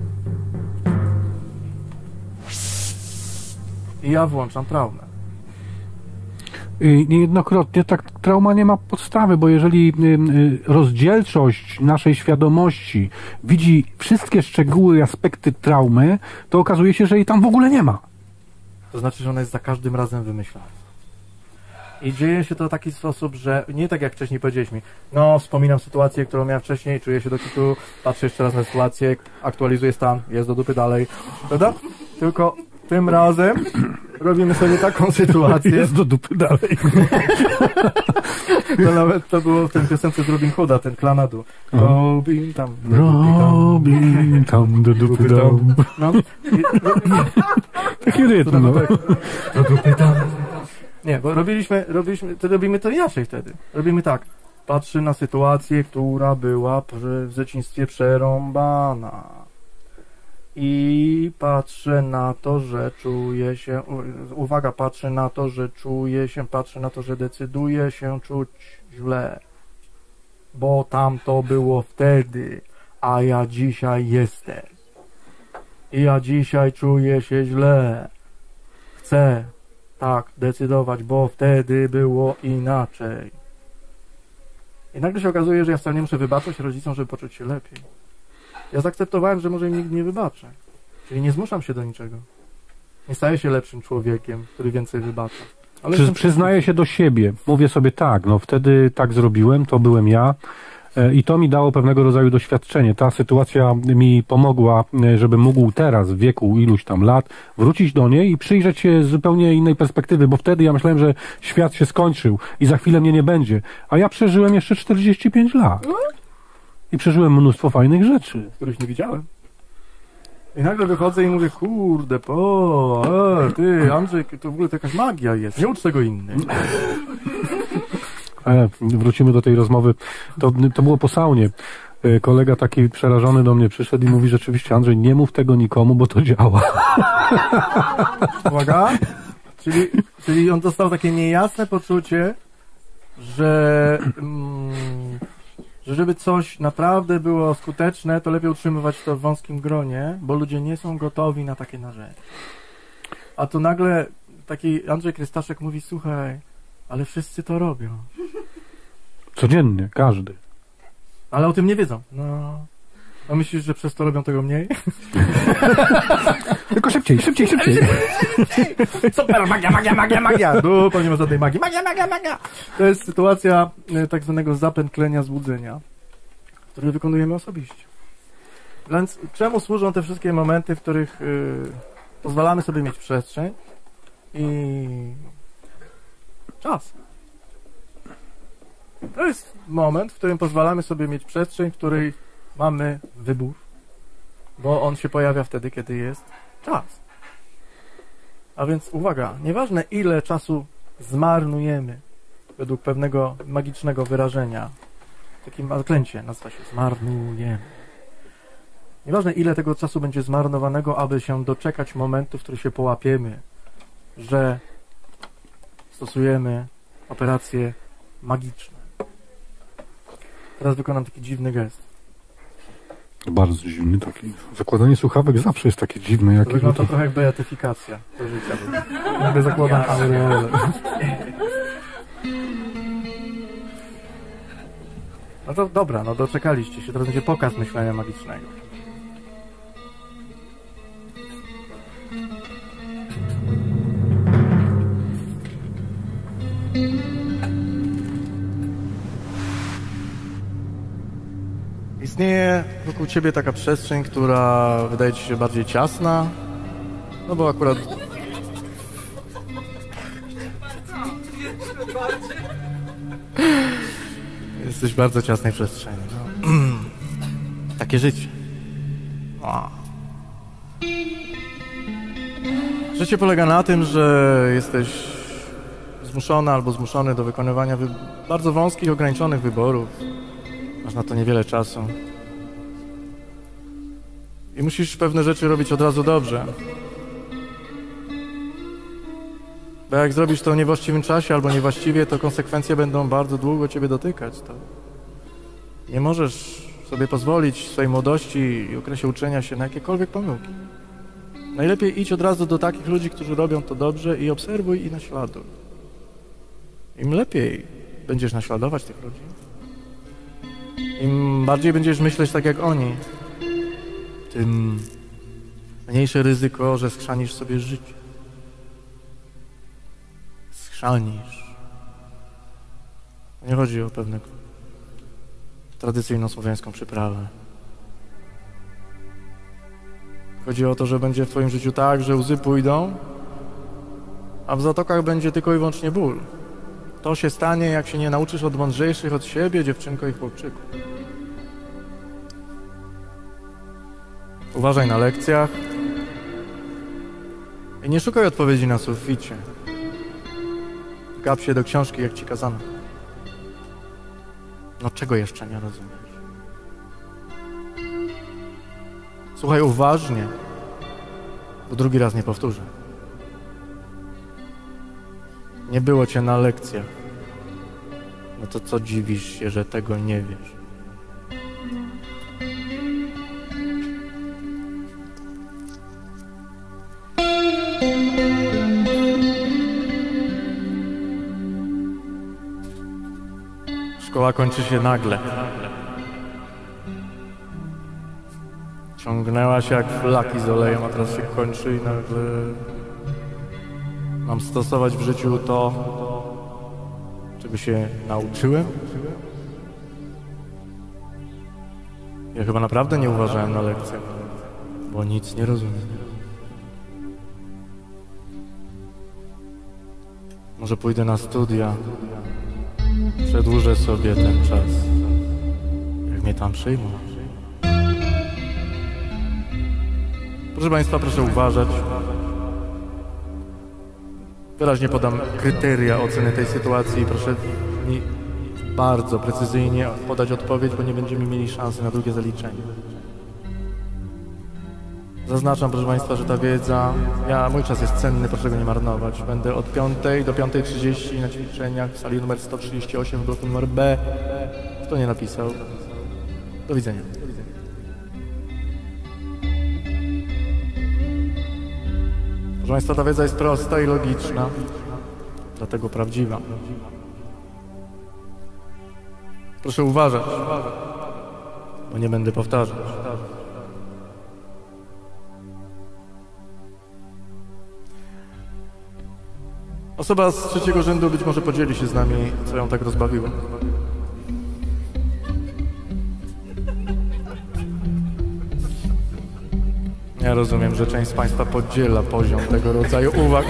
i ja włączam traumę. Niejednokrotnie tak trauma nie ma podstawy, bo jeżeli rozdzielczość naszej świadomości widzi wszystkie szczegóły i aspekty traumy, to okazuje się, że jej tam w ogóle nie ma. To znaczy, że ona jest za każdym razem wymyślana. I dzieje się to w taki sposób, że nie tak jak wcześniej powiedzieliśmy, no wspominam sytuację, którą miałem wcześniej, czuję się do kitu, patrzę jeszcze raz na sytuację, aktualizuję stan, jest do dupy dalej, prawda? Tylko tym razem robimy sobie taką sytuację. Jest do dupy dalej. To nawet to było w tej piosence z Robin Hooda, ten Klanadu. Robin tam, do dupy dam. No. Taki rytm, no. Do dupy dam. Nie, bo robimy to inaczej wtedy. Robimy tak. Patrzę na sytuację, która była w dzieciństwie przerąbana. I patrzę na to, że czuję się, uwaga, patrzę na to, że decyduję się czuć źle. Bo tam to było wtedy, a ja dzisiaj jestem. I ja dzisiaj czuję się źle. Chcę tak decydować, bo wtedy było inaczej. I nagle się okazuje, że ja wcale nie muszę wybaczać rodzicom, żeby poczuć się lepiej. Ja zaakceptowałem, że może im nikt nie wybaczy. Czyli nie zmuszam się do niczego. Nie staję się lepszym człowiekiem, który więcej wybacza. Ale przyznaję się do siebie. Mówię sobie tak, no wtedy tak zrobiłem, to byłem ja. I to mi dało pewnego rodzaju doświadczenie. Ta sytuacja mi pomogła, żebym mógł teraz, w wieku iluś tam lat, wrócić do niej i przyjrzeć się z zupełnie innej perspektywy, bo wtedy ja myślałem, że świat się skończył i za chwilę mnie nie będzie. A ja przeżyłem jeszcze 45 lat. I przeżyłem mnóstwo fajnych rzeczy. Których nie widziałem. I nagle wychodzę i mówię, kurde, ty, Andrzej, to w ogóle to jakaś magia jest. Nie ucz tego innych. Wrócimy do tej rozmowy. To było po saunie. Kolega taki przerażony do mnie przyszedł i mówi, rzeczywiście, Andrzej, nie mów tego nikomu, bo to działa. Uwaga. Czyli on dostał takie niejasne poczucie, że żeby coś naprawdę było skuteczne, to lepiej utrzymywać to w wąskim gronie, bo ludzie nie są gotowi na takie narzędzia. A tu nagle taki Andrzej Krystaszek mówi, słuchaj, ale wszyscy to robią. Codziennie, każdy. Ale o tym nie wiedzą. No. A myślisz, że przez to robią tego mniej? Tylko szybciej. Super, magia. No, to nie ma żadnej magii. Magia. To jest sytuacja tak zwanego zapętlenia złudzenia, który wykonujemy osobiście. Więc czemu służą te wszystkie momenty, w których pozwalamy sobie mieć przestrzeń i czas? To jest moment, w którym pozwalamy sobie mieć przestrzeń, w której mamy wybór, bo on się pojawia wtedy, kiedy jest czas. A więc uwaga, nieważne ile czasu zmarnujemy, według pewnego magicznego wyrażenia, takim zaklęcie nazywa się zmarnujemy. Nieważne ile tego czasu będzie zmarnowanego, aby się doczekać momentu, w którym się połapiemy, że stosujemy operacje magiczne. Teraz wykonam taki dziwny gest. Bardzo dziwny taki. Zakładanie słuchawek zawsze jest takie dziwne. To trochę jak beatyfikacja do życia. Jakby zakładam aureolę. No to dobra, no doczekaliście się. Teraz będzie pokaz myślenia magicznego. Istnieje wokół ciebie taka przestrzeń, która wydaje ci się bardziej ciasna, no bo akurat... Jesteś w bardzo ciasnej przestrzeni. No. Takie życie. O. Życie polega na tym, że jesteś zmuszona albo zmuszony do wykonywania bardzo wąskich, ograniczonych wyborów. Masz na to niewiele czasu. I musisz pewne rzeczy robić od razu dobrze. Bo jak zrobisz to w niewłaściwym czasie albo niewłaściwie, to konsekwencje będą bardzo długo ciebie dotykać. To nie możesz sobie pozwolić w swojej młodości i okresie uczenia się na jakiekolwiek pomyłki. Najlepiej idź od razu do takich ludzi, którzy robią to dobrze i obserwuj i naśladuj. Im lepiej będziesz naśladować tych ludzi, im bardziej będziesz myśleć tak jak oni, tym mniejsze ryzyko, że schrzanisz sobie życie. Schrzanisz. Nie chodzi o pewną tradycyjną słowiańską przyprawę. Chodzi o to, że będzie w twoim życiu tak, że łzy pójdą, a w zatokach będzie tylko i wyłącznie ból. To się stanie, jak się nie nauczysz od mądrzejszych od siebie, dziewczynko i chłopczyku. Uważaj na lekcjach i nie szukaj odpowiedzi na suficie. Gap się do książki, jak ci kazano. No czego jeszcze nie rozumiesz? Słuchaj uważnie, bo drugi raz nie powtórzę. Nie było cię na lekcjach. No to co dziwisz się, że tego nie wiesz? Szkoła kończy się nagle. Ciągnęła się jak flaki z olejem, a teraz się kończy i nagle mam stosować w życiu to, czego się nauczyłem? Ja chyba naprawdę nie uważałem na lekcję, bo nic nie rozumiem. Może pójdę na studia, przedłużę sobie ten czas, jak mnie tam przyjmą. Proszę Państwa, proszę uważać. Wyraźnie podam kryteria oceny tej sytuacji. Proszę mi bardzo precyzyjnie podać odpowiedź, bo nie będziemy mieli szansy na drugie zaliczenie. Zaznaczam, proszę Państwa, że ta wiedza, mój czas jest cenny, proszę go nie marnować. Będę od 5 do 5:30 na ćwiczeniach w sali numer 138 w bloku numer B. Kto nie napisał? Do widzenia. Proszę Państwa, ta wiedza jest prosta i logiczna, dlatego prawdziwa. Proszę uważać, bo nie będę powtarzać. Osoba z trzeciego rzędu być może podzieli się z nami, co ją tak rozbawiło. Ja rozumiem, że część z Państwa podziela poziom tego rodzaju uwag.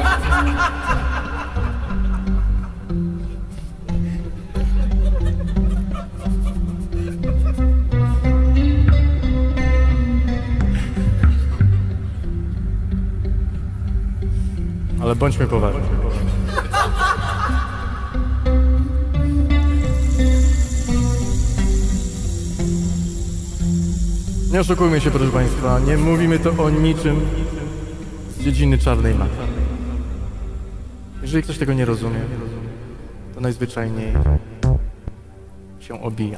Ale bądźmy poważni. Nie oszukujmy się, proszę Państwa, nie mówimy to o niczym z dziedziny czarnej magii. Jeżeli ktoś tego nie rozumie, to najzwyczajniej się obija.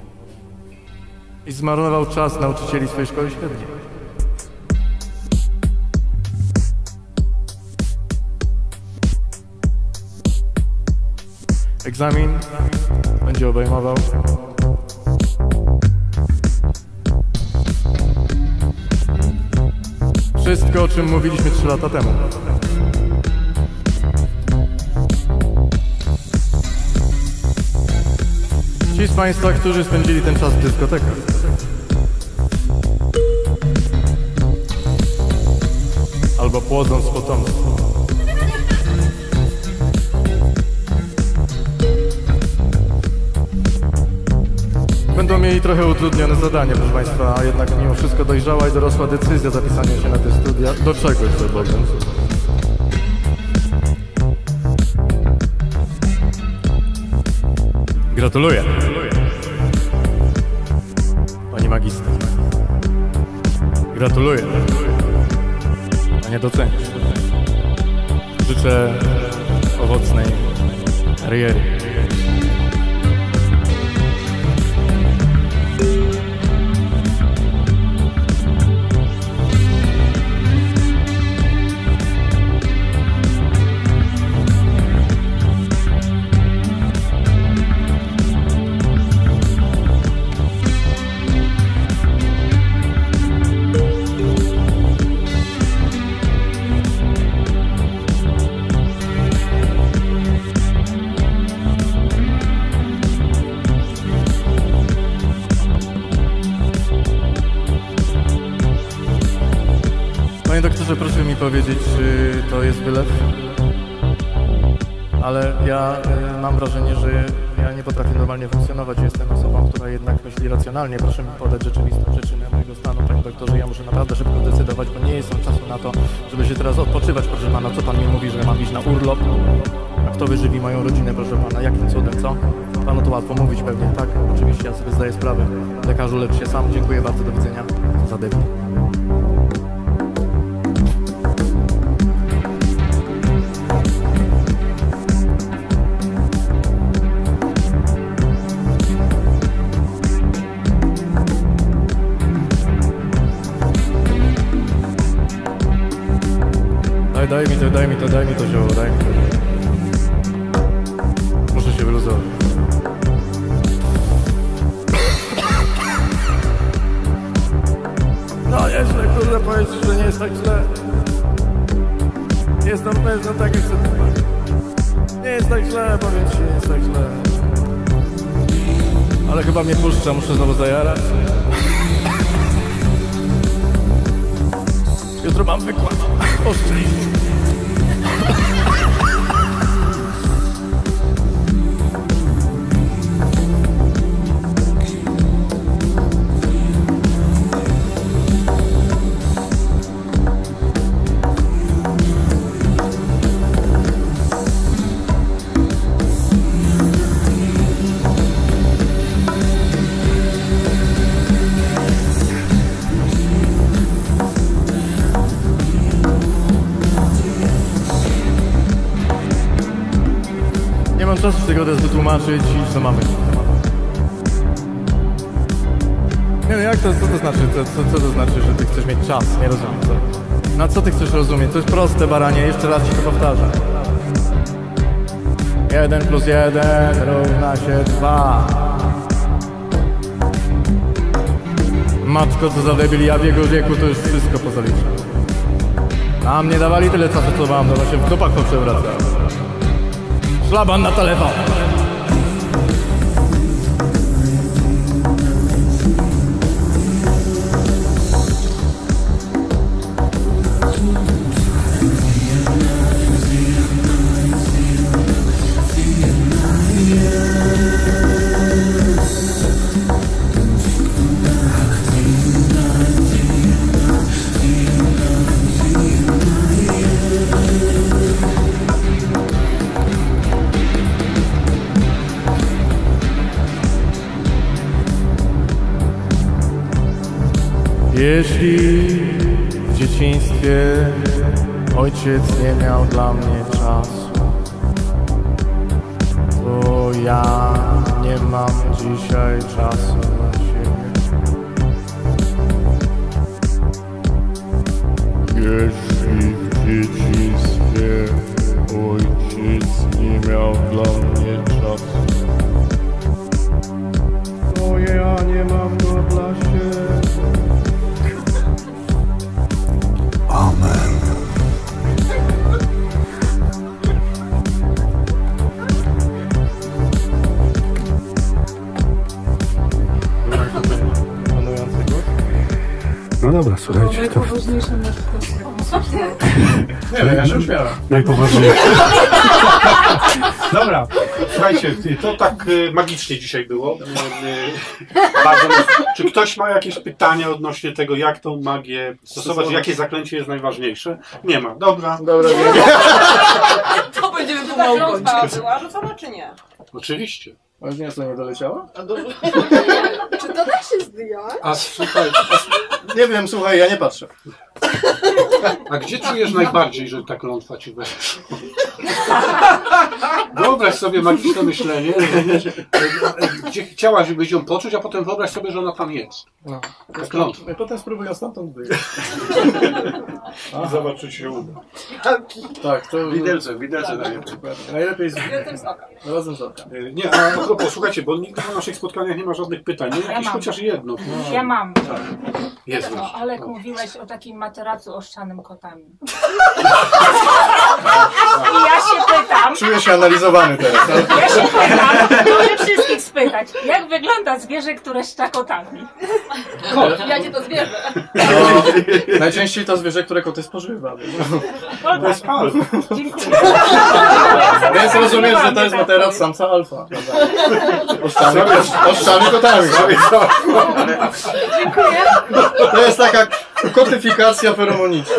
I zmarnował czas nauczycieli swojej szkoły średniej. Egzamin będzie obejmował wszystko, o czym mówiliśmy 3 lata temu. Ci z Państwa, którzy spędzili ten czas w dyskotekach. Albo płodząc potomstwo. Będą mieli trochę utrudnione zadanie, proszę Państwa, a jednak mimo wszystko dojrzała i dorosła decyzja zapisania się na te studia. Do czegoś to bowiem. Gratuluję. Pani magister. Gratuluję. Panie docencie. Życzę owocnej kariery. Panie doktorze, proszę mi powiedzieć, czy to jest wylew? Ale ja mam wrażenie, że ja nie potrafię normalnie funkcjonować. Jestem osobą, która jednak myśli racjonalnie. Proszę mi podać rzeczywistą przyczynę mojego stanu, panie doktorze. Ja muszę naprawdę szybko decydować, bo nie jest czasu na to, żeby się teraz odpoczywać, proszę pana. Co pan mi mówi, że mam iść na urlop? A kto wyżywi moją rodzinę, proszę pana? Jakim cudem, co? Panu to łatwo mówić pewnie. Tak, oczywiście, ja sobie zdaję sprawę. Lekarzu, lecz się sam. Dziękuję bardzo, do widzenia. Za debil. Daj mi to zioło, daj mi to. Muszę się wyluzować. Nie jest tak źle, powiem ci, nie jest tak źle. Ale chyba mnie puszcza, muszę znowu zajarać. Jutro mam wykład o szczęściu. Nie mam czasu tego teraz wytłumaczyć i co mamy. Nie no jak to, co to znaczy? Co to znaczy, że ty chcesz mieć czas? Nie rozumiem co. No co ty chcesz rozumieć? To jest proste, baranie, jeszcze raz ci to powtarzam. 1 + 1 równa się 2. Matko, co za debil, ja w jego wieku to już wszystko pozaliczam. A mnie dawali tyle czasu, co wam, no się w dupach poprzewracałem. Szlaban na telefon. Jeśli w dzieciństwie ojciec nie miał dla mnie czasu, to ja nie mam dzisiaj czasu na siebie. Jeśli w dzieciństwie ojciec nie miał dla mnie czasu, to ja nie mam go dla siebie. Amen. No dobra, słuchajcie. Najpoważniejsze Nie wiem, ja się uśmiałem. Najpoważniejsze. Dobra, słuchajcie, to tak magicznie dzisiaj było. Bardzo, czy ktoś ma jakieś pytania odnośnie tego, jak tą magię stosować, jakie zaklęcie jest najważniejsze? Nie ma. Dobra. Dobra, To będziemy pomału kończyć. Była rzucona czy nie? Oczywiście. już nie co, nie doleciała? Czy to da się zdjąć? A słuchaj, Nie wiem, słuchaj, ja nie patrzę. a gdzie czujesz najbardziej, że ta klątwa ci weszła? Wyobraź sobie magiczne myślenie, gdzie chciałabyś ją poczuć, a potem wyobraź sobie, że ona tam jest. No. Ta klątwa. Potem spróbuję stamtąd wyjść. I zobacz, czy się uda. Tak, to... Widelce daję. Najlepiej z... Wielkim soka. Razem z oka. Nie, a propos, słuchajcie, bo nigdy na naszych spotkaniach nie ma żadnych pytań. Nie, jakieś chociaż jedno. Ja mam. Jest. No, Alek, mówiłeś o takim materacu oszczanym kotami. I ja się pytam, Czuję się analizowany teraz. mogę wszystkich spytać, jak wygląda zwierzę, które szcza kotami? Jakie to zwierzę? No, najczęściej to zwierzę, które koty spożywa. No, Bez alf. dziękuję. Więc rozumiesz, że to jest materac samca alfa. Oszczamy kotami. Dziękuję. To jest taka kotyfikacja feromoniczna.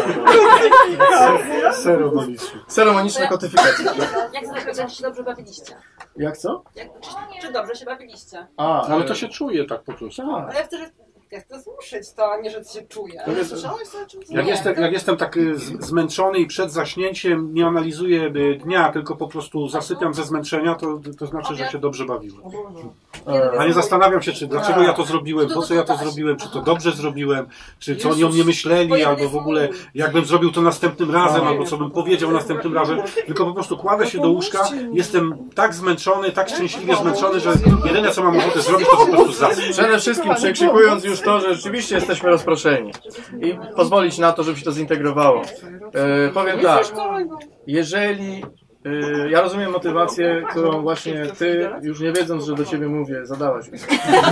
Seromoniczna kotyfikacja. Jak zobaczyć, jak się dobrze bawiliście? Jak co? Czy dobrze się bawiliście? A, Ale to się czuje tak po prostu. Ale ja chcę słyszeć to, a nie, że się czuję. To jest- Słyszałeś o czymś? Jak jestem tak zmęczony i przed zaśnięciem nie analizuję dnia, tylko po prostu zasypiam ze zmęczenia, to znaczy, że się dobrze bawiłem. A nie zastanawiam się, dlaczego ja to zrobiłem, po co ja to zrobiłem, czy to dobrze zrobiłem, czy co oni o mnie myśleli, albo w ogóle jakbym zrobił to następnym razem, albo co bym powiedział następnym razem, tylko po prostu kładę się do łóżka, jestem tak zmęczony, tak szczęśliwie zmęczony, że jedyne co mam ochotę zrobić, to po prostu zasypiać. Przede wszystkim przekrzykując już to, że rzeczywiście jesteśmy rozproszeni i pozwolić na to, żeby się to zintegrowało. Powiem tak, jeżeli Ja rozumiem motywację, którą właśnie ty, już nie wiedząc, że do ciebie mówię, zadałaś mi.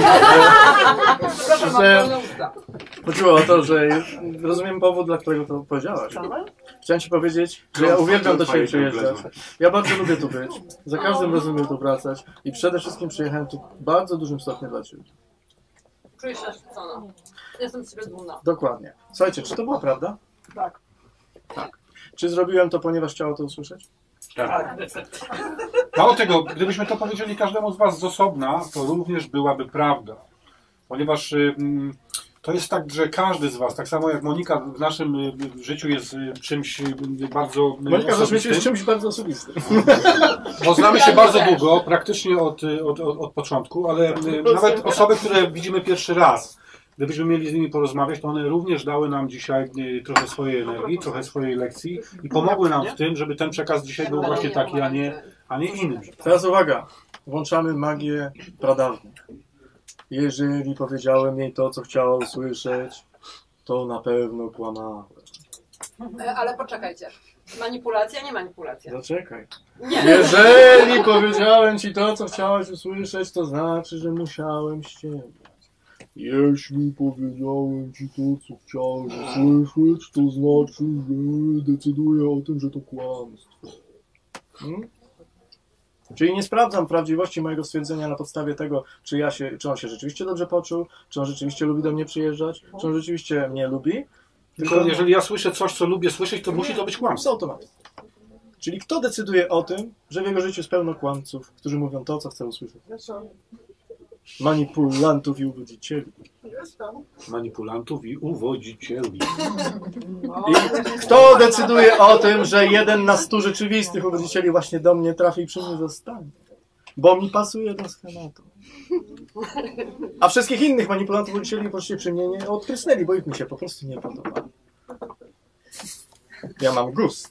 Chodziło o to, że rozumiem powód, dla którego to powiedziałaś. Chciałem ci powiedzieć, że ja uwielbiam do ciebie przyjeżdżać. Ja bardzo lubię tu być. Za każdym razem lubię tu wracać. I przede wszystkim przyjechałem tu w bardzo dużym stopniu dla ciebie. Czuję się zaszczycona. Jestem z siebie dumna. Dokładnie. Słuchajcie, czy to była prawda? Tak. Tak. Czy zrobiłem to, ponieważ chciało to usłyszeć? Tak. Mało tego, gdybyśmy to powiedzieli każdemu z was z osobna, to również byłaby prawda. Ponieważ to jest tak, że każdy z was, tak samo jak Monika w naszym życiu jest czymś bardzo Monika w naszym życiu jest czymś bardzo osobistym. Bo znamy się bardzo długo, praktycznie od początku, ale nawet osoby, które widzimy pierwszy raz, gdybyśmy mieli z nimi porozmawiać, to one również dały nam dzisiaj trochę swojej energii, trochę swojej lekcji i pomogły nam w tym, żeby ten przekaz dzisiaj był właśnie taki, a nie inny. Teraz uwaga, włączamy magię pradawną. Jeżeli powiedziałem jej to, co chciała usłyszeć, to na pewno kłamałem. Ale poczekajcie. Manipulacja, nie manipulacja. Zaczekaj. Nie. Jeżeli powiedziałem ci to, co chciałaś usłyszeć, to znaczy, że musiałem ściemniać. Jeśli powiedziałem ci to, co chciałeś usłyszeć, to znaczy, że decyduję o tym, że to kłamstwo. Czyli nie sprawdzam prawdziwości mojego stwierdzenia na podstawie tego, czy on się rzeczywiście dobrze poczuł, czy on rzeczywiście lubi do mnie przyjeżdżać, czy on rzeczywiście mnie lubi. Tylko jeżeli ja słyszę coś, co lubię słyszeć, to musi to być kłamstwo. Z automatu. Czyli kto decyduje o tym, że w jego życiu jest pełno kłamców, którzy mówią to, co chcą usłyszeć? Manipulantów i uwodzicieli. Manipulantów i uwodzicieli. I kto decyduje o tym, że 1 na 100 rzeczywistych uwodzicieli właśnie do mnie trafi i przy mnie zostanie? Bo mi pasuje do schematu. A wszystkich innych manipulantów uwodzicieli po przy mnie nie odprysnęli, bo ich mi się po prostu nie podoba. Ja mam gust.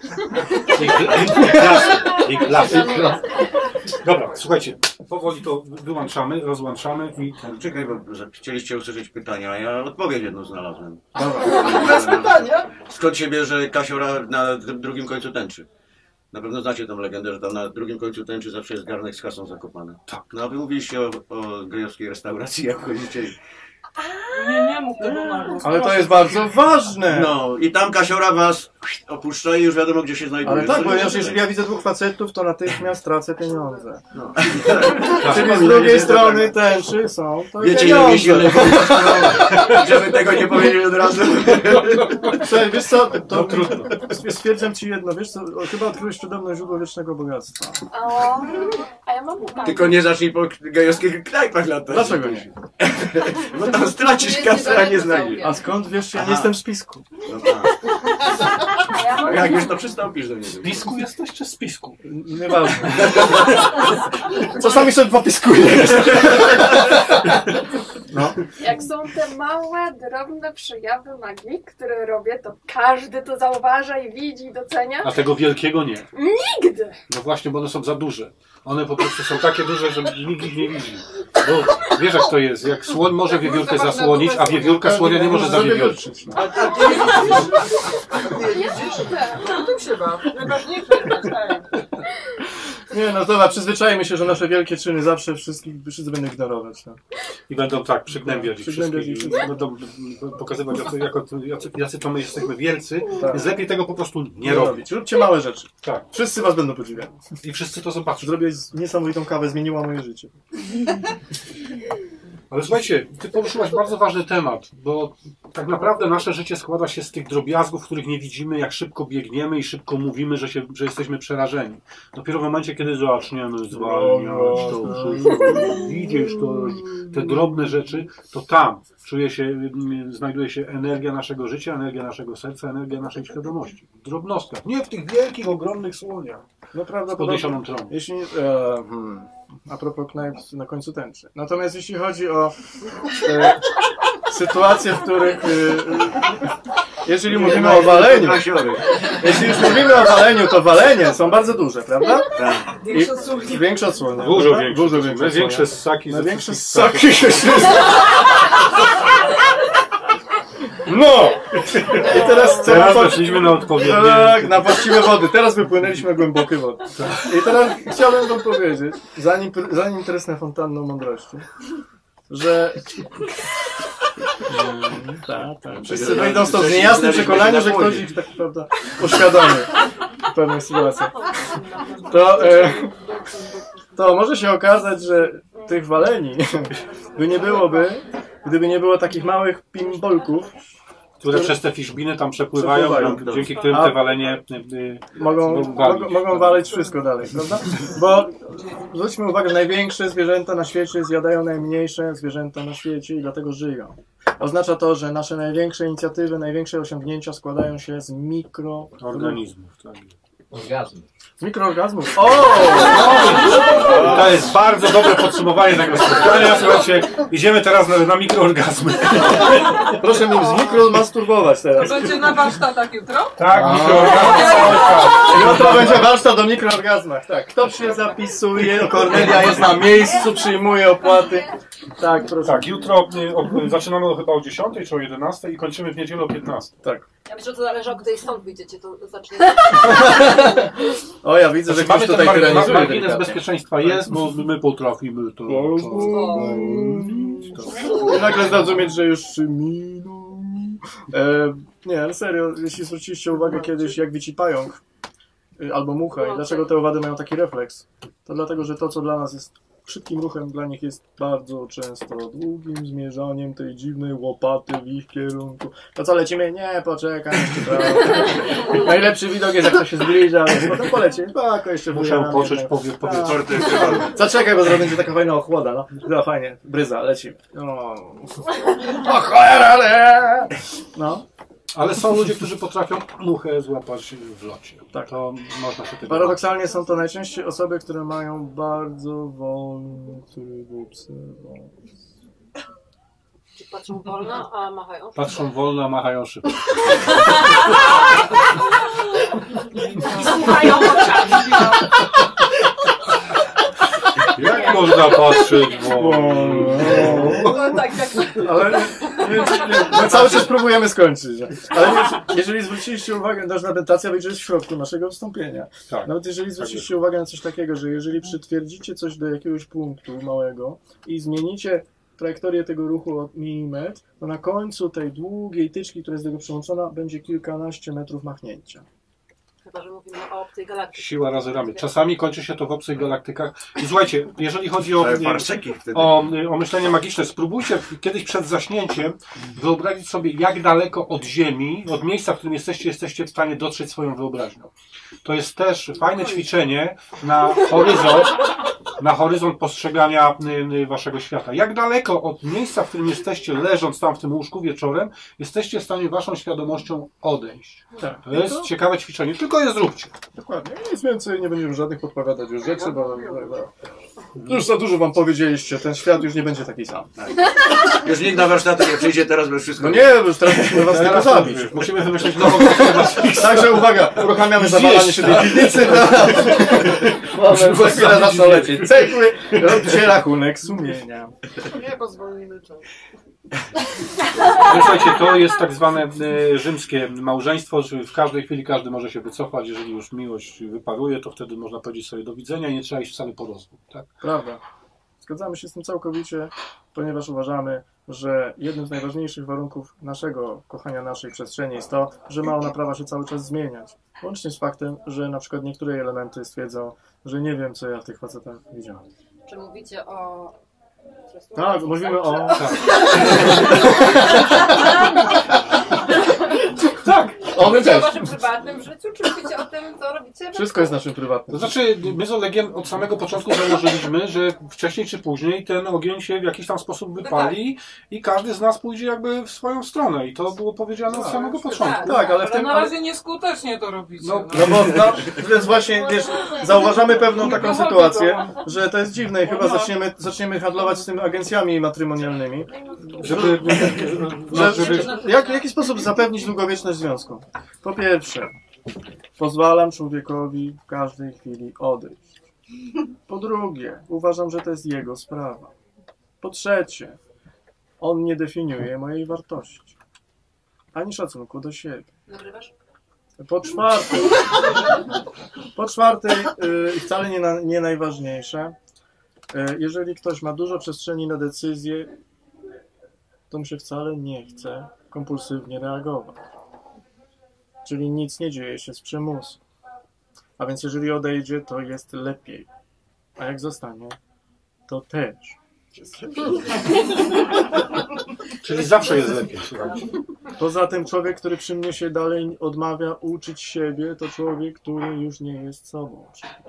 I klasy. Dobra, słuchajcie, powoli to wyłączamy, rozłączamy i... Czekaj, bo że chcieliście usłyszeć pytania, a ja odpowiedź jedną znalazłem. Bez pytania. Skąd się bierze kasiora na drugim końcu tęczy? Na pewno znacie tą legendę, że tam na drugim końcu tęczy zawsze jest garnek z kasą zakopany. Tak. No a wy mówiliście o gejowskiej restauracji, jak chodzicie. Nie mów tego, Mariusz. Ale to jest bardzo ważne. No i tam kasiora was opuszcza i już wiadomo, gdzie się znajduje. Ale tak, bo jeżeli ja widzę 2 facetów, to natychmiast tracę pieniądze. No. Czyli z drugiej strony tęczy są to wiecie, pieniądze. Żeby tego nie powiedzieć od razu. Słuchaj, wiesz co, to trudno. Stwierdzam ci jedno, wiesz co, chyba odkryłeś cudowne źródło wiecznego bogactwa. A ja mam pytanie. Tylko nie zacznij po gejowskich knajpach latać. Dlaczego nie? Bo tam stracisz kasę, a nie znajdziesz. A skąd wiesz, ja nie jestem w spisku? No tak. A jak już to przystąpisz do niego? W spisku jesteś czy z spisku? Nieważne. Czasami sobie popiskuję. No. Jak są te małe, drobne przejawy magii, które robię, to każdy to zauważa i widzi i docenia. A tego wielkiego nie. Nigdy! No właśnie, bo one są za duże. One po prostu są takie duże, że nikt ich nie widzi. Bo wiesz jak to jest, jak słoń może wiewiórkę zasłonić, a wiewiórka słonia nie może zawiewiórczyć. A ty widzisz? No tu się baw. Najważniejsze jest Nie, no dobra, przyzwyczajmy się, że nasze wielkie czyny zawsze wszyscy będą ignorować. No. I będą tak przygnębiać ich Przygnębiać ich wszystkich. Będą pokazywać, jacy to my jesteśmy wielcy. Tak. Więc lepiej tego po prostu nie robić. Róbcie małe rzeczy. Tak. Wszyscy was będą podziwiać. I wszyscy to zobaczą. Zrobię niesamowitą kawę, zmieniła moje życie. Ale słuchajcie, ty poruszyłaś bardzo ważny temat, bo tak naprawdę nasze życie składa się z tych drobiazgów, których nie widzimy, jak szybko biegniemy i szybko mówimy, że jesteśmy przerażeni. Dopiero w momencie, kiedy zaczniemy zwalniać to wszystko, widzieć te drobne rzeczy, to tam znajduje się energia naszego życia, energia naszego serca, energia naszej świadomości. W drobnostkach, nie w tych wielkich, ogromnych słoniach. No prawda, z podniesioną troną. Jeśli a propos knajp na końcu tęczy. Natomiast jeśli chodzi o sytuacje, w których jeżeli mówimy o waleniu, jeśli już mówimy o waleniu, to walenie są bardzo duże, prawda? Tak. Większe od słonia. Dużo większe. Największe ssaki. Największe ssaki. No! I teraz weszliśmy na odpowiednie. Tak, na właściwe wody. Teraz wypłynęliśmy na głębokie wody. I teraz chciałbym wam powiedzieć, zanim trysnę fontanną mądrości, że... Wszyscy wyjdą stąd w niejasnym przekonaniu, że ktoś ich tak naprawdę uświadomi w pewnych sytuacjach. To może się okazać, że tych waleni gdyby nie było takich małych pimbolków, które przez te fiszbiny tam przepływają. Dzięki którym te walenie mogą walić wszystko dalej, prawda? Bo zwróćmy uwagę, że największe zwierzęta na świecie zjadają najmniejsze zwierzęta na świecie i dlatego żyją. Oznacza to, że nasze największe inicjatywy, największe osiągnięcia składają się z mikroorganizmów. Tak. Z mikroorganizmów. To jest bardzo dobre podsumowanie tego spotkania. Słuchajcie, idziemy teraz na mikroorgazmy. Proszę mi z mikromasturbować teraz. Będzie na warsztatach jutro? Tak, mikroorgazmy. Jutro będzie warsztat o mikroorgazmach. Tak. Kto się zapisuje? Kornelia jest na miejscu, przyjmuje opłaty. Tak, proszę. Tak, jutro zaczynamy chyba o 10 czy o 11 i kończymy w niedzielę o 15. Tak. Ja myślę, że to zależy, o której stąd wyjdziecie, to zacznie. O, ja widzę, że ktoś tutaj margines bezpieczeństwa jest, bo my potrafimy to. I nagle zrozumieć, że już nie, ale serio, jeśli zwróciliście uwagę kiedyś, jak wici pająk albo mucha i dlaczego te owady mają taki refleks, to dlatego, że to, co dla nas jest szybkim ruchem, dla nich jest bardzo często długim zmierzaniem tej dziwnej łopaty w ich kierunku. To co, lecimy? Nie, poczekaj, jeszcze prawo. Najlepszy widok jest, jak to się zbliża, potem poleci. Tylko jeszcze muszę poczuć powietrze. Zaczekaj, bo zrobię taka fajna ochłoda, no. No fajnie, bryza, lecimy. O cholera, nie! No. Ale są ludzie, którzy potrafią muchę złapać w locie. Tak. To można się tego... Paradoksalnie są to najczęściej osoby, które mają bardzo wolny tryb obserwacji. Czy patrzą wolno, a machają? Patrzą wolno, a machają szybko. I słuchają oczami. Jak można patrzeć wolno? Ale my cały czas próbujemy skończyć. Ale jeżeli zwróciliście uwagę, nasza dentacja wyjdzie w środku naszego wystąpienia. Tak. Nawet jeżeli zwróciliście uwagę na coś takiego, że jeżeli przytwierdzicie coś do jakiegoś punktu małego i zmienicie trajektorię tego ruchu o milimetr, to na końcu tej długiej tyczki, która jest do tego przyłączona, będzie kilkanaście metrów machnięcia. Chyba że mówimy o obcej galaktyce. Siła razy ramię. Czasami kończy się to w obcych galaktykach. I słuchajcie, jeżeli chodzi o myślenie magiczne, spróbujcie kiedyś przed zaśnięciem wyobrazić sobie, jak daleko od Ziemi, od miejsca, w którym jesteście w stanie dotrzeć swoją wyobraźnią. To jest też fajne ćwiczenie na horyzont postrzegania waszego świata. Jak daleko od miejsca, w którym jesteście, leżąc tam w tym łóżku wieczorem, jesteście w stanie waszą świadomością odejść. Tak. To jest ciekawe ćwiczenie, tylko je zróbcie. Dokładnie. Nic więcej, nie będziemy żadnych podpowiadać już rzeczy, bo już za dużo wam powiedzieliście, ten świat już nie będzie taki sam. Już nikt na warsztaty nie przyjdzie, teraz bez wszystko. No nie, już teraz musimy was tylko zabić. Musimy wymyślić nową Także uwaga, uruchamiamy zawalanie się tej piwnicy. Za chwilę zaczną lecieć cegły, robi się rachunek sumienia. Nie pozwolimy czas. Słuchajcie, to jest tak zwane rzymskie małżeństwo, że w każdej chwili każdy może się wycofać, jeżeli już miłość wyparuje, to wtedy można powiedzieć sobie do widzenia i nie trzeba iść wcale po rozwód. Tak? Prawda. Zgadzamy się z tym całkowicie, ponieważ uważamy, że jednym z najważniejszych warunków naszego kochania, naszej przestrzeni jest to, że ma ona prawa się cały czas zmieniać. Łącznie z faktem, że na przykład niektóre elementy stwierdzą, że nie wiem, co ja w tych facetach widziałem. Czy mówicie o... Tak, mówimy o... Tak. Mówicie o waszym prywatnym życiu, czy mówicie o tym, co robicie? Wszystko jest naszym prywatnym. To znaczy, my z Olegiem od samego początku założyliśmy, że wcześniej czy później ten ogień się w jakiś tam sposób wypali i każdy z nas pójdzie jakby w swoją stronę. I to było powiedziane od samego początku. Tak, ale w tym... na razie nieskutecznie to robicie. Więc właśnie, wiesz, zauważamy pewną taką sytuację, że to jest dziwne i chyba zaczniemy handlować z tym agencjami matrymonialnymi, w jaki sposób zapewnić długowieczność związku? Po pierwsze, pozwalam człowiekowi w każdej chwili odejść. Po drugie, uważam, że to jest jego sprawa. Po trzecie, on nie definiuje mojej wartości. ani szacunku do siebie. Nagrywasz? Po czwarte i wcale nie najważniejsze, jeżeli ktoś ma dużo przestrzeni na decyzje, to mu się wcale nie chce kompulsywnie reagować. Czyli nic nie dzieje się z przymusu. A więc jeżeli odejdzie, to jest lepiej. A jak zostanie, to też. Czyli zawsze jest lepiej. Poza tym człowiek, który przy mnie się dalej odmawia uczyć siebie, to człowiek, który już nie jest sobą.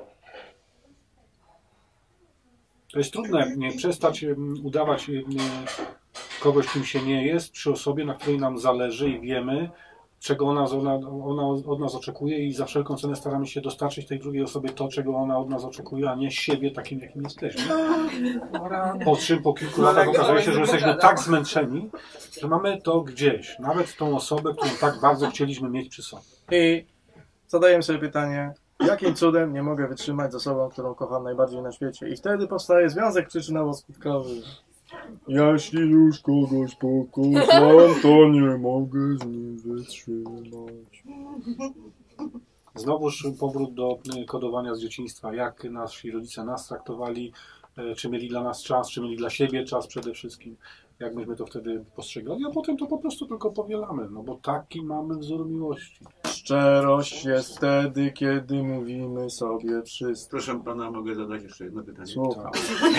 To jest trudne przestać udawać kogoś, kim się nie jest, przy osobie, na której nam zależy i wiemy, czego ona od nas oczekuje i za wszelką cenę staramy się dostarczyć tej drugiej osobie to, czego ona od nas oczekuje, a nie siebie takim, jakim jesteśmy. Po czym po kilku latach okazuje się, że jesteśmy tak zmęczeni, że mamy to gdzieś, nawet tą osobę, którą tak bardzo chcieliśmy mieć przy sobie. I zadajemy sobie pytanie, jakim cudem nie mogę wytrzymać z osobą, którą kocham najbardziej na świecie? I wtedy powstaje związek przyczynowo-skutkowy. Jeśli już kogoś pokocham, to nie mogę z nim wytrzymać. Znowuż powrót do kodowania z dzieciństwa. Jak nasi rodzice nas traktowali, czy mieli dla nas czas, czy mieli dla siebie czas przede wszystkim. Jak myśmy to wtedy postrzegali, a potem to po prostu tylko powielamy, no bo taki mamy wzór miłości. Szczerość jest wtedy, kiedy mówimy sobie wszystko. Proszę pana, mogę zadać jeszcze jedno pytanie? Słucham.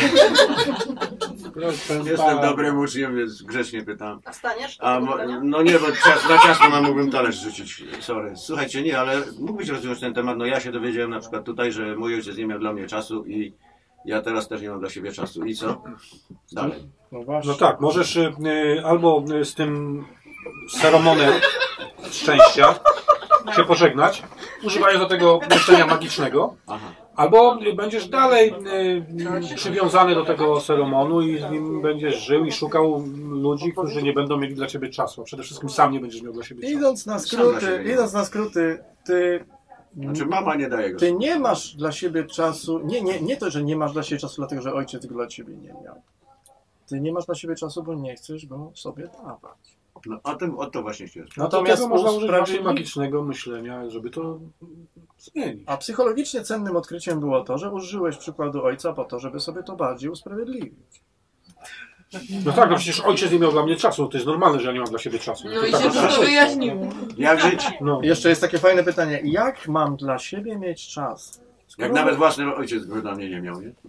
Jestem dobrym uczniem, więc grzecznie pytam. A wstaniesz? No nie, bo na ciasto nam mógłbym talerz rzucić. Sorry. Słuchajcie, nie, ale mógłbyś rozwiązać ten temat. No ja się dowiedziałem na przykład tutaj, że mój ojciec nie miał dla mnie czasu i ja teraz też nie mam dla siebie czasu. I co? Dalej. No tak, możesz albo z tym ceremonem szczęścia się pożegnać, używając do tego mieszczenia magicznego, albo będziesz dalej przywiązany do tego ceremonu i z nim będziesz żył i szukał ludzi, którzy nie będą mieli dla ciebie czasu. A przede wszystkim sam nie będziesz miał dla siebie czasu. Idąc na skróty, ty... Znaczy mama nie daje go. Ty nie masz dla siebie czasu, nie to, że nie masz dla siebie czasu, dlatego że ojciec go dla ciebie nie miał. Ty nie masz dla siebie czasu, bo nie chcesz go sobie dawać. No o to właśnie się jest. Natomiast można użyć właśnie magicznego myślenia, żeby to zmienić. A psychologicznie cennym odkryciem było to, że użyłeś przykładu ojca po to, żeby sobie to bardziej usprawiedliwić. No tak, no przecież ojciec nie miał dla mnie czasu, to jest normalne, że ja nie mam dla siebie czasu. No i się to wyjaśniło. Jak żyć? No. Jeszcze jest takie fajne pytanie, jak mam dla siebie mieć czas? Jak nawet własny ojciec go dla mnie nie miał, nie?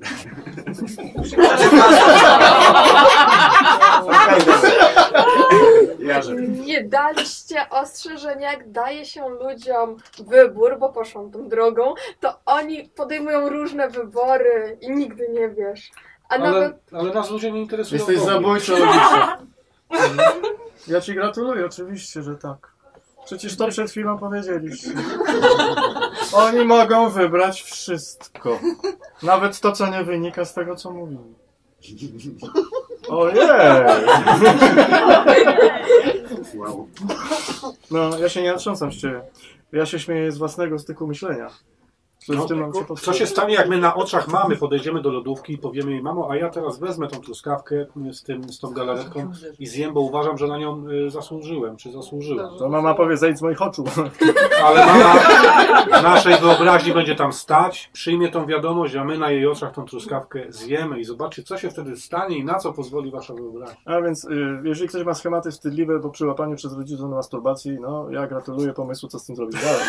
Nie daliście ostrzeżenia, jak daje się ludziom wybór, bo poszłam tą drogą, to oni podejmują różne wybory i nigdy nie wiesz. Ale nas ludzie nie interesują. Jesteś zabójcą logiczny. Ja ci gratuluję, oczywiście, że tak. Przecież to przed chwilą powiedzieliście. Oni mogą wybrać wszystko. Nawet to, co nie wynika z tego, co mówimy. Ojej! Wow. No, ja się nie natrząsam z ciebie. Ja się śmieję z własnego styku myślenia. Co się stanie, jak my na oczach mamy podejdziemy do lodówki i powiemy jej: mamo, a ja teraz wezmę tą truskawkę z tą galaretką i zjem, bo uważam, że na nią zasłużyłem, czy zasłużyłem. To mama powie: zejdź z moich oczu. Ale mama w naszej wyobraźni będzie tam stać, przyjmie tą wiadomość, a my na jej oczach tą truskawkę zjemy i zobaczcie, co się wtedy stanie i na co pozwoli wasza wyobraźnia. A więc, jeżeli ktoś ma schematy wstydliwe po przyłapaniu przez rodziców do masturbacji, no, ja gratuluję pomysłu, co z tym zrobić dalej.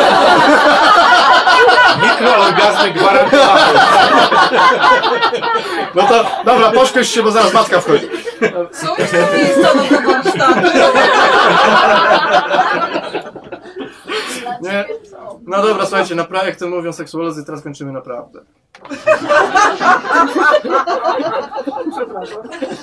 Mikroorgazmy gwarantowane. No to, dobra, pośpiesz się, bo zaraz matka wchodzi. Co jest to miejsca do tego warsztatu? Nie? No dobra, słuchajcie, jak to mówią seksuolodzy, teraz kończymy naprawdę. Przepraszam.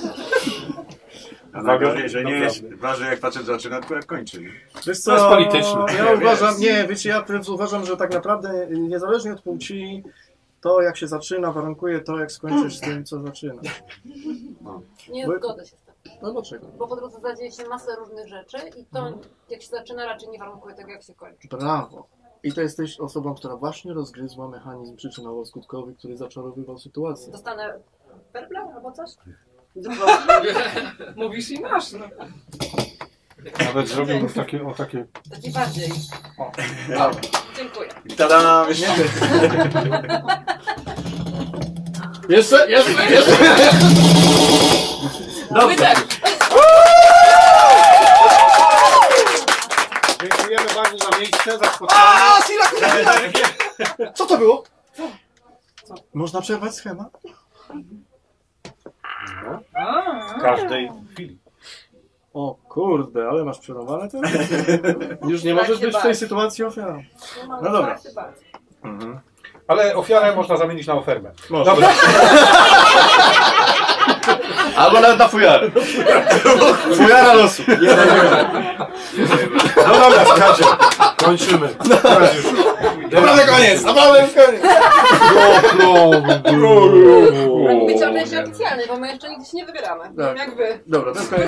A najważniejsze nie jest ważne, jak facet zaczyna, tylko jak kończy. Wiesz co, to jest polityczne. Ja uważam, wiecie, ja uważam, że tak naprawdę niezależnie od płci, to jak się zaczyna warunkuje to, jak skończysz z tym, co zaczynasz. No. Nie zgodzę się z tym. No dlaczego? Bo po drodze zadzieje się masę różnych rzeczy i to jak się zaczyna, raczej nie warunkuje tego, jak się kończy. Brawo. I to jesteś osobą, która właśnie rozgryzła mechanizm przyczynowo-skutkowy, który zaczarowywał sytuację. Dostanę perpla albo coś? Mówisz i masz, no. Nawet zrobiłbym takie, o takie... Taki bardziej. O. O, dziękuję. Tada! Jeszcze! Dobrze. Dziękujemy bardzo za miejsce, za spotkanie. Co to było? Można przerwać schemat? W każdej chwili. O kurde, ale masz przerwane to? Już nie możesz być w tej sytuacji ofiarą. No dobra. Ale ofiarę można zamienić na ofermę. Można. Dobra. Albo nawet na fujarę. Fujara losu. No dobra, słuchajcie. Kończymy. Teraz już. Naprawdę koniec, naprawdę już koniec. Pani być części oficjalnej, bo my jeszcze nigdy się nie wybieramy. Nie wiem jak wy. Dobra, to jest koniec.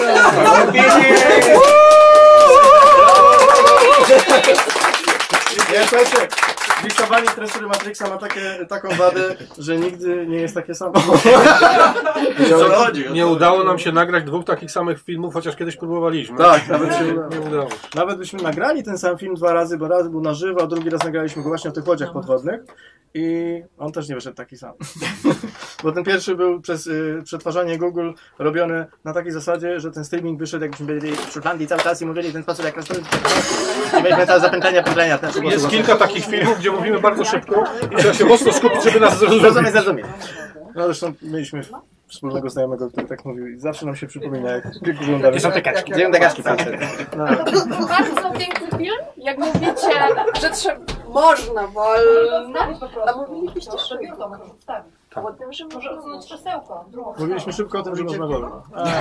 Nie, słuchajcie, dyktowanie tresury Matrixa ma taką wadę, że nigdy nie jest takie samo. Co chodzi? Nie udało nam się nagrać 2 takich samych filmów, chociaż kiedyś próbowaliśmy. Tak, nawet się nie udało. Nawet byśmy nagrali ten sam film 2 razy, bo raz był na żywo, a drugi raz nagraliśmy go właśnie o tych łodziach podwodnych. I on też nie wyszedł taki sam. Bo ten pierwszy był przez przetwarzanie Google robione na takiej zasadzie, że ten streaming wyszedł, jakbyśmy byli w Szotlandii cały czas i mówili w ten sposób, jak nastąpi. I mieliśmy całe zapętlenia, podlenia. Jest kilka takich filmów, gdzie mówimy bardzo szybko i trzeba się mocno skupić, żeby nas zrozumieć. No zresztą mieliśmy wspólnego znajomego, który tak mówił i zawsze nam się przypomina, jak oglądamy. Gdzie są te kaczki? Gdzie są te kaczki, pan? No. Bardzo piękny film, jak mówicie, że można wolno, a mówiliście szybko. O tym, że może usunąć krzesełko. Mówiliśmy szybko o tym, że można wolno.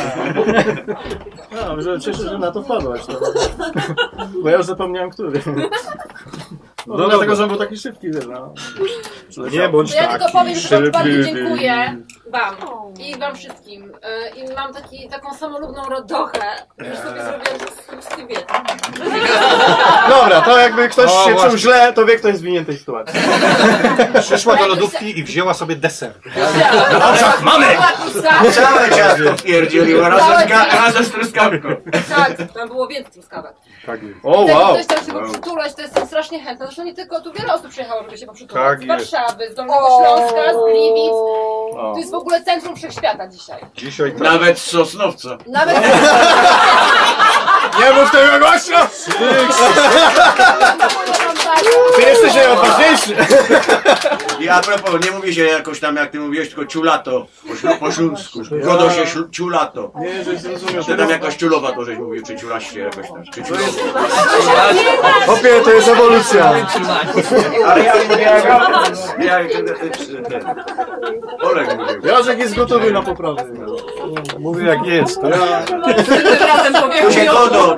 No, że cieszę się, że na to wpadłaś. To. Bo ja już zapomniałem, który. No, dlatego, że on był taki szybki, wiesz, no. Nie bądź Ja taki tylko powiem, że bardzo szybki. dziękuję wam i wam wszystkim. I mam taką samolubną radochę, że sobie zrobiłam z tym wieczór. Dobra, to jakby ktoś się czuł źle, to wie, kto jest winien tej sytuacji. Przyszła do lodówki i wzięła sobie deser. Na oczach mamy! Całe ciasto pierdzieliło razem z truskawką. Tak, tam było więcej truskawek. Tak jest. O, wow! Ktoś tam się poprzytulać, to jestem strasznie chętna. Zresztą nie tylko tu wiele osób przyjechało, żeby się poprzytulać. Tak z jest. Warszawy, z Dolnego Śląska, z Gliwic. To jest w ogóle centrum wszechświata dzisiaj. Dzisiaj tak. Nawet z Sosnowca. Nawet... Nie mów tego głośno! Ty jesteś najodważniejszy! I a propos, nie mówi się jakoś tam jak ty mówiłeś, tylko ciulato. Po śląsku. Godo się ciulato. Nie, żeś zrozumiał. Ty tam jakaś ciulowa to żeś mówił, czy ciulaście jakoś tam. Czy ciulowa. Opie, to jest ewolucja. Ale ja mówię, Olek mówił. Jarzek jest gotowy na poprawę. Mówię jak jest. To Tu się godo.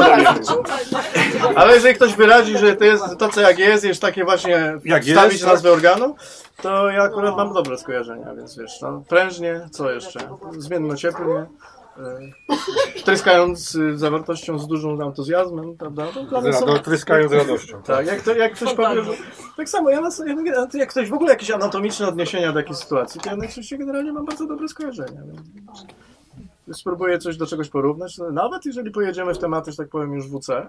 Ale jeżeli ktoś wyrazi, że to jest to, co jak jest takie właśnie jak wstawić jest, nazwę organu, to ja akurat mam dobre skojarzenia, więc wiesz, no, prężnie, co jeszcze? Zmienno-cieplnie, tryskając zawartością z dużym entuzjazmem, prawda? tryskając radością. Tak, jak ktoś powie, że... Tak samo, jak ktoś w ogóle jakieś anatomiczne odniesienia do jakiejś sytuacji, to ja najczęściej generalnie mam bardzo dobre skojarzenia. Więc spróbuję coś do czegoś porównać, nawet jeżeli pojedziemy w tematy, że tak powiem, już WC,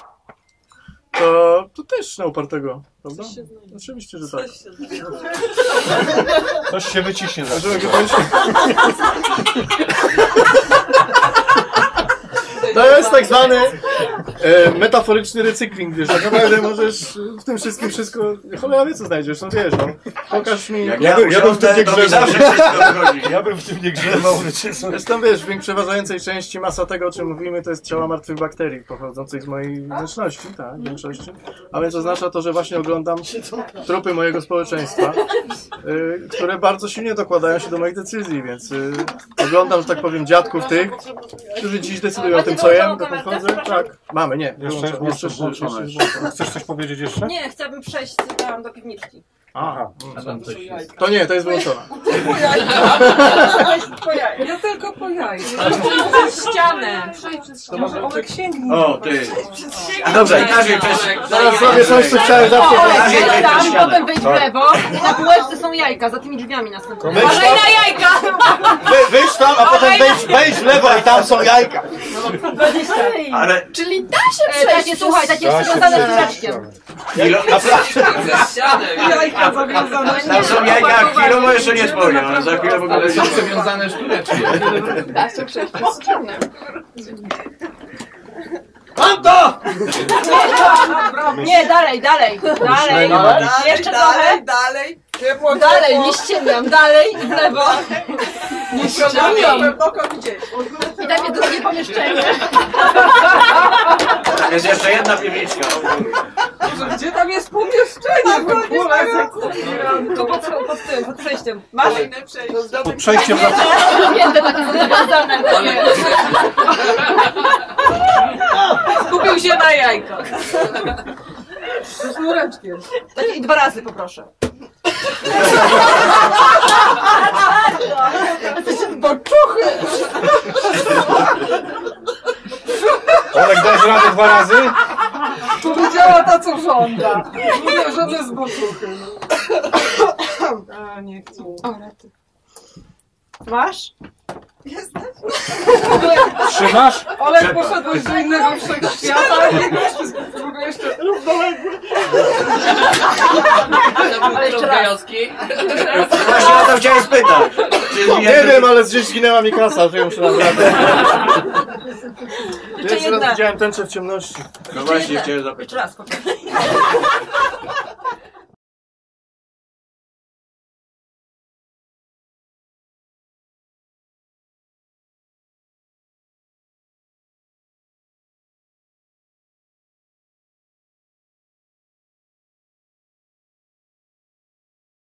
to też na upartego, prawda? Oczywiście, że tak. Coś się wyciśnie. To jest tak zwany metaforyczny recykling, wiesz, tak naprawdę możesz w tym wszystkim wszystko, cholera wie co znajdziesz, no wiesz, no, pokaż mi, ja bym w tym nie grzebał. Ja bym w tym nie grzebał. Zresztą wiesz, w przeważającej części masa tego, o czym mówimy, to jest ciała martwych bakterii pochodzących z mojej wnętrzności, tak, w większości. A więc oznacza to, że właśnie oglądam trupy mojego społeczeństwa, które bardzo silnie dokładają się do moich decyzji, więc oglądam, że tak powiem, dziadków tych, którzy dziś decydują o tym, co jem, dokąd chodzę. Tak, mamy, nie. Jeszcze włączone. Chcesz coś powiedzieć jeszcze? Nie, chciałabym przejść do piwniczki. Aha. To nie, to jest wyłączone. Ja tylko po jaj. Przez ścianę. Olek sięgnij. O, ty. Dobrze, Kazie, Zaraz zrobię coś, co chciałem zawsze Olek, tam, potem wejdź w lewo. Na półeczce są jajka, za tymi drzwiami następnie. Uważaj na jajka! Wyjdź tam, a potem wejdź w lewo i tam są jajka. Ale... Czyli da się przejść, słuchaj, takie przywiązane sznureczkiem. Jajka zawiązane. Tam są jajka, a chwilowo jeszcze nie spojrzę, ale za chwilę w ogóle Ale są przewiązane sztulecznie. Da się przejść przez ścianę. Mam to! Nie, dalej. Jeszcze trochę. Dalej. Dalej, nie ściemiam, dalej i w lewo. Nie ściemiam. Głęboko gdzieś. I tam jest drugie pomieszczenie. jest jeszcze jedna piwniczka. Gdzie tam jest pomieszczenie w ogóle? To pod przejściem. Masz? Pod przejściem Pięte takie zawiązane. Skupił się na jajkach. Z sznureczkiem. I 2 razy poproszę. Boczuchy! Olek, dasz radę 2 razy? Powiedziała ta, co żąda. Mówię, że bez boczuchy. A, nie chcę. Masz? Trzymasz? Olek, poszedłeś do innego wszechświata i w ogóle jeszcze równoległy. Ale jeszcze raz. Właśnie o to chciałem spytać. Nie wiem, ale gdzieś zginęła mi kasa, że muszę naprawdę. Jeszcze Jeszcze raz widziałem tęczę w ciemności. No właśnie chciałem zapytać. Jeszcze raz, poproszę.